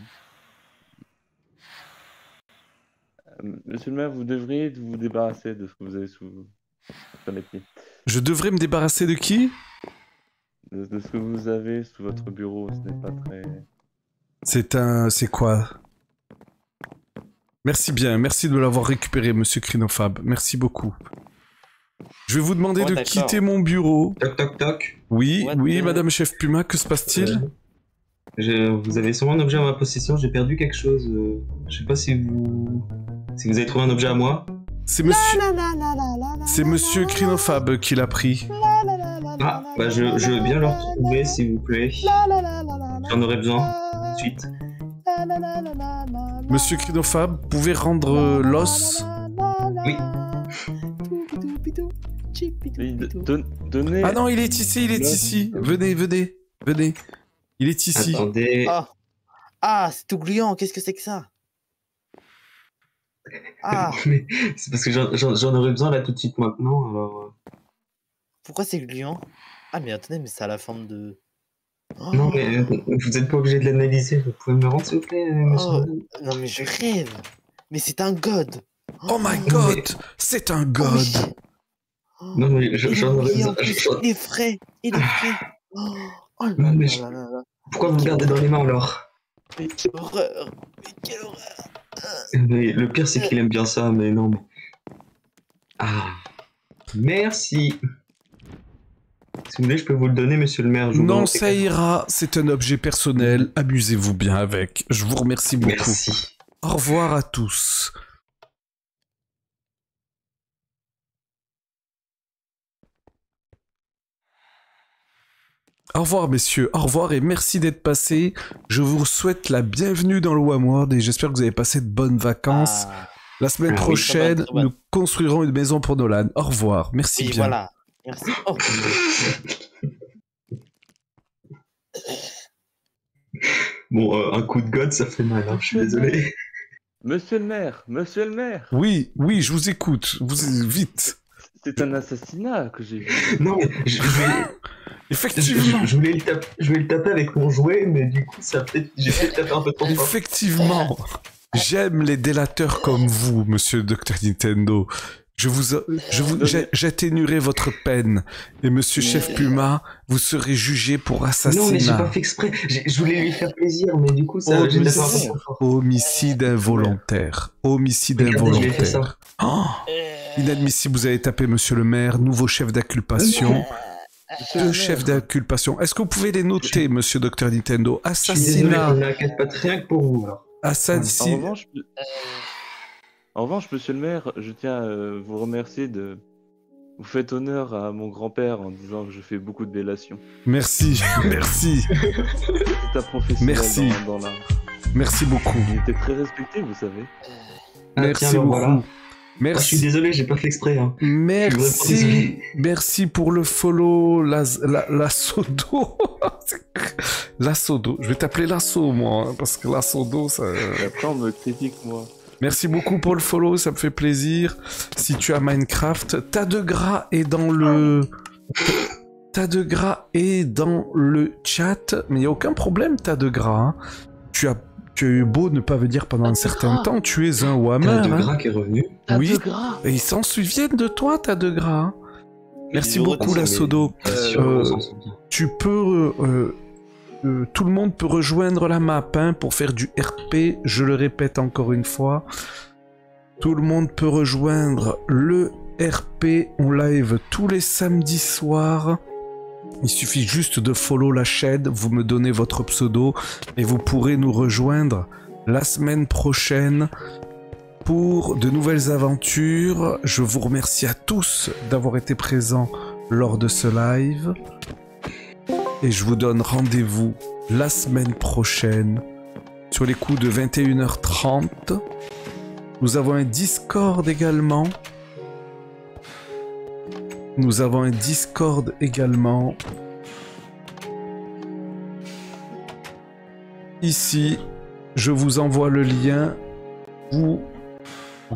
Monsieur le maire, vous devriez vous débarrasser de ce que vous avez sous les pieds. Je devrais me débarrasser de qui? De ce que vous avez sous votre bureau, ce n'est pas très... C'est quoi? Merci bien, merci de l'avoir récupéré, monsieur Crinophab. Merci beaucoup. Je vais vous demander de quitter mon bureau. Toc toc toc. Oui, madame chef Puma, que se passe-t-il? Vous avez sûrement un objet à ma possession, j'ai perdu quelque chose. Je sais pas si vous avez trouvé un objet à moi. C'est monsieur Crinophab qui l'a pris. Ah, bah je veux bien le retrouver s'il vous plaît. J'en aurais besoin tout de suite. Monsieur Crinophab, pouvez rendre l'os? Oui. Donnez... Ah non, il est ici. Venez. Il est ici. Attendez. Ah, c'est tout gluant, qu'est-ce que c'est que ça? Ah. C'est parce que j'en aurais besoin là tout de suite maintenant, alors... Pourquoi c'est gluant? Ah mais attendez, mais c'est à la forme de... Oh. Non mais vous êtes pas obligé de l'analyser, vous pouvez me rendre s'il vous plaît, monsieur. Non mais je rêve. Mais c'est un god. Oh my god, c'est un god. Oui. Non mais j'en aurais besoin. Il est frais. Oh non, mais pourquoi vous le gardez dans les mains alors? Mais quelle horreur. Mais le pire c'est qu'il aime bien ça, mais non. Ah. Merci. Si vous voulez, je peux vous le donner, monsieur le maire. Non, ça ira. C'est un objet personnel. Amusez-vous bien avec. Je vous remercie beaucoup. Merci. Au revoir à tous. Au revoir, messieurs. Au revoir et merci d'être passés. Je vous souhaite la bienvenue dans le Wamworld et j'espère que vous avez passé de bonnes vacances. La semaine prochaine, nous construirons une maison pour Nolan. Au revoir. Merci bien. Voilà. Merci. Oh. Bon, un coup de god, ça fait mal, hein. Je suis désolé. Monsieur le maire. Oui, je vous écoute. Vite. C'est un assassinat que j'ai vu. Non, mais effectivement. Je voulais le taper avec mon jouet, mais du coup, j'ai peut-être tapé un peu trop fort. Effectivement. J'aime les délateurs comme vous, monsieur Dr Nintendo. J'atténuerai votre peine. Et monsieur Chef Puma, vous serez jugé pour assassinat. Non, mais j'ai pas fait exprès. Je voulais lui faire plaisir, mais du coup, ça... Homicide involontaire. Homicide involontaire. Oh, inadmissible, vous avez tapé monsieur le maire. Nouveau chef d'inculpation. Deux chefs d'inculpation. Est-ce que vous pouvez les noter, monsieur Dr Nintendo? Assassinat. On n'a pas de rien que pour vous, alors. Assassinat. En revanche, monsieur le maire, je tiens à vous remercier de... Vous faites honneur à mon grand-père en disant que je fais beaucoup de délations. Merci. C'est un professionnel dans l'art. Merci beaucoup. Il était très respecté, vous savez. Merci beaucoup. Voilà. Merci. Je suis désolé, j'ai pas fait exprès. Hein. Merci pour le follow, la Sodo. La Sodo. Je vais t'appeler Lasso, moi, hein, parce que la Sodo, ça... Et après, on me critique, moi. Merci beaucoup pour le follow, ça me fait plaisir. Si tu as Minecraft, tas de gras est dans le... Tas de gras est dans le chat, mais il n'y a aucun problème, tas de gras. Hein. Tu as eu beau ne pas venir pendant un certain temps, tu es un Whammer. Tas de gras qui est revenu. Oui, et ils s'en souviennent de toi, tas de gras. Hein. Merci beaucoup, la Sodo. Tu peux... tout le monde peut rejoindre la map hein, pour faire du RP, je le répète encore une fois. Tout le monde peut rejoindre le RP, on live tous les samedis soirs. Il suffit juste de follow la chaîne, vous me donnez votre pseudo et vous pourrez nous rejoindre la semaine prochaine pour de nouvelles aventures. Je vous remercie à tous d'avoir été présents lors de ce live. Et je vous donne rendez-vous la semaine prochaine sur les coups de 21h30. Nous avons un Discord également. Ici, je vous envoie le lien. Vous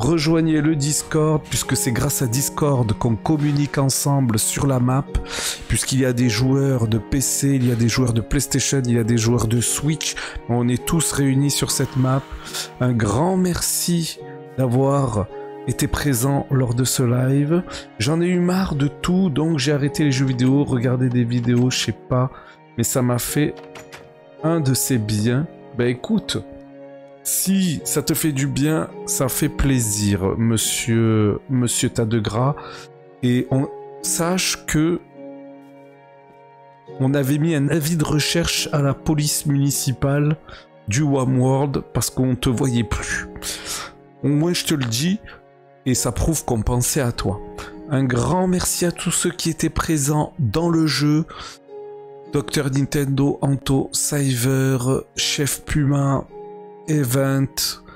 rejoignez le Discord, puisque c'est grâce à Discord qu'on communique ensemble sur la map. puisqu'il y a des joueurs de PC, il y a des joueurs de PlayStation, il y a des joueurs de Switch. On est tous réunis sur cette map. Un grand merci d'avoir été présent lors de ce live. J'en ai eu marre de tout, donc j'ai arrêté les jeux vidéo, regarder des vidéos, je sais pas. Mais ça m'a fait un de ces biens. Bah écoute, si ça te fait du bien, ça fait plaisir, monsieur Tadegras. Et sache que on avait mis un avis de recherche à la police municipale du Wamworld parce qu'on te voyait plus. Au moins je te le dis, et ça prouve qu'on pensait à toi. Un grand merci à tous ceux qui étaient présents dans le jeu. Dr Nintendo, Anto, Cyver, Chef Puma, Event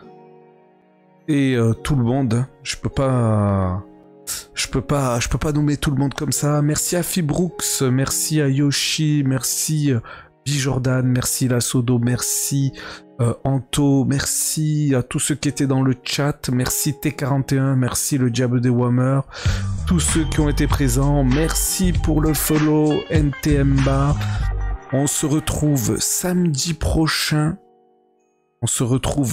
et tout le monde. Je peux pas nommer tout le monde comme ça. Merci à Fibrooks, merci à Yoshi, merci Bijordan, merci Lasodo, merci Anto, merci à tous ceux qui étaient dans le chat, merci T41, merci le Diable des Whammer, tous ceux qui ont été présents, merci pour le follow NTMBA. On se retrouve samedi prochain. Sur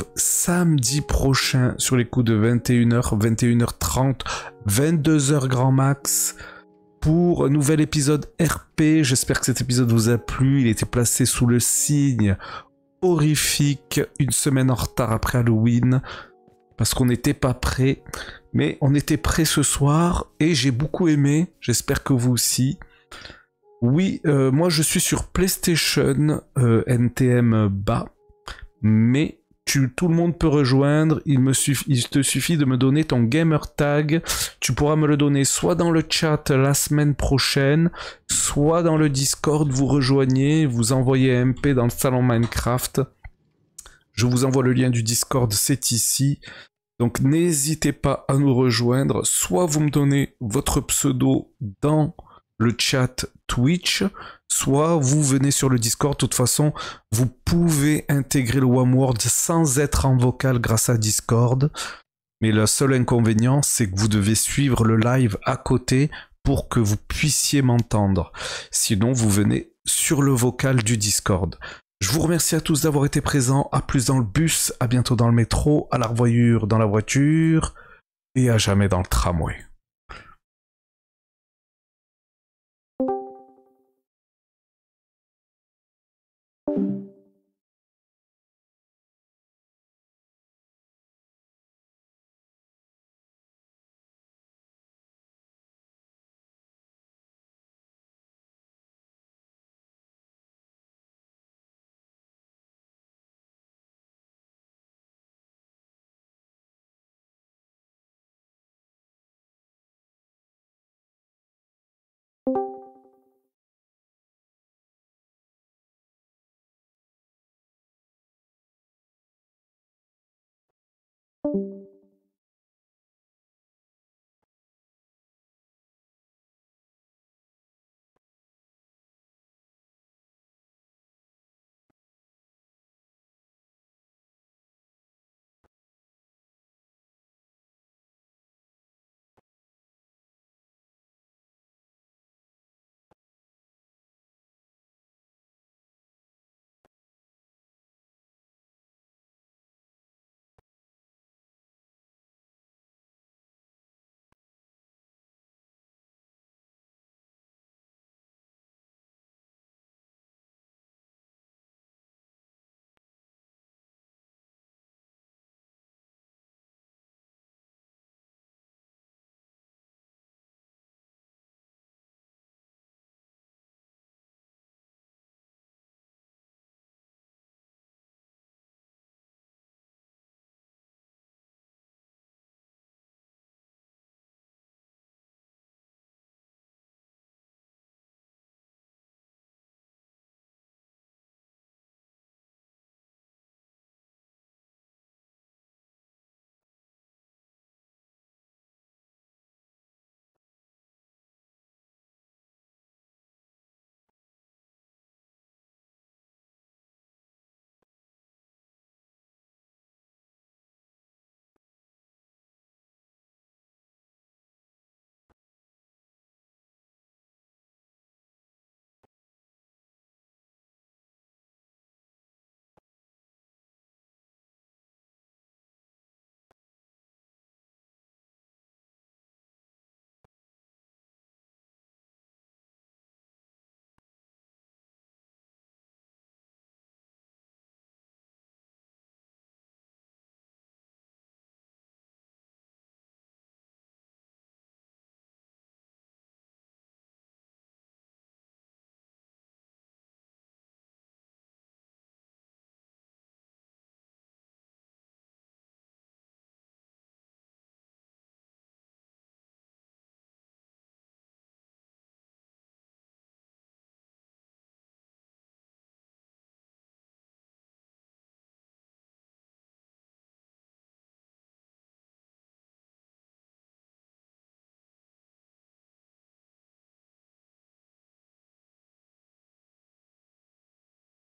les coups de 21h, 21h30, 22h grand max pour un nouvel épisode RP. J'espère que cet épisode vous a plu. Il était placé sous le signe horrifique, une semaine en retard après Halloween, parce qu'on n'était pas prêt. Mais on était prêt ce soir et j'ai beaucoup aimé. J'espère que vous aussi. Oui, moi je suis sur PlayStation, NTM bas. Mais tout le monde peut rejoindre, il te suffit de me donner ton gamer tag. Tu pourras me le donner soit dans le chat la semaine prochaine, soit dans le Discord, vous rejoignez, vous envoyez MP dans le salon Minecraft. Je vous envoie le lien du Discord, c'est ici. Donc n'hésitez pas à nous rejoindre, soit vous me donnez votre pseudo dans le chat Twitch, soit vous venez sur le Discord. De toute façon, vous pouvez intégrer le Wamworld sans être en vocal grâce à Discord. Mais le seul inconvénient, c'est que vous devez suivre le live à côté pour que vous puissiez m'entendre. Sinon, vous venez sur le vocal du Discord. Je vous remercie à tous d'avoir été présents. À plus dans le bus, à bientôt dans le métro, à la revoyure dans la voiture et à jamais dans le tramway.